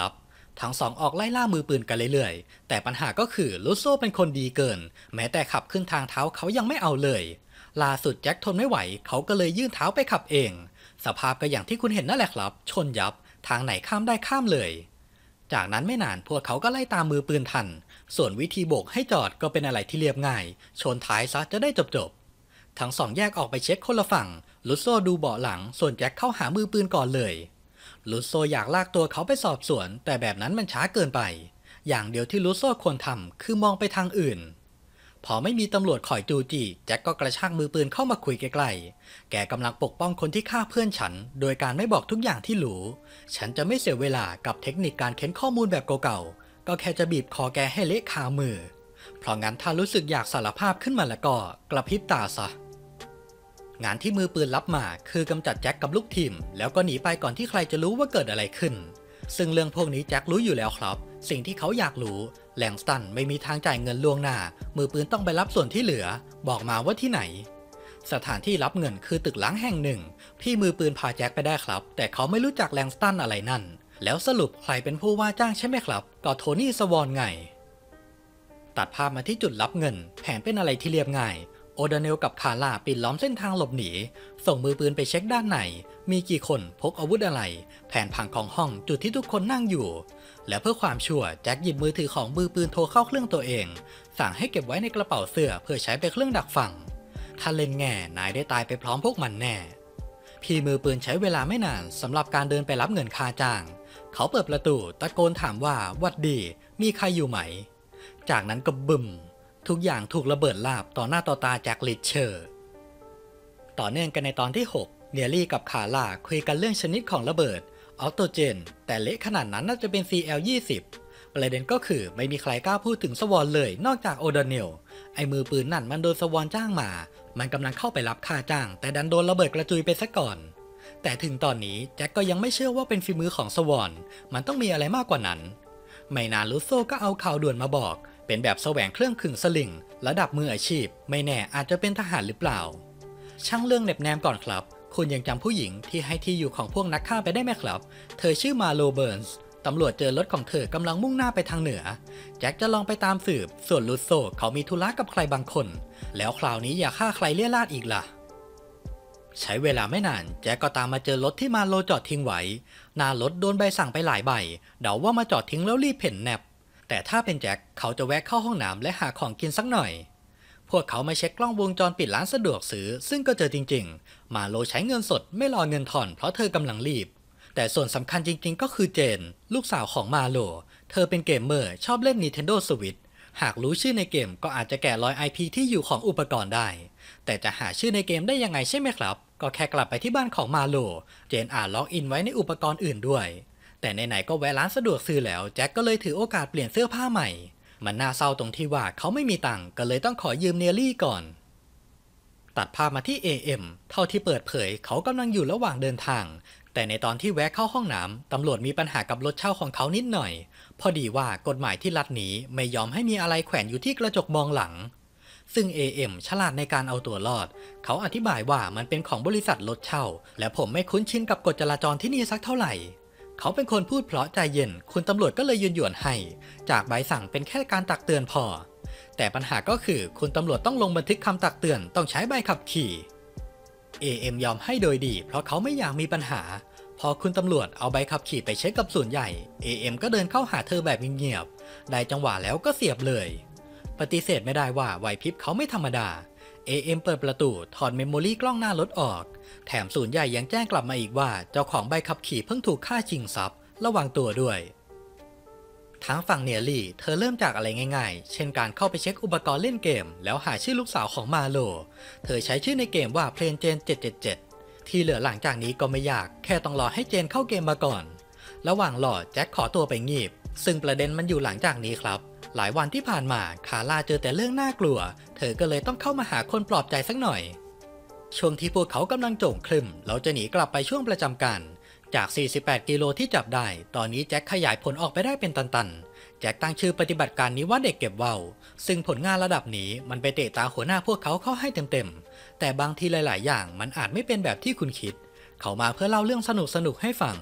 A: ทั้งสองออกไล่ล่ามือปืนกันเรื่อยๆแต่ปัญหาก็คือลูโซ่เป็นคนดีเกินแม้แต่ขับขึ้นทางเท้าเขายังไม่เอาเลยล่าสุดแจ็คทนไม่ไหวเขาก็เลยยื่นเท้าไปขับเองสภาพก็อย่างที่คุณเห็นนั่นแหละครับชนยับทางไหนข้ามได้ข้ามเลยจากนั้นไม่นานพวกเขาก็ไล่ตามมือปืนทันส่วนวิธีโบกให้จอดก็เป็นอะไรที่เรียบง่ายชนท้ายซะจะได้จบๆทั้งสองแยกออกไปเช็คคนละฝั่งลูโซ่ดูเบาะหลังส่วนแจ็คเข้าหามือปืนก่อนเลยลูโซ่อยากลากตัวเขาไปสอบสวนแต่แบบนั้นมันช้าเกินไปอย่างเดียวที่ลูโซ่ควรทำคือมองไปทางอื่นพอไม่มีตำรวจคอยจูจี้แจ็คก็กระชากมือปืนเข้ามาคุยใกล้ๆแกกำลังปกป้องคนที่ฆ่าเพื่อนฉันโดยการไม่บอกทุกอย่างที่รู้ฉันจะไม่เสียเวลากับเทคนิคการเค้นข้อมูลแบบเก่าๆก็แค่จะบีบคอแกให้เละคามือเพราะงั้นถ้ารู้สึกอยากสารภาพขึ้นมาแล้วก็กระพริบตาซะงานที่มือปืนรับมาคือกำจัดแจ็คกับลูกทีมแล้วก็หนีไปก่อนที่ใครจะรู้ว่าเกิดอะไรขึ้นซึ่งเรื่องพวกนี้แจ็ครู้อยู่แล้วครับสิ่งที่เขาอยากรู้แลงสตันไม่มีทางจ่ายเงินล่วงหน้ามือปืนต้องไปรับส่วนที่เหลือบอกมาว่าที่ไหนสถานที่รับเงินคือตึกล้างแห่งหนึ่งพี่มือปืนพาแจ็คไปได้ครับแต่เขาไม่รู้จักแลงสตันอะไรนั่นแล้วสรุปใครเป็นผู้ว่าจ้างใช่ไหมครับก็โทนี่สวอนไงตัดภาพมาที่จุดรับเงินแผนเป็นอะไรที่เรียบง่ายโอดาเนลกับคาร่าปิดล้อมเส้นทางหลบหนีส่งมือปืนไปเช็คด้านในมีกี่คนพกอาวุธอะไรแผนผังของห้องจุดที่ทุกคนนั่งอยู่และเพื่อความชัวร์แจ็คหยิบมือถือของมือปืนโทรเข้าเครื่องตัวเองสั่งให้เก็บไว้ในกระเป๋าเสื้อเพื่อใช้เป็นเครื่องดักฟังถ้าเล่นแง่นายได้ตายไปพร้อมพวกมันแน่พี่มือปืนใช้เวลาไม่นานสำหรับการเดินไปรับเงินค่าจ้างเขาเปิดประตูตะโกนถามว่าวัดดีมีใครอยู่ไหมจากนั้นก็บึ้มทุกอย่างถูกระเบิดราบต่อหน้าต่อตาแจ็คลิชเชอร์ต่อเนื่องกันในตอนที่หกเนียรี่กับคาร่าคุยกันเรื่องชนิดของระเบิดออโตเจนแต่เละขนาดนั้นน่าจะเป็น ซี แอล ยี่สิบ ประเด็นก็คือไม่มีใครกล้าพูดถึงสวอนเลยนอกจากโอดาเนลไอ้มือปืนนั่นมันโดนสวอนจ้างมามันกำลังเข้าไปรับค่าจ้างแต่ดันโดนระเบิดกระจุยไปซะก่อนแต่ถึงตอนนี้แจ็คก็ยังไม่เชื่อว่าเป็นฝีมือของสวอนมันต้องมีอะไรมากกว่านั้นไม่นานลูโซ่ก็เอาข่าวด่วนมาบอกเป็นแบบแสวงเครื่องขึงสลิงระดับมืออาชีพไม่แน่อาจจะเป็นทหารหรือเปล่าช่างเรื่องเน็บแนมก่อนครับคุณยังจำผู้หญิงที่ให้ที่อยู่ของพวกนักฆ่าไปได้ไหมครับเธอชื่อมาโลเบิร์นส์ตำรวจเจอรถของเธอกำลังมุ่งหน้าไปทางเหนือแจ็คจะลองไปตามสืบส่วนลูโซ่เขามีธุระกับใครบางคนแล้วคราวนี้อย่าฆ่าใครเลี่ยราดอีกล่ะใช้เวลาไม่นานแจ็คก็ตามมาเจอรถที่มาโลจอดทิ้งไว้หน้ารถโดนใบสั่งไปหลายใบเดาว่ามาจอดทิ้งแล้วรีบเพ่นแนบแต่ถ้าเป็นแจ็คเขาจะแวะเข้าห้องน้ำและหาของกินสักหน่อยพวกเขามาเช็คกล้องวงจรปิดร้านสะดวกซื้อซึ่งก็เจอจริงๆมาโลใช้เงินสดไม่รอเงินถอนเพราะเธอกำลังรีบแต่ส่วนสำคัญจริงๆก็คือเจนลูกสาวของมาโลเธอเป็นเกมเมอร์ชอบเล่น Nintendo Switch หากรู้ชื่อในเกมก็อาจจะแกะรอย ไอ พี ที่อยู่ของอุปกรณ์ได้แต่จะหาชื่อในเกมได้ยังไงใช่ไหมครับก็แค่กลับไปที่บ้านของมาโลเจนอาจล็อกอินไว้ในอุปกรณ์อื่นด้วยแต่ไหนๆก็แวะร้านสะดวกซื้อแล้วแจ็คก็เลยถือโอกาสเปลี่ยนเสื้อผ้าใหม่มันน่าเศร้าตรงที่ว่าเขาไม่มีตังค์ก็เลยต้องขอยืมเนียรี่ก่อนตัดภาพมาที่ เอ เอ็ม เท่าที่เปิดเผยเขากำลังอยู่ระหว่างเดินทางแต่ในตอนที่แวะเข้าห้องน้ำตำรวจมีปัญหากับรถเช่าของเขานิดหน่อยพอดีว่ากฎหมายที่รัฐนี้ไม่ยอมให้มีอะไรแขวนอยู่ที่กระจกมองหลังซึ่ง เอ เอ็ม ฉลาดในการเอาตัวรอดเขาอธิบายว่ามันเป็นของบริษัทรถเช่าและผมไม่คุ้นชินกับกฎจราจรที่นี่สักเท่าไหร่เขาเป็นคนพูดเพราะใจเย็นคุณตำรวจก็เลยยืนหยวนให้จากใบสั่งเป็นแค่การตักเตือนพอแต่ปัญหาก็คือคุณตำรวจต้องลงบันทึกคำตักเตือนต้องใช้ใบขับขี่ เอ เอ็ม ยอมให้โดยดีเพราะเขาไม่อยากมีปัญหาพอคุณตำรวจเอาใบขับขี่ไปเช็คกับศูนย์ใหญ่ เอ เอ็ม ก็เดินเข้าหาเธอแบบเงียบๆได้จังหวะแล้วก็เสียบเลยปฏิเสธไม่ได้ว่าไหวพริบเขาไม่ธรรมดา เอ เอ็ม เปิดประตูถอดเมมโมรี่กล้องหน้ารถออกแถมศูนย์ใหญ่ยังแจ้งกลับมาอีกว่าเจ้าของใบขับขี่เพิ่งถูกฆ่าชิงทรัพย์ระวังตัวด้วยทางฝั่งเนียรี่เธอเริ่มจากอะไรง่ายๆเช่นการเข้าไปเช็คอุปกรณ์เล่นเกมแล้วหาชื่อลูกสาวของมาโลเธอใช้ชื่อในเกมว่าเพลนเจนเจ็ดเจ็ดเจ็ดที่เหลือหลังจากนี้ก็ไม่ยากแค่ต้องรอให้เจนเข้าเกมมาก่อนระหว่างรอแจ็คขอตัวไปงีบซึ่งประเด็นมันอยู่หลังจากนี้ครับหลายวันที่ผ่านมาคาร่าเจอแต่เรื่องน่ากลัวเธอก็เลยต้องเข้ามาหาคนปลอบใจสักหน่อยช่วงที่พวกเขากำลังโจ่งครึ่มเราจะหนีกลับไปช่วงประจำการจากสี่สิบแปดกิโลที่จับได้ตอนนี้แจ็คขยายผลออกไปได้เป็นตันๆแจ็คตั้งชื่อปฏิบัติการนี้ว่าเด็กเก็บว่าวซึ่งผลงานระดับนี้มันไปเตะตาหัวหน้าพวกเขาเข้าให้เต็มๆแต่บางทีหลายๆอย่างมันอาจไม่เป็นแบบที่คุณคิดเขามาเพื่อเล่าเรื่องสนุกๆให้ฟัง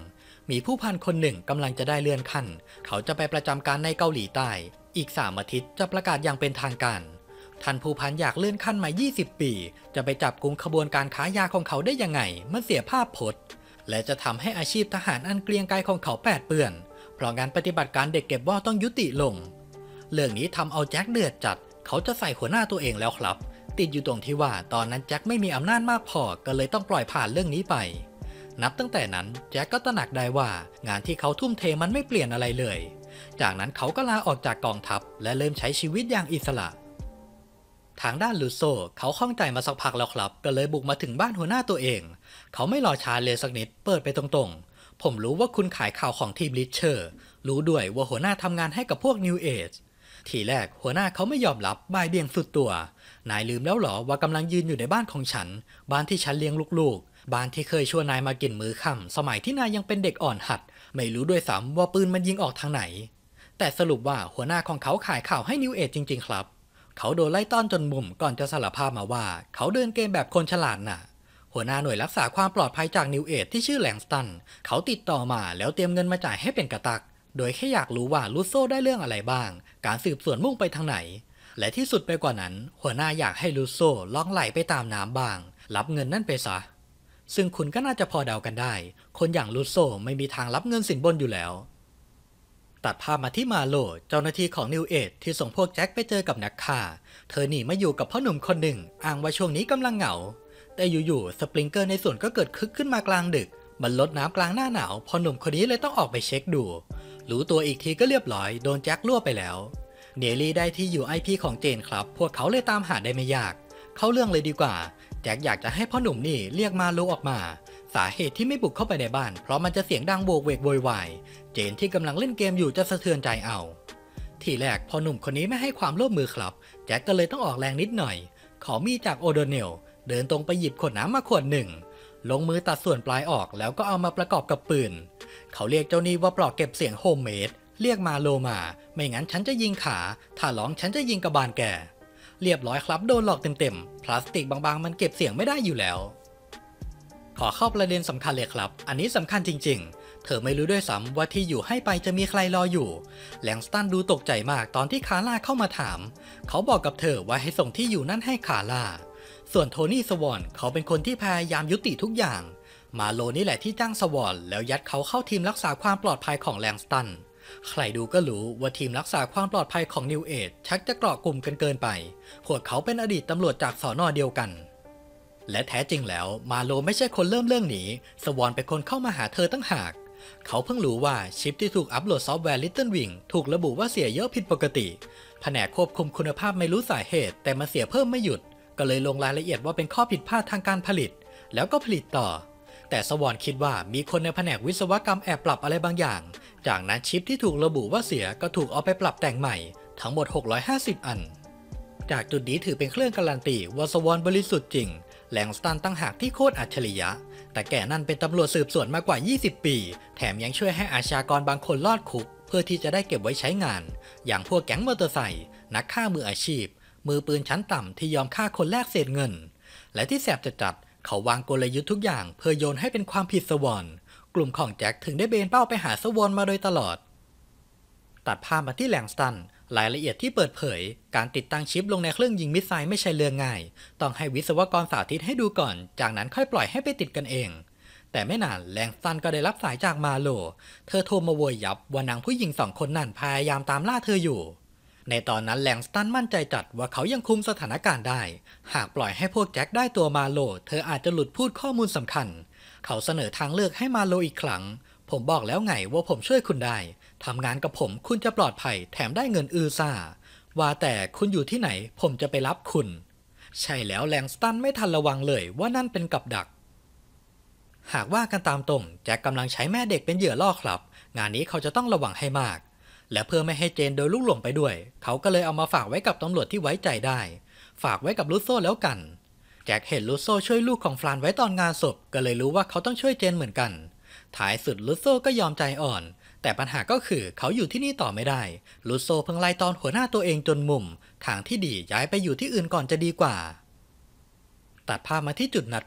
A: มีผู้พันคนหนึ่งกำลังจะได้เลื่อนขั้นเขาจะไปประจำการในเกาหลีใต้อีกสามอาทิตย์จะประกาศอย่างเป็นทางการท่านผู้พันอยากเลื่อนขั้นมายี่สิบปีจะไปจับกุมขบวนการค้ายาของเขาได้ยังไงมันเสียภาพพจน์และจะทำให้อาชีพทหารอันเกรียงไกรของเขาแปดเปื้อนเพราะงานปฏิบัติการเด็กเก็บว่าวต้องยุติลงเรื่องนี้ทำเอาแจ็คเดือดจัดเขาจะใส่หัวหน้าตัวเองแล้วครับติดอยู่ตรงที่ว่าตอนนั้นแจ็คไม่มีอำนาจมากพอก็เลยต้องปล่อยผ่านเรื่องนี้ไปนับตั้งแต่นั้นแจ็คก็ตระหนักได้ว่างานที่เขาทุ่มเทมันไม่เปลี่ยนอะไรเลยจากนั้นเขาก็ลาออกจากกองทัพและเริ่มใช้ชีวิตอย่างอิสระทางด้านลูโซเขาข้องใจมาสักพักแล้วครับก็เลยบุกมาถึงบ้านหัวหน้าตัวเองเขาไม่รอช้าเลยสักนิดเปิดไปตรงๆผมรู้ว่าคุณขายข่าวของทีมลิเชอร์รู้ด้วยว่าหัวหน้าทำงานให้กับพวกนิวเอจทีแรกหัวหน้าเขาไม่ยอมรับบ่ายเบี่ยงสุดตัวนายลืมแล้วหรอว่ากำลังยืนอยู่ในบ้านของฉันบ้านที่ฉันเลี้ยงลูกๆบ้านที่เคยชวนนายมากินมื้อค่ำสมัยที่นายยังเป็นเด็กอ่อนหัดไม่รู้ด้วยซ้ำว่าปืนมันยิงออกทางไหนแต่สรุปว่าหัวหน้าของเขาขายข่าวให้นิวเอจจริงๆครับเขาโดนไล่ต้อนจนมุมก่อนจะสารภาพมาว่าเขาเดินเกมแบบคนฉลาดน่ะหัวหน้าหน่วยรักษาความปลอดภัยจากนิวเอจที่ชื่อแลงสตันเขาติดต่อมาแล้วเตรียมเงินมาจ่ายให้เป็นกระตักโดยแค่อยากรู้ว่าลูโซได้เรื่องอะไรบ้างการสืบสวนมุ่งไปทางไหนและที่สุดไปกว่านั้นหัวหน้าอยากให้ลูโซล่องไหลไปตามน้ำบ้างรับเงินนั่นไปซะซึ่งคุณก็น่าจะพอเดากันได้คนอย่างลูโซไม่มีทางรับเงินสินบนอยู่แล้วตัดภาพมาที่มาโลเจ้าหน้าที่ของนิวเอจที่ส่งพวกแจ็คไปเจอกับนักฆ่าเธอหนีมาอยู่กับพ่อหนุ่มคนหนึ่งอ้างว่าช่วงนี้กำลังเหงาแต่อยู่ๆสปริงเกอร์ในสวนก็เกิดคึกขึ้นมากลางดึกมันลดน้ำกลางหน้าหนาวพ่อหนุ่มคนนี้เลยต้องออกไปเช็คดูรู้ตัวอีกทีก็เรียบร้อยโดนแจ็คล่วไปแล้วเนลลี่ได้ที่อยู่ ไอ พี ของเจนครับพวกเขาเลยตามหาได้ไม่ยากเข้าเรื่องเลยดีกว่าแจ็คอยากจะให้พ่อหนุ่มนี่เรียกมาโลออกมาสาเหตุที่ไม่บุกเข้าไปในบ้านเพราะมันจะเสียงดังโวกเวกโวยวายเจนที่กำลังเล่นเกมอยู่จะสะเทือนใจเอาทีแรกพ่อหนุ่มคนนี้ไม่ให้ความร่วมมือครับแจ็คก็เลยต้องออกแรงนิดหน่อยขอมีจากโอโดเนลเดินตรงไปหยิบขวดน้ำมาขวดหนึ่งลงมือตัดส่วนปลายออกแล้วก็เอามาประกอบกับปืนเขาเรียกเจ้านี่ว่าปลอกเก็บเสียงโฮมเมดเรียกมาโลมาไม่งั้นฉันจะยิงขาถ้าร้องฉันจะยิงกระบาลแกเรียบร้อยครับโดนหลอกเต็มๆพลาสติกบางๆมันเก็บเสียงไม่ได้อยู่แล้วขอเข้าประเด็นสำคัญเลยครับอันนี้สำคัญจริงๆเธอไม่รู้ด้วยซ้ำว่าที่อยู่ให้ไปจะมีใครรออยู่แลงสตันดูตกใจมากตอนที่คาร่าเข้ามาถามเขาบอกกับเธอว่าให้ส่งที่อยู่นั่นให้คาร่าส่วนโทนี่สวอนเขาเป็นคนที่พยายามยุติทุกอย่างมาโลนี่แหละที่จ้างสวอนแล้วยัดเขาเข้าทีมรักษาความปลอดภัยของแลงสตันใครดูก็รู้ว่าทีมรักษาความปลอดภัยของนิวเอจชักจะเกาะกลุ่มกันเกินไปพวกเขาเป็นอดีตตำรวจจากสน.เดียวกันและแท้จริงแล้วมาโลไม่ใช่คนเริ่มเรื่องนี้สวอนเป็นคนเข้ามาหาเธอตั้งหากเขาเพิ่งรู้ว่าชิปที่ถูกอัปโหลดซอฟต์แวร์ Little Wing ถูกระบุว่าเสียเยอะผิดปกติแผนกควบคุมคุณภาพไม่รู้สาเหตุแต่มาเสียเพิ่มไม่หยุดก็เลยลงรายละเอียดว่าเป็นข้อผิดพลาดทางการผลิตแล้วก็ผลิตต่อแต่สวอนคิดว่ามีคนในแผนกวิศวกรรมแอบปรับอะไรบางอย่างจากนั้นชิปที่ถูกระบุว่าเสียก็ถูกเอาไปปรับแต่งใหม่ทั้งหมดหกร้อยห้าสิบอันจากจุดนี้ถือเป็นเครื่องการันตีว่าสวอนบริสุทธิ์จริงแลงสตันตั้งหากที่โคตรอัจฉริยะแต่แกนั่นเป็นตำรวจสืบสวนมากกว่ายี่สิบปีแถมยังช่วยให้อาชญากรบางคนรอดคุกเพื่อที่จะได้เก็บไว้ใช้งานอย่างพวกแก๊งมอเตอร์ไซค์นักฆ่ามืออาชีพมือปืนชั้นต่ำที่ยอมฆ่าคนแลกเศษเงินและที่แสบจัดจัดเขาวางกลยุทธ์ทุกอย่างเพื่อโยนให้เป็นความผิดสวอนกลุ่มของแจ็คถึงได้เบนเป้าไปหาสวอนมาโดยตลอดตัดภาพมาที่แลงสตันรายละเอียดที่เปิดเผยการติดตั้งชิปลงในเครื่องยิงมิสไซล์ไม่ใช่เรื่องง่ายต้องให้วิศวกรสาธิตให้ดูก่อนจากนั้นค่อยปล่อยให้ไปติดกันเองแต่ไม่นานแลงสตันก็ได้รับสายจากมาโลเธอโทรมาโวยยับว่านางผู้หญิงสองคนนั้นพยายามตามล่าเธออยู่ในตอนนั้นแลงสตันมั่นใจจัดว่าเขายังคุมสถานการณ์ได้หากปล่อยให้พวกแจ็คได้ตัวมาโลเธออาจจะหลุดพูดข้อมูลสำคัญเขาเสนอทางเลือกให้มาโลอีกครั้งผมบอกแล้วไงว่าผมช่วยคุณได้ทำงานกับผมคุณจะปลอดภัยแถมได้เงินอือซ่าว่าแต่คุณอยู่ที่ไหนผมจะไปรับคุณใช่แล้วแลงสตันไม่ทันระวังเลยว่านั่นเป็นกับดักหากว่ากันตามตรงแจ็คกำลังใช้แม่เด็กเป็นเหยื่อล่อครับงานนี้เขาจะต้องระวังให้มากและเพื่อไม่ให้เจนโดนลูกหลงไปด้วยเขาก็เลยเอามาฝากไว้กับตำรวจที่ไว้ใจได้ฝากไว้กับลูโซ่แล้วกันแจ็คเห็นลูโซ่ช่วยลูกของฟรานไว้ตอนงานศพก็เลยรู้ว่าเขาต้องช่วยเจนเหมือนกันท้ายสุดลูโซ่ก็ยอมใจอ่อนแต่ปัญหาก็คือเขาอยู่ที่นี่ต่อไม่ได้ลูโซ่เพิ่งไล่ตอนหัวหน้าตัวเองจนมุมทางที่ดีย้ายไปอยู่ที่อื่นก่อนจะดีกว่าตัดภาพมาที่จุดนัดพบ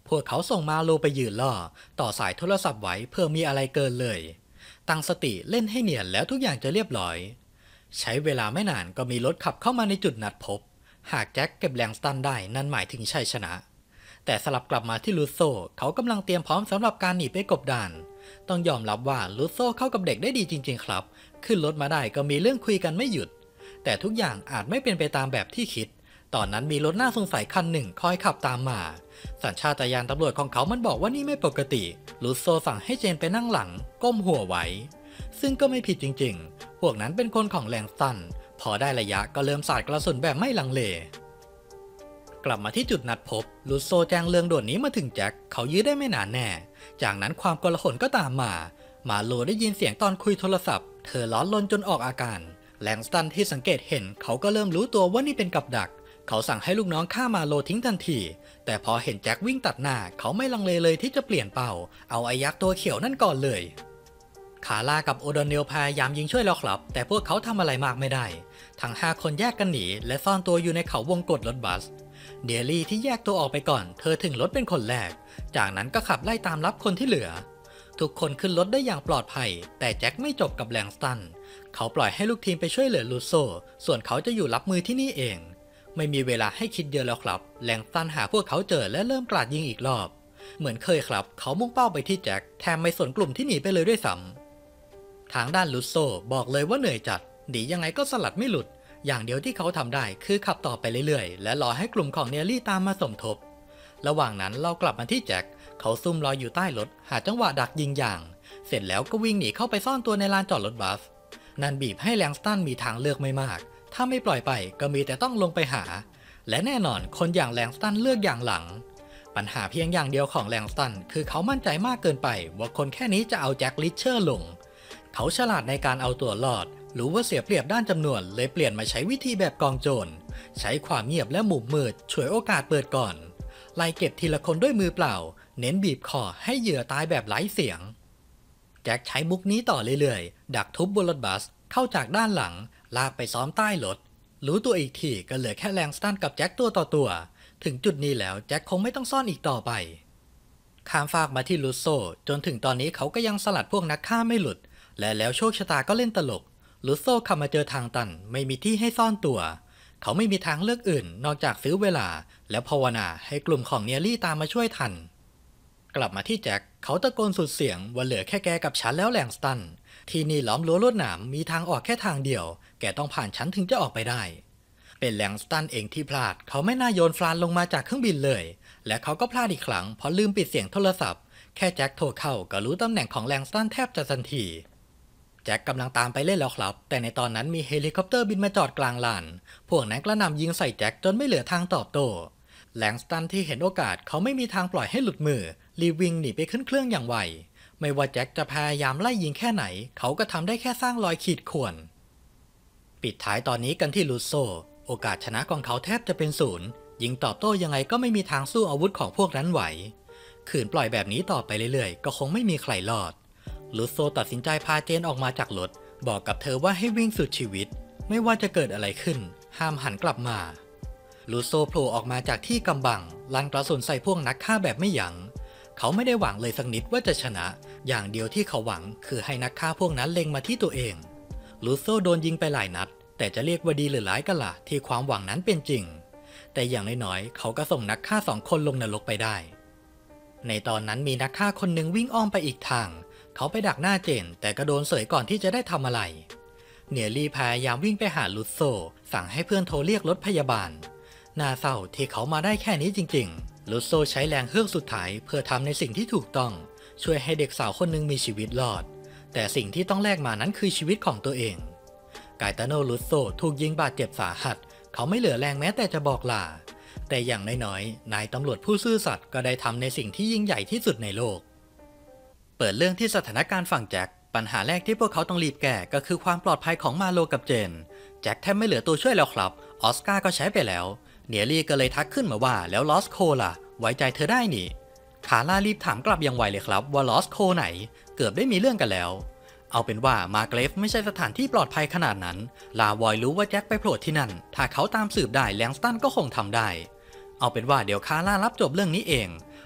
A: พวกเขาส่งมาโลไปยืนล่อต่อสายโทรศัพท์ไว้เพื่อมีอะไรเกินเลยตั้งสติเล่นให้เนียนแล้วทุกอย่างจะเรียบร้อยใช้เวลาไม่นานก็มีรถขับเข้ามาในจุดนัดพบหากแจ็คเก็บแรงสตันได้นั่นหมายถึงชัยชนะแต่สลับกลับมาที่ลูโซเขากำลังเตรียมพร้อมสำหรับการหนีไปกบดานต้องยอมรับว่าลูโซเข้ากับเด็กได้ดีจริงๆครับขึ้นรถมาได้ก็มีเรื่องคุยกันไม่หยุดแต่ทุกอย่างอาจไม่เป็นไปตามแบบที่คิดตอนนั้นมีรถน่าสงสัยคันหนึ่งคอยขับตามมาสัญชาตญาณตำรวจของเขามันบอกว่านี่ไม่ปกติลูโซสั่งให้เจนไปนั่งหลังก้มหัวไว้ซึ่งก็ไม่ผิดจริงๆพวกนั้นเป็นคนของแรงสตันพอได้ระยะก็เริ่มสาดกระสุนแบบไม่ลังเลกลับมาที่จุดนัดพบลูโซแจ้งเรื่องด่วนนี้มาถึงแจ็คเขายื้อได้ไม่นานแน่จากนั้นความโกลาหลก็ตามมามาโลได้ยินเสียงตอนคุยโทรศัพท์เธอร้อนรนจนออกอาการแลงสตันที่สังเกตเห็นเขาก็เริ่มรู้ตัวว่านี่เป็นกับดักเขาสั่งให้ลูกน้องฆ่ามาโลทิ้งทันทีแต่พอเห็นแจ็ควิ่งตัดหน้าเขาไม่ลังเลเลยที่จะเปลี่ยนเป้าเอาไอ้ยักษ์ตัวเขียวนั่นก่อนเลยคาร่ากับโอโดเนลพยายามยิงช่วยแล้วครับแต่พวกเขาทำอะไรมากไม่ได้ทั้งห้าคนแยกกันหนีและซ่อนตัวอยู่ในเขาวงกฏรถบัสเดลี่ที่แยกตัวออกไปก่อนเธอถึงรถเป็นคนแรกจากนั้นก็ขับไล่ตามรับคนที่เหลือทุกคนขึ้นรถได้อย่างปลอดภัยแต่แจ็คไม่จบกับแลงสตันเขาปล่อยให้ลูกทีมไปช่วยเหลือลูโซส่วนเขาจะอยู่รับมือที่นี่เองไม่มีเวลาให้คิดเยอะแล้วครับแลงสตันหาพวกเขาเจอและเริ่มกราดยิงอีกรอบเหมือนเคยครับเขามุ่งเป้าไปที่แจ็คแทนไม่สนกลุ่มที่หนีไปเลยด้วยซ้ำทางด้านลูโซบอกเลยว่าเหนื่อยจัดหนียังไงก็สลัดไม่หลุดอย่างเดียวที่เขาทำได้คือขับต่อไปเรื่อยๆและรอให้กลุ่มของเนลลี่ตามมาสมทบระหว่างนั้นเรากลับมาที่แจ็คเขาซุ่มรออยู่ใต้รถหาจังหวะดักยิงอย่างเสร็จแล้วก็วิ่งหนีเข้าไปซ่อนตัวในลานจอดรถบัสนั่นบีบให้แลงสตันมีทางเลือกไม่มากถ้าไม่ปล่อยไปก็มีแต่ต้องลงไปหาและแน่นอนคนอย่างแลงสตันเลือกอย่างหลังปัญหาเพียงอย่างเดียวของแลงสตันคือเขามั่นใจมากเกินไปว่าคนแค่นี้จะเอาแจ็คลิชเชอร์ลงเขาฉลาดในการเอาตัวรอดรู้ว่าเสียเปรียบด้านจำนวนเลยเปลี่ยนมาใช้วิธีแบบกองโจรใช้ความเงียบและมุมมืดฉวยโอกาสเปิดก่อนไล่เก็บทีละคนด้วยมือเปล่าเน้นบีบคอให้เหยื่อตายแบบไร้เสียงแจ็คใช้มุกนี้ต่อเรื่อยๆดักทุบบนรถบัสเข้าจากด้านหลังลากไปซ้อมใต้รถรู้ตัวอีกทีก็เหลือแค่แลงสตันกับแจ็คตัวต่อตัวถึงจุดนี้แล้วแจ็คคงไม่ต้องซ่อนอีกต่อไปข้ามฟากมาที่ลูโซจนถึงตอนนี้เขาก็ยังสลัดพวกนักฆ่าไม่หลุดและแล้วโชคชะตาก็เล่นตลกลูโซขับมาเจอทางตันไม่มีที่ให้ซ่อนตัวเขาไม่มีทางเลือกอื่นนอกจากซื้อเวลาแล้วภาวนาให้กลุ่มของเนียลี่ตามมาช่วยทันกลับมาที่แจ็คเขาตะโกนสุดเสียงว่าเหลือแค่แกกับฉันแล้วแลงสตันที่นี่ล้อมรั้วลวดหนามมีทางออกแค่ทางเดียวแกต้องผ่านฉันถึงจะออกไปได้เป็นแลงสตันเองที่พลาดเขาไม่น่าโยนฟลานลงมาจากเครื่องบินเลยและเขาก็พลาดอีกครั้งเพราะลืมปิดเสียงโทรศัพท์แค่แจ็คโทรเข้าก็รู้ตำแหน่งของแลงสตันแทบจะทันทีแจ็คกำลังตามไปเล่นแล้วครับแต่ในตอนนั้นมีเฮลิคอปเตอร์บินมาจอดกลางลานพวกนั้นกระหน่ำยิงใส่แจ็คจนไม่เหลือทางตอบโต้แลงสตันที่เห็นโอกาสเขาไม่มีทางปล่อยให้หลุดมือรีบวิ่งหนีไปขึ้นเครื่องอย่างไวไม่ว่าแจ็คจะพยายามไล่ยิงแค่ไหนเขาก็ทำได้แค่สร้างรอยขีดข่วนปิดท้ายตอนนี้กันที่ลูโซโอกาสชนะของเขาแทบจะเป็นศูนย์ยิงตอบโต้ยังไงก็ไม่มีทางสู้อาวุธของพวกนั้นไหวขืนปล่อยแบบนี้ต่อไปเรื่อยๆก็คงไม่มีใครรอดลูโซตัดสินใจพาเจนออกมาจากรถบอกกับเธอว่าให้วิ่งสุดชีวิตไม่ว่าจะเกิดอะไรขึ้นห้ามหันกลับมาลูโซโผล่ออกมาจากที่กำบังลั่นกระสุนใส่พวกนักฆ่าแบบไม่ยั้งเขาไม่ได้หวังเลยสักนิดว่าจะชนะอย่างเดียวที่เขาหวังคือให้นักฆ่าพวกนั้นเล็งมาที่ตัวเองลูโซโดนยิงไปหลายนัดแต่จะเรียกว่าดีหรือร้ายกันล่ะที่ความหวังนั้นเป็นจริงแต่อย่างน้อยๆเขาก็ส่งนักฆ่าสองคนลงนรกไปได้ในตอนนั้นมีนักฆ่าคนหนึ่งวิ่งอ้อมไปอีกทางเขาไปดักหน้าเจนแต่ก็โดนเสยก่อนที่จะได้ทำอะไรเนียลี่พยายามวิ่งไปหาลูโซสั่งให้เพื่อนโทรเรียกรถพยาบาลน่าเศร้าที่เขามาได้แค่นี้จริงๆลูโซใช้แรงเฮือกสุดท้ายเพื่อทำในสิ่งที่ถูกต้องช่วยให้เด็กสาวคนหนึ่งมีชีวิตรอดแต่สิ่งที่ต้องแลกมานั้นคือชีวิตของตัวเองกาตาโนลูโซถูกยิงบาดเจ็บสาหัสเขาไม่เหลือแรงแม้แต่จะบอกลาแต่อย่างน้อยๆนายตำรวจผู้ซื่อสัตย์ก็ได้ทำในสิ่งที่ยิ่งใหญ่ที่สุดในโลกเปิดเรื่องที่สถานการณ์ฝั่งแจ็คปัญหาแรกที่พวกเขาต้องรีบแก้ก็คือความปลอดภัยของมาโลกับเจนแจ็คแทบไม่เหลือตัวช่วยแล้วครับออสการ์ก็ใช้ไปแล้วเนียลี่ก็เลยทักขึ้นมาว่าแล้วลอสโคล่ะไว้ใจเธอได้นี่คาร่ารีบถามกลับอย่างไวเลยครับว่าลอสโคไหนเกือบได้มีเรื่องกันแล้วเอาเป็นว่ามาเกรฟไม่ใช่สถานที่ปลอดภัยขนาดนั้นลาวอยรู้ว่าแจ็คไปโผล่ที่นั่นถ้าเขาตามสืบได้แลงสตันก็คงทำได้เอาเป็นว่าเดี๋ยวคาร่ารับจบเรื่องนี้เอง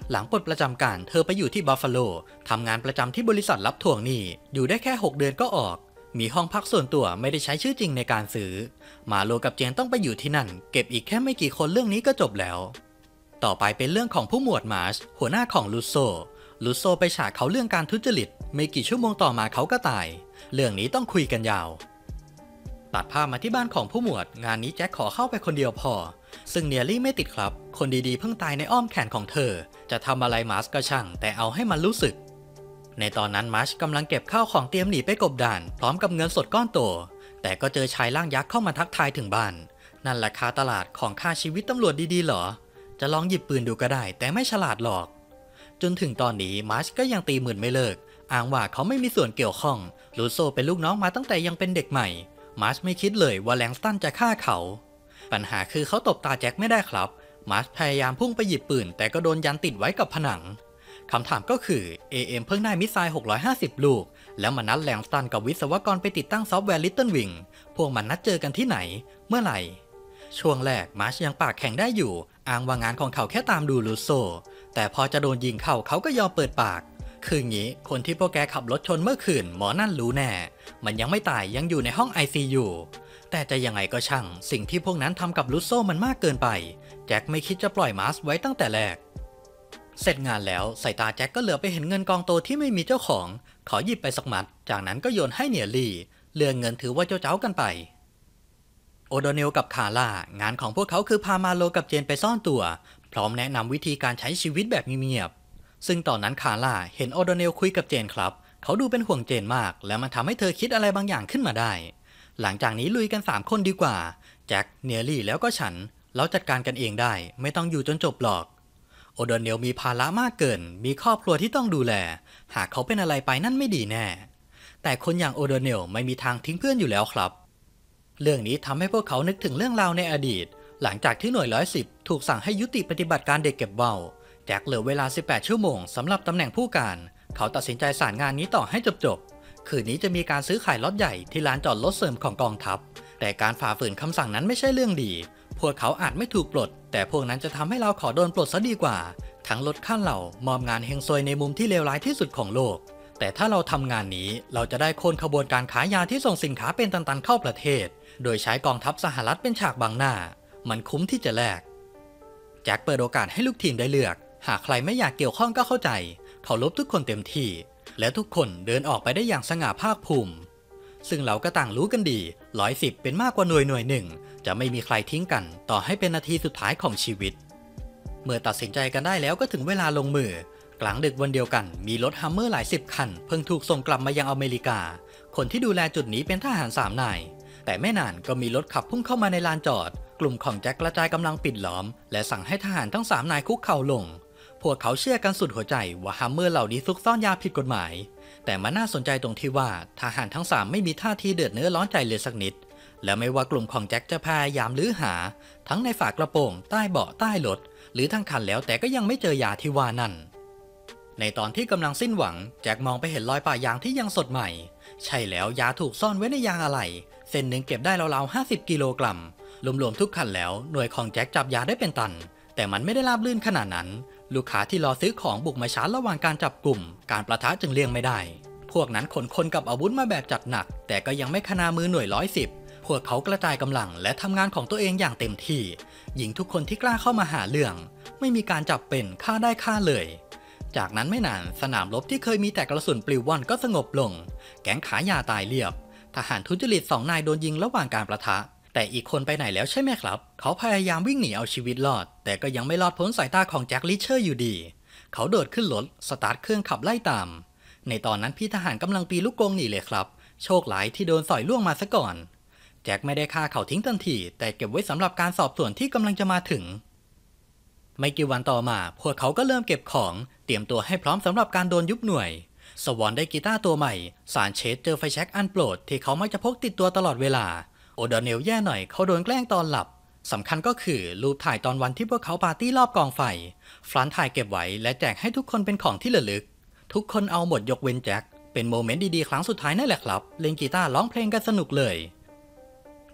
A: หลังปลดประจำการเธอไปอยู่ที่บัฟฟาโลทำงานประจำที่บริษัทรับทวงหนี้อยู่ได้แค่หกเดือนก็ออกมีห้องพักส่วนตัวไม่ได้ใช้ชื่อจริงในการซื้อมาโลกับเจนต้องไปอยู่ที่นั่นเก็บอีกแค่ไม่กี่คนเรื่องนี้ก็จบแล้วต่อไปเป็นเรื่องของผู้หมวดมาร์ชหัวหน้าของลูโซลูโซไปฉากเขาเรื่องการทุจริตไม่กี่ชั่วโมงต่อมาเขาก็ตายเรื่องนี้ต้องคุยกันยาวตัดภาพมาที่บ้านของผู้หมวดงานนี้แจ็คขอเข้าไปคนเดียวพอซึ่งเนียรี่ไม่ติดครับคนดีๆเพิ่งตายในอ้อมแขนของเธอจะทำอะไรมาร์ชก็ช่างแต่เอาให้มันรู้สึกในตอนนั้นมาร์ชกำลังเก็บข้าวของเตรียมหนีไปกบดานพร้อมกับเงินสดก้อนโตแต่ก็เจอชายร่างยักษ์เข้ามาทักทายถึงบ้านนั่นแหละค่าตลาดของค่าชีวิตตำรวจดีๆเหรอจะลองหยิบปืนดูก็ได้แต่ไม่ฉลาดหรอกจนถึงตอนนี้มาร์ชก็ยังตีหมื่นไม่เลิกอ้างว่าเขาไม่มีส่วนเกี่ยวข้องลูโซเป็นลูกน้องมาตั้งแต่ยังเป็นเด็กใหม่มาร์ชไม่คิดเลยว่าแลงสตันจะฆ่าเขาปัญหาคือเขาตบตาแจ็คไม่ได้ครับมาร์ชพยายามพุ่งไปหยิบปืนแต่ก็โดนยันติดไว้กับผนังคำถามก็คือ เอ เอ็ม เพิ่งได้มิสไซล์หกร้อยห้าสิบลูกแล้วมันนัดแลงสตันกับวิศวกรไปติดตั้งซอฟต์แวร์ Little Wing พวกมันนัดเจอกันที่ไหนเมื่อไหร่ช่วงแรกมาร์ชยังปากแข็งได้อยู่อ้างว่างานของเขาแค่ตามดูลูโซแต่พอจะโดนยิงเข้าเขาก็ยอมเปิดปากคืองี้คนที่พวกแกขับรถชนเมื่อคืนหมอนั่นรู้แน่มันยังไม่ตายยังอยู่ในห้อง ไอ ซี ยู แต่จะยังไงก็ช่างสิ่งที่พวกนั้นทำกับลูโซมันมากเกินไปแจ็คไม่คิดจะปล่อยมาร์ชไว้ตั้งแต่แรกเสร็จงานแล้วสายตาแจ็คก็เหลือไปเห็นเงินกองโตที่ไม่มีเจ้าของขอหยิบไปสักมัดจากนั้นก็โยนให้เนียรี่เรื่องเงินถือว่าเจ้าเจ้ากันไปโอโดเนลกับคาร่างานของพวกเขาคือพามาโลกับเจนไปซ่อนตัวพร้อมแนะนำวิธีการใช้ชีวิตแบบเงียบๆซึ่งตอนนั้นคาร่าเห็นโอโดเนลคุยกับเจนครับเขาดูเป็นห่วงเจนมากและมันทำให้เธอคิดอะไรบางอย่างขึ้นมาได้หลังจากนี้ลุยกันสามคนดีกว่าแจ็คเนียรี่แล้วก็ฉันเราจัดการกันเองได้ไม่ต้องอยู่จนจบหรอกโอโดเนลมีภาระมากเกินมีครอบครัวที่ต้องดูแลหากเขาเป็นอะไรไปนั่นไม่ดีแน่แต่คนอย่างโอโดเนลไม่มีทางทิ้งเพื่อนอยู่แล้วครับเรื่องนี้ทำให้พวกเขานึกถึงเรื่องราวในอดีตหลังจากที่หน่วยร้อยสิบถูกสั่งให้ยุติปฏิบัติการเด็กเก็บว่าวแจ็คเหลือเวลาสิบแปดชั่วโมงสำหรับตำแหน่งผู้การเขาตัดสินใจสานงานนี้ต่อให้จบๆคืนนี้จะมีการซื้อขายล็อตใหญ่ที่ลานจอดรถเสริมของกองทัพแต่การฝ่าฝืนคำสั่งนั้นไม่ใช่เรื่องดีพวกเขาอาจไม่ถูกปลดแต่พวกนั้นจะทำให้เราขอโดนปลดซะดีกว่าทั้งลดค่าเหล่ามอบงานเฮงซวยในมุมที่เลวร้ายที่สุดของโลกแต่ถ้าเราทำงานนี้เราจะได้โค่นขบวนการค้ายาที่ส่งสินค้าเป็นตันๆเข้าประเทศโดยใช้กองทัพสหรัฐเป็นฉากบังหน้ามันคุ้มที่จะแลกแจ็คเปิดโอกาสให้ลูกทีมได้เลือกหากใครไม่อยากเกี่ยวข้องก็เข้าใจเขาลบทุกคนเต็มที่และทุกคนเดินออกไปได้อย่างสง่าภาคภูมิซึ่งเราก็ต่างรู้กันดีร้อยสิบเป็นมากกว่าหน่วยหน่วยหนึ่งจะไม่มีใครทิ้งกันต่อให้เป็นนาทีสุดท้ายของชีวิตเมื่อตัดสินใจกันได้แล้วก็ถึงเวลาลงมือกลางดึกวันเดียวกันมีรถฮัมเมอร์หลายสิบคันเพิ่งถูกส่งกลับมายังอเมริกาคนที่ดูแลจุดนี้เป็นทหารสามนายแต่ไม่นานก็มีรถขับพุ่งเข้ามาในลานจอดกลุ่มของแจ็คกระจายกำลังปิดล้อมและสั่งให้ทหารทั้งสามนายคุกเข่าลงพวกเขาเชื่อกันสุดหัวใจว่าฮัมเมอร์เหล่านี้ซุกซ่อนยาผิดกฎหมายแต่มันน่าสนใจตรงที่ว่าทหารทั้งสามไม่มีท่าทีเดือดเนื้อร้อนใจเลยสักนิดและไม่ว่ากลุ่มของแจ็คจะพยายามลื้อหาทั้งในฝากระโปรงใต้เบาะใต้รถหรือทั้งคันแล้วแต่ก็ยังไม่เจอยาที่ว่านั่นในตอนที่กำลังสิ้นหวังแจ็คมองไปเห็นรอยป่ายางที่ยังสดใหม่ใช่แล้วยาถูกซ่อนไว้ในยางอะไหล่เส้นหนึ่งเก็บได้ราวๆห้าสิบกิโลกรัมรวมๆทุกคันแล้วหน่วยของแจ็คจับยาได้เป็นตันแต่มันไม่ได้ราบรื่นขนาดนั้นลูกค้าที่รอซื้อของบุกมาชาร์จระหว่างการจับกลุ่มการประทะจึงเลี่ยงไม่ได้พวกนั้นขนคนกับอาวุธมาแบบจัดหนักแต่ก็ยังไม่ขนามือหน่วยร้อยสิบพวกเขากระจายกำลังและทำงานของตัวเองอย่างเต็มที่หญิงทุกคนที่กล้าเข้ามาหาเรื่องไม่มีการจับเป็นฆ่าได้ฆ่าเลยจากนั้นไม่นานสนามรบที่เคยมีแต่กระสุนปลิวว่อนก็สงบลงแก๊งขายยาตายเรียบทหารทุจริตสองนายโดนยิงระหว่างการประทะแต่อีกคนไปไหนแล้วใช่ไหมครับเขาพยายามวิ่งหนีเอาชีวิตรอดแต่ก็ยังไม่รอดพ้นสายตาของแจ็คลิเชอร์อยู่ดีเขาโดดขึ้นรถสตาร์ทเครื่องขับไล่ตามในตอนนั้นพี่ทหารกำลังปีนลูกกรงหนีเลยครับโชคร้ายที่โดนสอยล่วงมาซะก่อนแจ็คไม่ได้ฆ่าเขาทิ้งทันทีแต่เก็บไว้สำหรับการสอบสวนที่กำลังจะมาถึงไม่กี่วันต่อมาพวกเขาก็เริ่มเก็บของเตรียมตัวให้พร้อมสำหรับการโดนยุบหน่วยสวอนได้กีตาร์ตัวใหม่สารเชสเจอไฟแช็กอันโปรดที่เขามักจะพกติดตัวตลอดเวลาโอโดเนลแย่หน่อยเขาโดนแกล้งตอนหลับสำคัญก็คือรูปถ่ายตอนวันที่พวกเขาปาร์ตี้รอบกองไฟฟลันถ่ายเก็บไว้และแจกให้ทุกคนเป็นของที่ระลึกทุกคนเอาหมดยกเว้นแจ็คเป็นโมเมนต์ดีๆครั้งสุดท้ายนั่นแหละครับเล่นกีตาร์ร้องเพลงกันสนุกเลย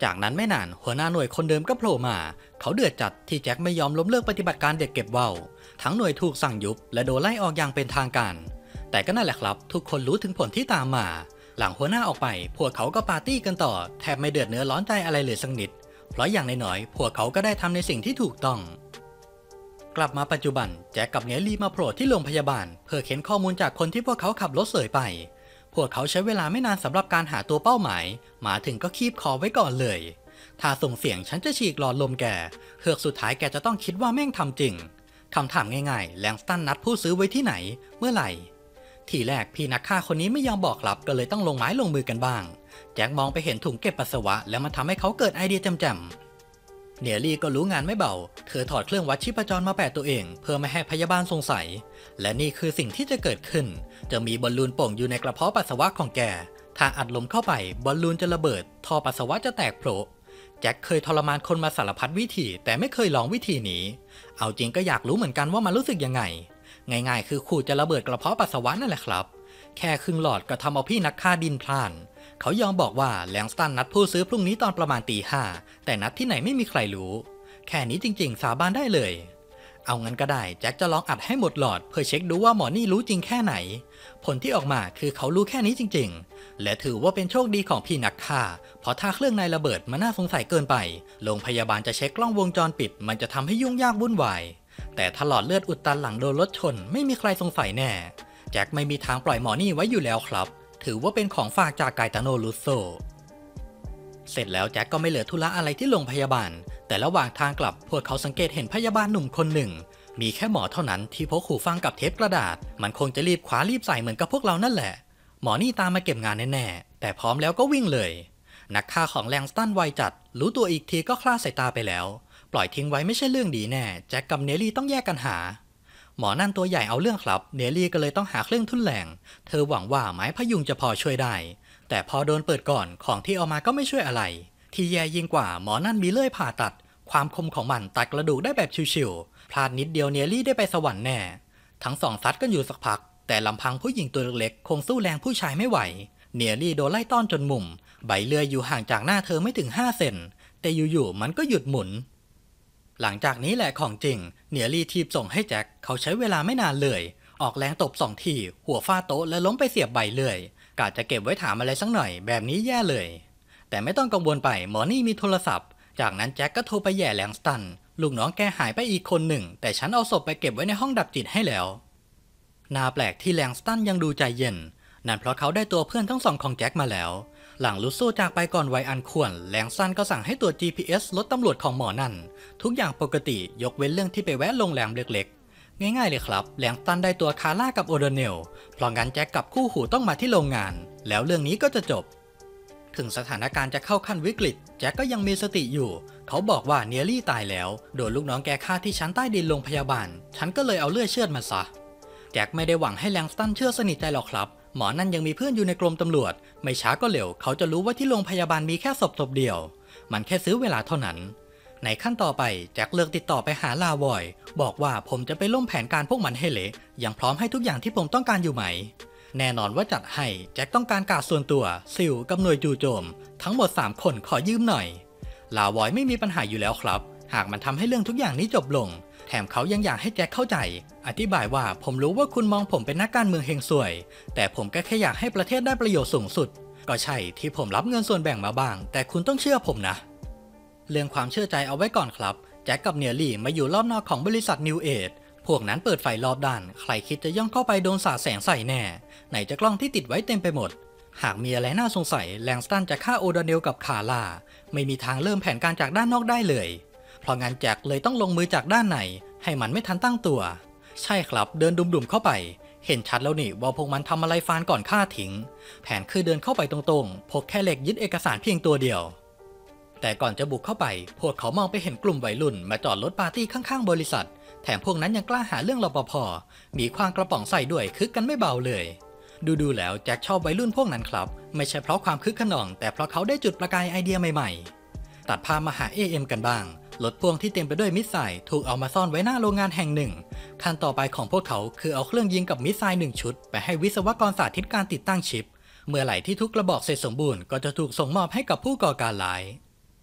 A: จากนั้นไม่นานหัวหน้าหน่วยคนเดิมก็โผล่มาเขาเดือดจัดที่แจ็คไม่ยอมล้มเลิกปฏิบัติการเด็กเก็บว่าวทั้งหน่วยถูกสั่งยุบและโดนไล่ออกอย่างเป็นทางการแต่ก็นั่นแหละครับทุกคนรู้ถึงผลที่ตามมาหลังหัวหน้าออกไปพวกเขาก็ปาร์ตี้กันต่อแทบไม่เดือดเนื้อร้อนใจอะไรเลยสักนิดเพราะอย่างน้อยๆพวกเขาก็ได้ทำในสิ่งที่ถูกต้องกลับมาปัจจุบันแจ็คกับเนลลี่มาโผล่ที่โรงพยาบาลเพื่อเค้นข้อมูลจากคนที่พวกเขาขับรถเสยไปพวกเขาใช้เวลาไม่นานสำหรับการหาตัวเป้าหมายมาถึงก็คีบคอไว้ก่อนเลยถ้าส่งเสียงฉันจะฉีกหลอดลมแกเฮือกสุดท้ายแกจะต้องคิดว่าแม่งทำจริงคำถามง่ายๆแลงสตันนัดผู้ซื้อไว้ที่ไหนเมื่อไหร่ทีแรกพี่นักฆ่าคนนี้ไม่ยอมบอกลับก็เลยต้องลงไม้ลงมือกันบ้างแจ็คมองไปเห็นถุงเก็บปัสสาวะแล้วมันทำให้เขาเกิดไอเดียแจ่มๆเนลลี่ก็รู้งานไม่เบาเธอถอดเครื่องวัดชีพจรมาแปะตัวเองเพื่อไม่ให้พยาบาลสงสัยและนี่คือสิ่งที่จะเกิดขึ้นจะมีบอลลูนโป่งอยู่ในกระเพาะปัสสาวะของแกถ้าอัดลมเข้าไปบอลลูนจะระเบิดท่อปัสสาวะจะแตกโผล่แจ็คเคยทรมานคนมาสารพัดวิธีแต่ไม่เคยลองวิธีนี้เอาจริงก็อยากรู้เหมือนกันว่ามันรู้สึกยังไงง่ายๆคือขูดจะระเบิดกระเพาะปัสสาวะนั่นแหละครับแค่ครึ่งหลอดก็ทำเอาพี่นักฆ่าดินพล่านเขายอมบอกว่าแลงสตันนัดผู้ซื้อพรุ่งนี้ตอนประมาณตีห้าแต่นัดที่ไหนไม่มีใครรู้แค่นี้จริงๆสาบานได้เลยเอางั้นก็ได้แจ็คจะลองอัดให้หมดหลอดเพื่อเช็คดูว่าหมอนี่รู้จริงแค่ไหนผลที่ออกมาคือเขารู้แค่นี้จริงๆและถือว่าเป็นโชคดีของพี่นักฆ่าเพราะถ้าเครื่องในระเบิดมันน่าสงสัยเกินไปโรงพยาบาลจะเช็คกล้องวงจรปิดมันจะทำให้ยุ่งยากวุ่นวายแต่ถ้าหลอดเลือดอุดตันหลังโดนรถชนไม่มีใครสงสัยแน่แจ็คไม่มีทางปล่อยหมอนี่ไว้อยู่แล้วครับถือว่าเป็นของฝากจากไกตาโนลุสโซเสร็จแล้วแจ็คก็ไม่เหลือธุระอะไรที่โรงพยาบาลแต่ระหว่างทางกลับพวกเขาสังเกตเห็นพยาบาลหนุ่มคนหนึ่งมีแค่หมอเท่านั้นที่พกหูฟังกับเทปกระดาษมันคงจะรีบคว้ารีบใส่เหมือนกับพวกเรานั่นแหละหมอนี่ตามมาเก็บงานแน่ๆแต่พร้อมแล้วก็วิ่งเลยนักฆ่าของแลงสตันไวจัดรู้ตัวอีกทีก็คลาดสายตาไปแล้วปล่อยทิ้งไว้ไม่ใช่เรื่องดีแน่แจ็คกับเนลลี่ต้องแยกกันหาหมอนั่นตัวใหญ่เอาเรื่องครับเนลลี่ก็เลยต้องหาเครื่องทุ่นแรงเธอหวังว่าไม้พยุงจะพอช่วยได้แต่พอโดนเปิดก่อนของที่เอามาก็ไม่ช่วยอะไรที่แย่ยิ่งกว่าหมอนั่นมีเลื่อยผ่าตัดความคมของมันตัดกระดูกได้แบบชิวๆพลาดนิดเดียวเนลลี่ได้ไปสวรรค์แน่ทั้งสองซัดกันอยู่สักพักแต่ลำพังผู้หญิงตัวเล็กๆคงสู้แรงผู้ชายไม่ไหวเนลลี่โดนไล่ต้อนจนมุมใบเลื่อยอยู่ห่างจากหน้าเธอไม่ถึงห้าเซนแต่อยู่ๆมันก็หยุดหมุนหลังจากนี้แหละของจริงเนลลี่ทีบส่งให้แจ็คเขาใช้เวลาไม่นานเลยออกแรงตบสองทีหัวฟาดโต๊ะและล้มไปเสียบใบเลื่อยกะจะเก็บไว้ถามอะไรสักหน่อยแบบนี้แย่เลยแต่ไม่ต้องกังวลไปหมอนี่มีโทรศัพท์จากนั้นแจ็คก็โทรไปแย่แลงสตันลูกน้องแกหายไปอีกคนหนึ่งแต่ฉันเอาศพไปเก็บไว้ในห้องดับจิตให้แล้วน่าแปลกที่แลงสตันยังดูใจเย็นนั่นเพราะเขาได้ตัวเพื่อนทั้งสองของแจ็คมาแล้วหลังลุสโซจากไปก่อนวัยอันควรแลงสตันก็สั่งให้ตรวจ จี พี เอส รถตำรวจของหมอนั่นทุกอย่างปกติยกเว้นเรื่องที่ไปแวะโรงแรมเล็กๆง่ายๆเลยครับแลงสตันได้ตัวคาร่ากับโอโดเนลเพราะงั้นแจ็คกับคู่หูต้องมาที่โรงงานแล้วเรื่องนี้ก็จะจบถึงสถานการณ์จะเข้าขั้นวิกฤตแจ็คก็ยังมีสติอยู่เขาบอกว่าเนลลี่ตายแล้วโดนลูกน้องแกฆ่าที่ชั้นใต้ดินโรงพยาบาลฉันก็เลยเอาเลือดเชือดมาซะแจ็คไม่ได้หวังให้แลงสตันเชื่อสนิทใจหรอกครับหมอนั่นยังมีเพื่อนอยู่ในกรมตำรวจไม่ช้าก็เร็วเขาจะรู้ว่าที่โรงพยาบาลมีแค่ศพศพเดียวมันแค่ซื้อเวลาเท่านั้นในขั้นต่อไปแจ็คเลือกติดต่อไปหาลาวอยบอกว่าผมจะไปล่มแผนการพวกมันให้เละยังพร้อมให้ทุกอย่างที่ผมต้องการอยู่ไหมแน่นอนว่าจัดให้แจ็คต้องการการส่วนตัวซิลกับหน่วยจู่โจมทั้งหมดสามคนขอยืมหน่อยลาวอยไม่มีปัญหาอยู่แล้วครับหากมันทำให้เรื่องทุกอย่างนี้จบลงแถมเขายังอยากให้แจ็คเข้าใจอธิบายว่าผมรู้ว่าคุณมองผมเป็นนักการเมืองเฮงซวยแต่ผมก็แค่อยากให้ประเทศได้ประโยชน์สูงสุดก็ใช่ที่ผมรับเงินส่วนแบ่งมาบ้างแต่คุณต้องเชื่อผมนะเรื่องความเชื่อใจเอาไว้ก่อนครับแจ็คกับเนลลี่มาอยู่รอบนอกของบริษัทนิวเอจพวกนั้นเปิดไฟรอบด้านใครคิดจะย่องเข้าไปโดนสาดแสงใส่แน่ไหนจะกล้องที่ติดไว้เต็มไปหมดหากมีอะไรน่าสงสัยแลงสตันจะฆ่าโอโดเนลกับคาร่าไม่มีทางเริ่มแผนการจากด้านนอกได้เลยเพราะงั้นแจ็คเลยต้องลงมือจากด้านในให้มันไม่ทันตั้งตัวใช่ครับเดินดุ่มๆเข้าไปเห็นชัดแล้วนี่ว่าพวกมันทำอะไรฟานก่อนฆ่าทิ้งแผนคือเดินเข้าไปตรงๆพกแค่เหล็กยึดเอกสารเพียงตัวเดียวแต่ก่อนจะบุกเข้าไปพวกเขามองไปเห็นกลุ่มวัยรุ่นมาจอดรถปาร์ตี้ข้างๆบริษัทแถมพวกนั้นยังกล้าหาเรื่องรปภ.มีขว้างกระป๋องใส่ด้วยคึกกันไม่เบาเลยดูๆแล้วแจ็คชอบวัยรุ่นพวกนั้นครับไม่ใช่เพราะความคึกขนองแต่เพราะเขาได้จุดประกายไอเดียใหม่ๆตัดภาพมาหา เอ เอ็ม กันบ้างรถพ่วงที่เต็มไปด้วยมิสไซล์ถูกเอามาซ่อนไว้หน้าโรงงานแห่งหนึ่งขั้นต่อไปของพวกเขาคือเอาเครื่องยิงกับมิสไซล์หนึ่งชุดไปให้วิศวกรสาธิตการติดตั้งชิปเมื่อไหร่ที่ทุกกระบอกเสร็จสมบูรณ์ก็จะถูกส่งมอบให้กับผู้ก่อการร้าย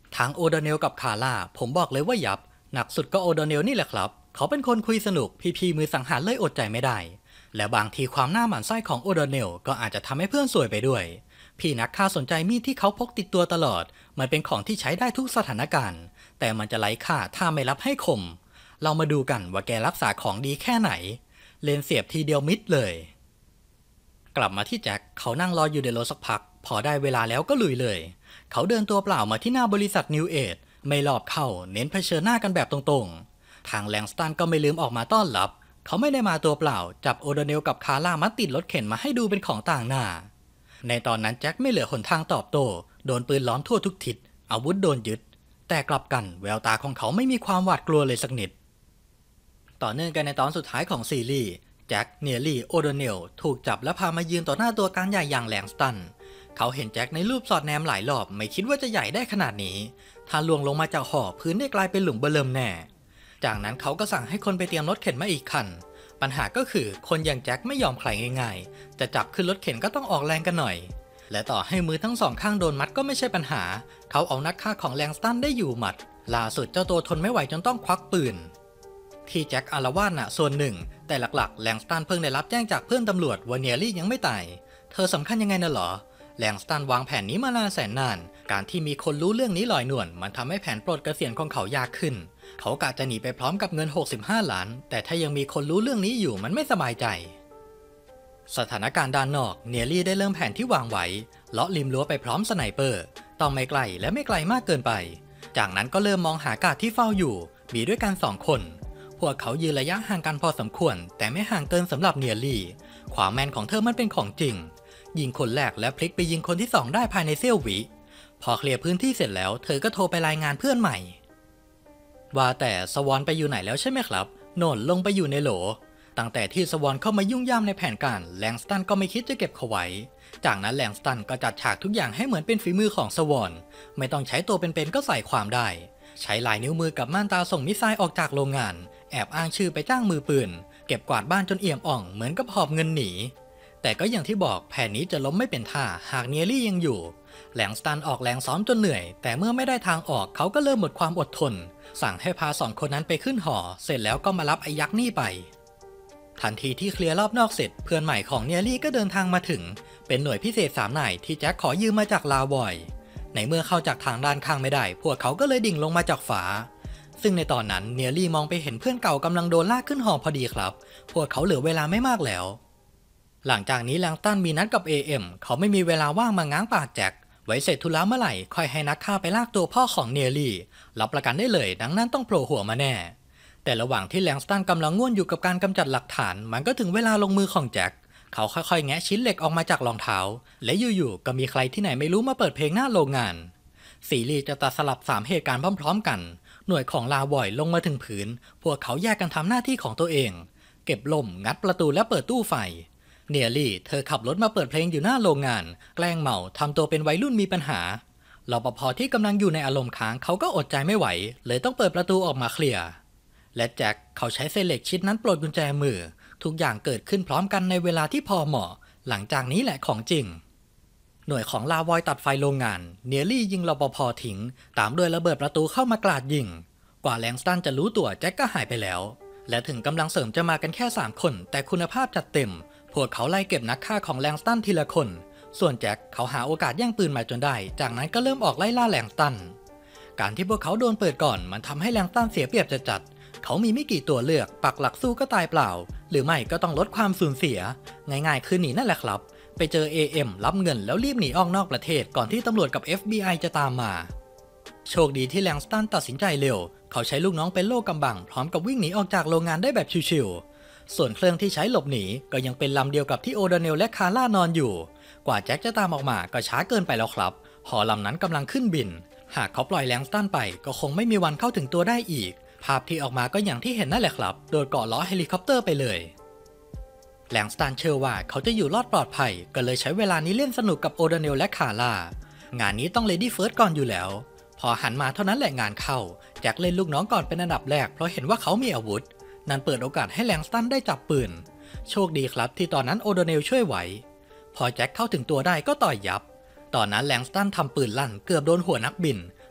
A: ทางโอโดเนลกับคาร่าผมบอกเลยว่ายับหนักสุดก็โอโดเนลนี่แหละครับเขาเป็นคนคุยสนุกพีพีมือสังหารเลยอดใจไม่ได้และบางทีความหน้าหมั่นไส้ของโอโดเนลก็อาจจะทำให้เพื่อนสวยไปด้วยพี่นักฆ่าสนใจมีดที่เขาพกติดตัวตลอดมันเป็นของที่ใช้ได้ทุกสถานการณ์แต่มันจะไร้ค่าถ้าไม่รับให้คมเรามาดูกันว่าแกรักษาของดีแค่ไหนเลนเสียบทีเดียวมิดเลยกลับมาที่แจ็คเขานั่งรออยู่ในรถสักพักพอได้เวลาแล้วก็ลุยเลยเขาเดินตัวเปล่ามาที่หน้าบริษัทนิวเอจไม่รอบเข้าเน้นเผชิญหน้ากันแบบตรงๆทางแลงสตันก็ไม่ลืมออกมาต้อนรับเขาไม่ได้มาตัวเปล่าจับโอโดเนลกับคาร่ามัดติดรถเข็นมาให้ดูเป็นของต่างหน้าในตอนนั้นแจ็คไม่เหลือหนทางตอบโต้โดนปืนล้อมทั่วทุกทิศอาวุธโดนยึดแต่กลับกันแววตาของเขาไม่มีความหวาดกลัวเลยสักนิดต่อเนื่องกันในตอนสุดท้ายของซีรีส์แจ็คเนียรี่โอโดเนลถูกจับและพามายืนต่อหน้าตัวการใหญ่อย่างแลงสตันเขาเห็นแจ็คในรูปสอดแนมหลายรอบไม่คิดว่าจะใหญ่ได้ขนาดนี้ถ้าล่วงลงมาจากหอพื้นได้กลายเป็นหลุมเบอเริ่มแน่จากนั้นเขาก็สั่งให้คนไปเตรียมรถเข็นมาอีกคันปัญหาก็คือคนอย่างแจ็คไม่ยอมใครง่ายๆจะจับขึ้นรถเข็นก็ต้องออกแรงกันหน่อยและต่อให้มือทั้งสองข้างโดนมัดก็ไม่ใช่ปัญหาเขาเอานักฆ่าของแลงสตันได้อยู่หมัดล่าสุดเจ้าตัวทนไม่ไหวจนต้องควักปืนที่แจ็คอาละวาดน่ะส่วนหนึ่งแต่หลักๆแลงสตันเพิ่งได้รับแจ้งจากเพื่อนตำรวจว่าเนียรี่ยังไม่ตายเธอสำคัญยังไงน่ะหรอแลงสตันวางแผนนี้มานานแสนนานการที่มีคนรู้เรื่องนี้ลอยนวลมันทำให้แผนปลดเกษียณของเขายากขึ้นเขากะจะหนีไปพร้อมกับเงินหกสิบห้าล้านแต่ถ้ายังมีคนรู้เรื่องนี้อยู่มันไม่สบายใจสถานการณ์ด้านนอกเนียรี่ได้เริ่มแผนที่วางไว้เลาะริมรั้วไปพร้อมสไนเปอร์ต้องไม่ไกลและไม่ไกลมากเกินไปจากนั้นก็เริ่มมองหากาดที่เฝ้าอยู่มีด้วยกันสองคนพวกเขายืนระยะห่างกันพอสมควรแต่ไม่ห่างเกินสำหรับเนียรี่ความแม่นของเธอมันเป็นของจริงยิงคนแรกและพลิกไปยิงคนที่สองได้ภายในเสี้ยววิพอเคลียร์พื้นที่เสร็จแล้วเธอก็โทรไปรายงานเพื่อนใหม่ว่าแต่สวอนไปอยู่ไหนแล้วใช่ไหมครับโน่นลงไปอยู่ในโหลตั้งแต่ที่สวอนเข้ามายุ่งย่ำในแผนการแลงสตันก็ไม่คิดจะเก็บเขาไว้จากนั้นแลงสตันก็จัดฉากทุกอย่างให้เหมือนเป็นฝีมือของสวอนไม่ต้องใช้ตัวเป็นๆก็ใส่ความได้ใช้ลายนิ้วมือกับม่านตาส่งมิสไซล์ออกจากโรงงานแอบอ้างชื่อไปจ้างมือปืนเก็บกวาดบ้านจนเอี่ยมอ่องเหมือนกับหอบเงินหนีแต่ก็อย่างที่บอกแผนนี้จะล้มไม่เป็นท่าหากเนียรี่ยังอยู่แหลงสตันออกแรงซ้อมจนเหนื่อยแต่เมื่อไม่ได้ทางออกเขาก็เริ่มหมดความอดทนสั่งให้พาสองคนนั้นไปขึ้นหอเสร็จแล้วก็มารับไอ้ยักษ์นี่ไปทันทีที่เคลียร์รอบนอกเสร็จเพื่อนใหม่ของเนียรี่ก็เดินทางมาถึงเป็นหน่วยพิเศษสามนายที่แจ็คขอยืมมาจากลาวอยในเมื่อเข้าจากทางด้านข้างไม่ได้พวกเขาก็เลยดิ่งลงมาจากฝาซึ่งในตอนนั้นเนียรี่มองไปเห็นเพื่อนเก่ากำลังโดนลากขึ้นหอพอดีครับพวกเขาเหลือเวลาไม่มากแล้วหลังจากนี้แลงตันมีนัดกับ เอ เอ็ม เขาไม่มีเวลาว่างมาง้างปากแจ็คไว้เสร็จธุระเมื่อไหร่ค่อยให้นักฆ่าไปลากตัวพ่อของเนียรี่รับประกันได้เลยดังนั้นต้องโผล่หัวมาแน่แต่ระหว่างที่แลงสตันกำลังง่วนอยู่กับการกำจัดหลักฐานมันก็ถึงเวลาลงมือของแจ็คเขาค่อยๆแงะชิ้นเหล็กออกมาจากรองเท้าและอยู่ๆก็มีใครที่ไหนไม่รู้มาเปิดเพลงหน้าโรงงานซีรีส์จะตัดสลับสามเหตุการณ์พร้อมๆกันหน่วยของลาวอยลงมาถึงผืนพวกเขาแยกกันทำหน้าที่ของตัวเองเก็บล่มงัดประตูและเปิดตู้ไฟเนียรี่เธอขับรถมาเปิดเพลงอยู่หน้าโรงงานแกล้งเมาทำตัวเป็นวัยรุ่นมีปัญหารปภ.ที่กำลังอยู่ในอารมณ์ค้างเขาก็อดใจไม่ไหวเลยต้องเปิดประตูออกมาเคลียร์และแจ็คเขาใช้เศษเหล็กชิ้นนั้นปลดกุญแจมือทุกอย่างเกิดขึ้นพร้อมกันในเวลาที่พอเหมาะหลังจากนี้แหละของจริงหน่วยของลาวอยตัดไฟโรงงานเนียรี่ยิงรปภ.ทิ้งตามด้วยระเบิดประตูเข้ามากราดยิงกว่าแลงสตันจะรู้ตัวแจ็คก็หายไปแล้วและถึงกำลังเสริมจะมากันแค่สามคนแต่คุณภาพจัดเต็มพวกเขาไล่เก็บนักฆ่าของแลงสตันทีละคนส่วนแจ็คเขาหาโอกาสแย่งปืนมาจนได้จากนั้นก็เริ่มออกไล่ล่าแลงสตันการที่พวกเขาโดนเปิดก่อนมันทำให้แลงสตันเสียเปรียบจัดๆเขามีไม่กี่ตัวเลือกปักหลักสู้ก็ตายเปล่าหรือไม่ก็ต้องลดความสูญเสียง่ายๆคือหนีนั่นแหละครับไปเจอ เอ เอ็ม รับเงินแล้วรีบหนีออกนอกประเทศก่อนที่ตำรวจกับ เอฟ บี ไอ จะตามมาโชคดีที่แลงสตันตัดสินใจเร็วเขาใช้ลูกน้องเป็นโล่กำบังพร้อมกับวิ่งหนีออกจากโรงงานได้แบบชิวๆส่วนเครื่องที่ใช้หลบหนีก็ยังเป็นลำเดียวกับที่โอโดเนลและคาร่านอนอยู่กว่าแจ็คจะตามออกมาก็ช้าเกินไปแล้วครับหอลำนั้นกำลังขึ้นบินหากเขาปล่อยแลงสตันไปก็คงไม่มีวันเข้าถึงตัวได้อีกภาพที่ออกมาก็อย่างที่เห็นนั่นแหละครับโดนเกาะล้อเฮลิคอปเตอร์ไปเลยแลงสตันเชื่อว่าเขาจะอยู่รอดปลอดภัยก็เลยใช้เวลานี้เล่นสนุกกับโอโดเนลและคาร่างานนี้ต้องเลดี้เฟิร์สก่อนอยู่แล้วพอหันมาเท่านั้นแหละงานเข้าแจ็คเล่นลูกน้องก่อนเป็นอันดับแรกเพราะเห็นว่าเขามีอาวุธนั่นเปิดโอกาสให้แลงสตันได้จับปืนโชคดีครับที่ตอนนั้นโอโดเนลช่วยไว้พอแจ็คเข้าถึงตัวได้ก็ต่อยยับตอนนั้นแลงสตันทำปืนลั่นเกือบโดนหัวนักบิน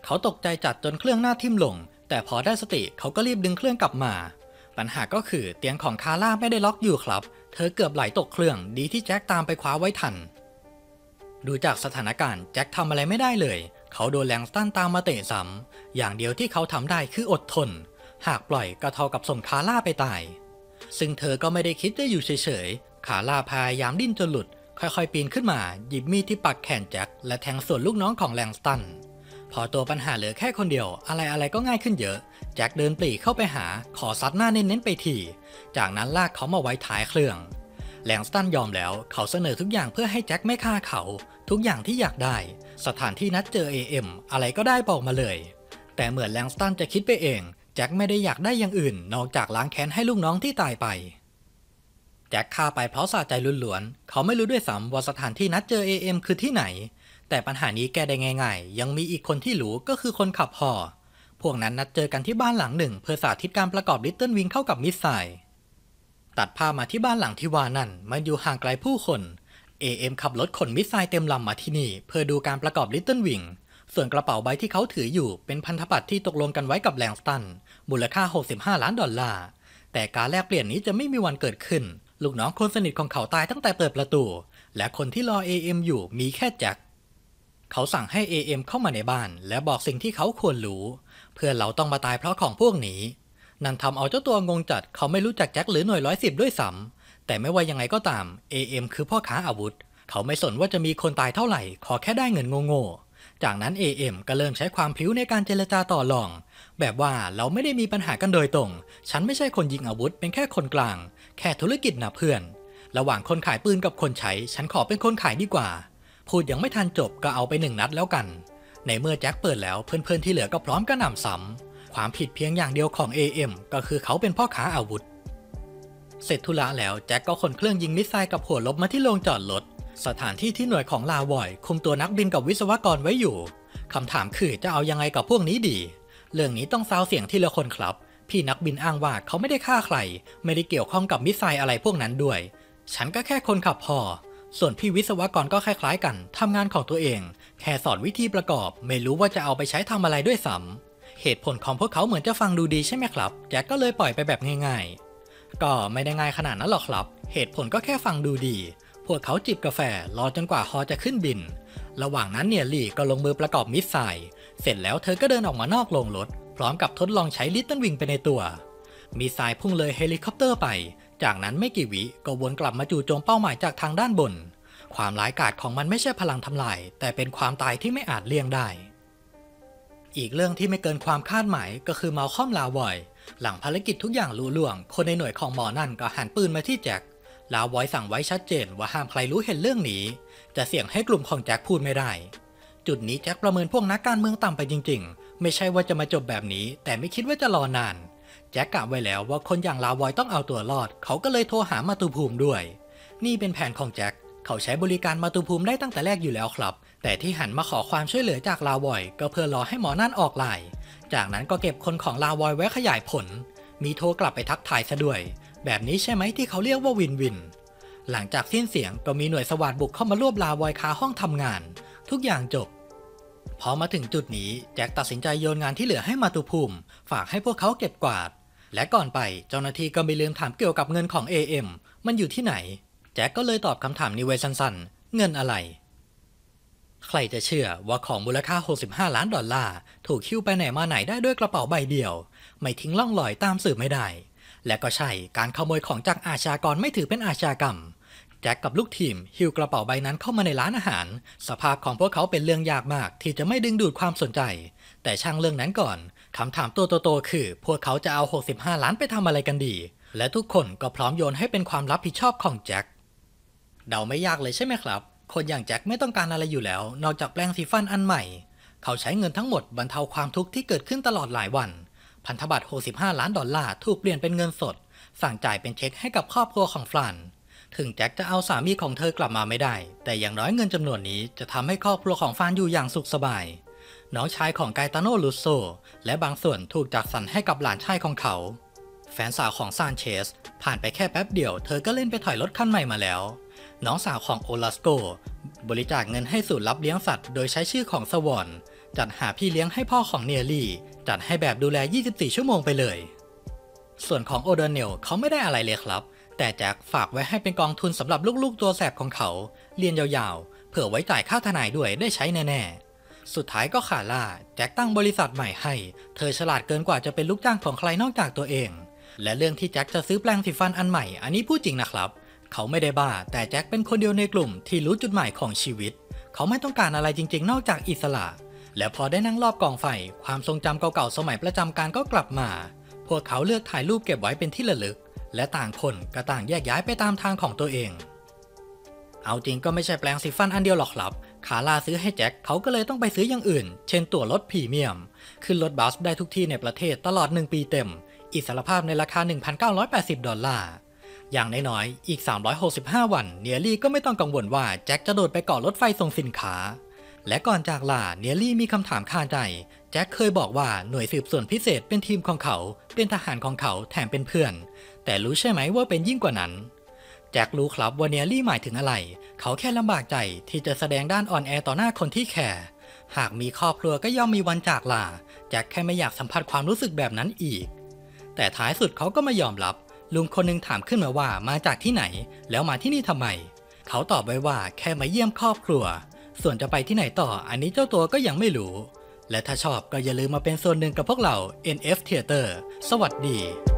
A: เขาตกใจจัดจนเครื่องหน้าทิ่มลงแต่พอได้สติเขาก็รีบดึงเครื่องกลับมาปัญหาก็คือเตียงของคาร่าไม่ได้ล็อกอยู่ครับเธอเกือบไหลตกเครื่องดีที่แจ็คตามไปคว้าไว้ทันดูจากสถานการณ์แจ็คทำอะไรไม่ได้เลยเขาโดนแลงสตันตามมาเตะซ้ำอย่างเดียวที่เขาทำได้คืออดทนหากปล่อยก็เท่ากับส่งคาร่าไปตายซึ่งเธอก็ไม่ได้คิดจะอยู่เฉยๆคาร่าพยายามดิ้นจนหลุดค่อยๆปีนขึ้นมาหยิบมีดที่ปักแขนแจ็คและแทงส่วนลูกน้องของแลงสตันพอตัวปัญหาเหลือแค่คนเดียวอะไรๆก็ง่ายขึ้นเยอะแจ็คเดินปรีเข้าไปหาขอซัดหน้าเน้นๆไปทีจากนั้นลากเขามาไว้ท้ายเครื่องแลงสตันยอมแล้วเขาเสนอทุกอย่างเพื่อให้แจ็คไม่ฆ่าเขาทุกอย่างที่อยากได้สถานที่นัดเจอ เอ เอ็ม อะไรก็ได้บอกมาเลยแต่เหมือนแลงสตันจะคิดไปเองแจ็คไม่ได้อยากได้อย่างอื่นนอกจากล้างแค้นให้ลูกน้องที่ตายไปแจ็คฆ่าไปเพราะสะใจล้วนๆเขาไม่รู้ด้วยซ้ำว่าสถานที่นัดเจอ เอ เอ็ม คือที่ไหนแต่ปัญหานี้แก้ได้ง่ายๆยังมีอีกคนที่รู้ก็คือคนขับฮอพวกนั้นนัดเจอกันที่บ้านหลังหนึ่งเพื่อสาธิตการประกอบลิตเติ้ลวิงเข้ากับมิสไซล์ตัดภาพมาที่บ้านหลังที่ว่านั่นมันอยู่ห่างไกลผู้คน เอ เอ็ม ขับรถขนมิสไซล์เต็มลำมาที่นี่เพื่อดูการประกอบลิตเติ้ลวิงส่วนกระเป๋าใบที่เขาถืออยู่เป็นพันธบัตรที่ตกลงกันไว้กับแลงสตันมูลค่าหกสิบห้าล้านดอลลาร์แต่การแลกเปลี่ยนนี้จะไม่มีวันเกิดขึ้นลูกน้องคนสนิทของเขาตายตั้งแต่เปิดประตูและคนที่รอ เอ เอ็ม อยู่มีแค่แจ็คเขาสั่งให้ เอ เอ็ม เข้ามาในบ้านและบอกสิ่งที่เขาควรรู้เพื่อเราต้องมาตายเพราะของพวกนี้นั่นทำเอาเจ้าตัวงงจัดเขาไม่รู้จักแจ็คหรือหน่วยร้อยสิบด้วยซ้ำแต่ไม่ว่ายังไงก็ตาม เอ เอ็ม คือพ่อค้าอาวุธเขาไม่สนว่าจะมีคนตายเท่าไหร่ขอแค่ได้เงินโง่ๆจากนั้น เอ เอ็ม ก็เริ่มใช้ความพลิ้วในการเจรจาต่อรองแบบว่าเราไม่ได้มีปัญหากันโดยตรงฉันไม่ใช่คนยิงอาวุธเป็นแค่คนกลางแค่ธุรกิจนะเพื่อนระหว่างคนขายปืนกับคนใช้ฉันขอเป็นคนขายดีกว่าพูดยังไม่ทันจบก็เอาไปหนึ่งนัดแล้วกันในเมื่อแจ็คเปิดแล้วเพื่อนๆที่เหลือก็พร้อมกระหน่ำซ้ำความผิดเพียงอย่างเดียวของ เอ เอ็ม ก็คือเขาเป็นพ่อค้าอาวุธเสร็จธุระแล้วแจ็คก็ขนเครื่องยิงมิสไซล์กับหัวลบมาที่โรงจอดรถสถานที่ที่หน่วยของลาวอยคุมตัวนักบินกับวิศวกรไว้อยู่คำถามคือจะเอายังไงกับพวกนี้ดีเรื่องนี้ต้องซาวเสียงทีละคนครับพี่นักบินอ้างว่าเขาไม่ได้ฆ่าใครไม่ได้เกี่ยวข้องกับมิสไซล์อะไรพวกนั้นด้วยฉันก็แค่คนขับพอส่วนพี่วิศวกรก็คล้ายๆกันทำงานของตัวเองแค่สอนวิธีประกอบไม่รู้ว่าจะเอาไปใช้ทำอะไรด้วยซ้ำเหตุผลของพวกเขาเหมือนจะฟังดูดีใช่ไหมครับแจ็คก็เลยปล่อยไปแบบง่ายๆก็ไม่ได้ง่ายขนาดนั้นหรอกครับเหตุผลก็แค่ฟังดูดีพวกเขาจิบกาแฟรอจนกว่าฮอจะขึ้นบินระหว่างนั้นเนียลี่ก็ลงมือประกอบมิสไซล์เสร็จแล้วเธอก็เดินออกมานอกโรงรถพร้อมกับทดลองใช้ลิตเติ้ลวิงไปในตัวมิสไซล์พุ่งเลยเฮลิคอปเตอร์ไปจากนั้นไม่กี่วิก็วนกลับมาจู่โจมเป้าหมายจากทางด้านบนความร้ายกาจของมันไม่ใช่พลังทำลายแต่เป็นความตายที่ไม่อาจเลี่ยงได้อีกเรื่องที่ไม่เกินความคาดหมายก็คือมัลคอมลาวอยหลังภารกิจทุกอย่างลุล่วงคนในหน่วยของหมอนั่นก็หันปืนมาที่แจ็คลาวอยสั่งไว้ชัดเจนว่าห้ามใครรู้เห็นเรื่องนี้จะเสี่ยงให้กลุ่มของแจ็คพูดไม่ได้จุดนี้แจ็คประเมินพวกนักการเมืองต่ำไปจริงๆไม่ใช่ว่าจะมาจบแบบนี้แต่ไม่คิดว่าจะรอนานแจ็คกะไว้แล้วว่าคนอย่างลาวอยต้องเอาตัวรอดเขาก็เลยโทรหามาตุภูมิด้วยนี่เป็นแผนของแจ็คเขาใช้บริการมาตุภูมิได้ตั้งแต่แรกอยู่แล้วครับแต่ที่หันมาขอความช่วยเหลือจากลาวอยก็เพื่อรอให้หมอนั่นออกไลน์จากนั้นก็เก็บคนของลาวอยไว้ขยายผลมีโทรกลับไปทักทายซะด้วยแบบนี้ใช่ไหมที่เขาเรียกว่าวินวินหลังจากสิ้นเสียงก็มีหน่วยสวัสดิ์บุกเข้ามารวบลาวอยคาห้องทำงานทุกอย่างจบพอมาถึงจุดนี้แจ็คตัดสินใจโยนงานที่เหลือให้มาตุภูมิฝากให้พวกเขาเก็บกวาดและก่อนไปเจ้าหน้าที่ก็ไม่ลืมถามเกี่ยวกับเงินของ เอ เอ็ม มันอยู่ที่ไหนแจ็คก็เลยตอบคำถามนี้ไว้สั้นๆเงินอะไรใครจะเชื่อว่าของมูลค่าหกสิบห้าล้านดอลลาร์ถูกหิ้วไปไหนมาไหนได้ด้วยกระเป๋าใบเดียวไม่ทิ้งร่องรอยตามสืบไม่ได้และก็ใช่การขโมยของจากอาชญากรไม่ถือเป็นอาชญากรรมแจ็คกับลูกทีมหิ้วกระเป๋าใบนั้นเข้ามาในร้านอาหารสภาพของพวกเขาเป็นเรื่องยากมากที่จะไม่ดึงดูดความสนใจแต่ช่างเรื่องนั้นก่อนคำถามตัวโตๆคือพวกเขาจะเอาหกสิบห้าล้านไปทำอะไรกันดีและทุกคนก็พร้อมโยนให้เป็นความรับผิดชอบของแจ็คเดาไม่ยากเลยใช่ไหมครับคนอย่างแจ็คไม่ต้องการอะไรอยู่แล้วนอกจากแปรงสีฟันอันใหม่เขาใช้เงินทั้งหมดบรรเทาความทุกข์ที่เกิดขึ้นตลอดหลายวันพันธบัตรหกสิบห้าล้านดอลลาร์ถูกเปลี่ยนเป็นเงินสดสั่งจ่ายเป็นเช็คให้กับครอบครัวของฟรานถึงแจ็คจะเอาสามีของเธอกลับมาไม่ได้แต่อย่างน้อยเงินจำนวนนี้จะทำให้ครอบครัวของฟรานอยู่อย่างสุขสบายน้องชายของไกตาโนลูโซและบางส่วนถูกจัดสรรให้กับหลานชายของเขาแฟนสาวของซานเชสผ่านไปแค่แป๊บเดียวเธอก็เล่นไปถอยรถคันใหม่มาแล้วน้องสาวของโอลาสโกบริจาคเงินให้ศูนย์รับเลี้ยงสัตว์โดยใช้ชื่อของสวอนจัดหาพี่เลี้ยงให้พ่อของเนียลี่จัดให้แบบดูแลยี่สิบสี่ชั่วโมงไปเลยส่วนของโอเดอร์เนลเขาไม่ได้อะไรเลยครับแต่แจ็คฝากไว้ให้เป็นกองทุนสำหรับลูกๆตัวแสบของเขาเรียนยาวๆเผื่อไว้จ่ายค่าทนายด้วยได้ใช้แน่ๆสุดท้ายก็ขาล่าแจ็คตั้งบริษัทใหม่ให้เธอฉลาดเกินกว่าจะเป็นลูกจ้างของใครนอกจากตัวเองและเรื่องที่แจ็คจะซื้อแปรงสีฟันอันใหม่อันนี้พูดจริงนะครับเขาไม่ได้บ้าแต่แจ็คเป็นคนเดียวในกลุ่มที่รู้จุดหมายของชีวิตเขาไม่ต้องการอะไรจริงๆนอกจากอิสระและพอได้นั่งรอบกองไฟความทรงจำเก่าๆสมัยประจำการก็กลับมาพวกเขาเลือกถ่ายรูปเก็บไว้เป็นที่ระลึกและต่างคนก็ต่างแยกย้ายไปตามทางของตัวเองเอาจริงก็ไม่ใช่แปรงสีฟันอันเดียวหรอกครับคาร่าซื้อให้แจ็คเขาก็เลยต้องไปซื้ออย่างอื่นเช่นตั๋วรถพรีเมียมขึ้นรถบัสได้ทุกที่ในประเทศตลอดหนึ่งปีเต็มอิสรภาพในราคา หนึ่งพันเก้าร้อยแปดสิบ ดอลลาร์อย่างน้อยๆอีกสามร้อยหกสิบห้าวันเนียลี่ก็ไม่ต้องกังวลว่าแจ็คจะโดดไปเกาะรถไฟส่งสินค้าและก่อนจากลาเนียลี่มีคำถามคาใจแจ็คเคยบอกว่าหน่วยสืบสวนพิเศษเป็นทีมของเขาเป็นทหารของเขาแถมเป็นเพื่อนแต่รู้ใช่ไหมว่าเป็นยิ่งกว่านั้นแจ็ครู้ครับว่าเนียลี่หมายถึงอะไรเขาแค่ลำบากใจที่จะแสดงด้านอ่อนแอต่อหน้าคนที่แคร์หากมีครอบครัวก็ย่อมมีวันจากลาแจ็คแค่ไม่อยากสัมผัสความรู้สึกแบบนั้นอีกแต่ท้ายสุดเขาก็ไม่ยอมรับลุงคนนึงถามขึ้นมาว่ามาจากที่ไหนแล้วมาที่นี่ทำไมเขาตอบไว้ว่าแค่มาเยี่ยมครอบครัวส่วนจะไปที่ไหนต่ออันนี้เจ้าตัวก็ยังไม่รู้และถ้าชอบก็อย่าลืมมาเป็นส่วนหนึ่งกับพวกเรา เอ็น เอฟ Theater สวัสดี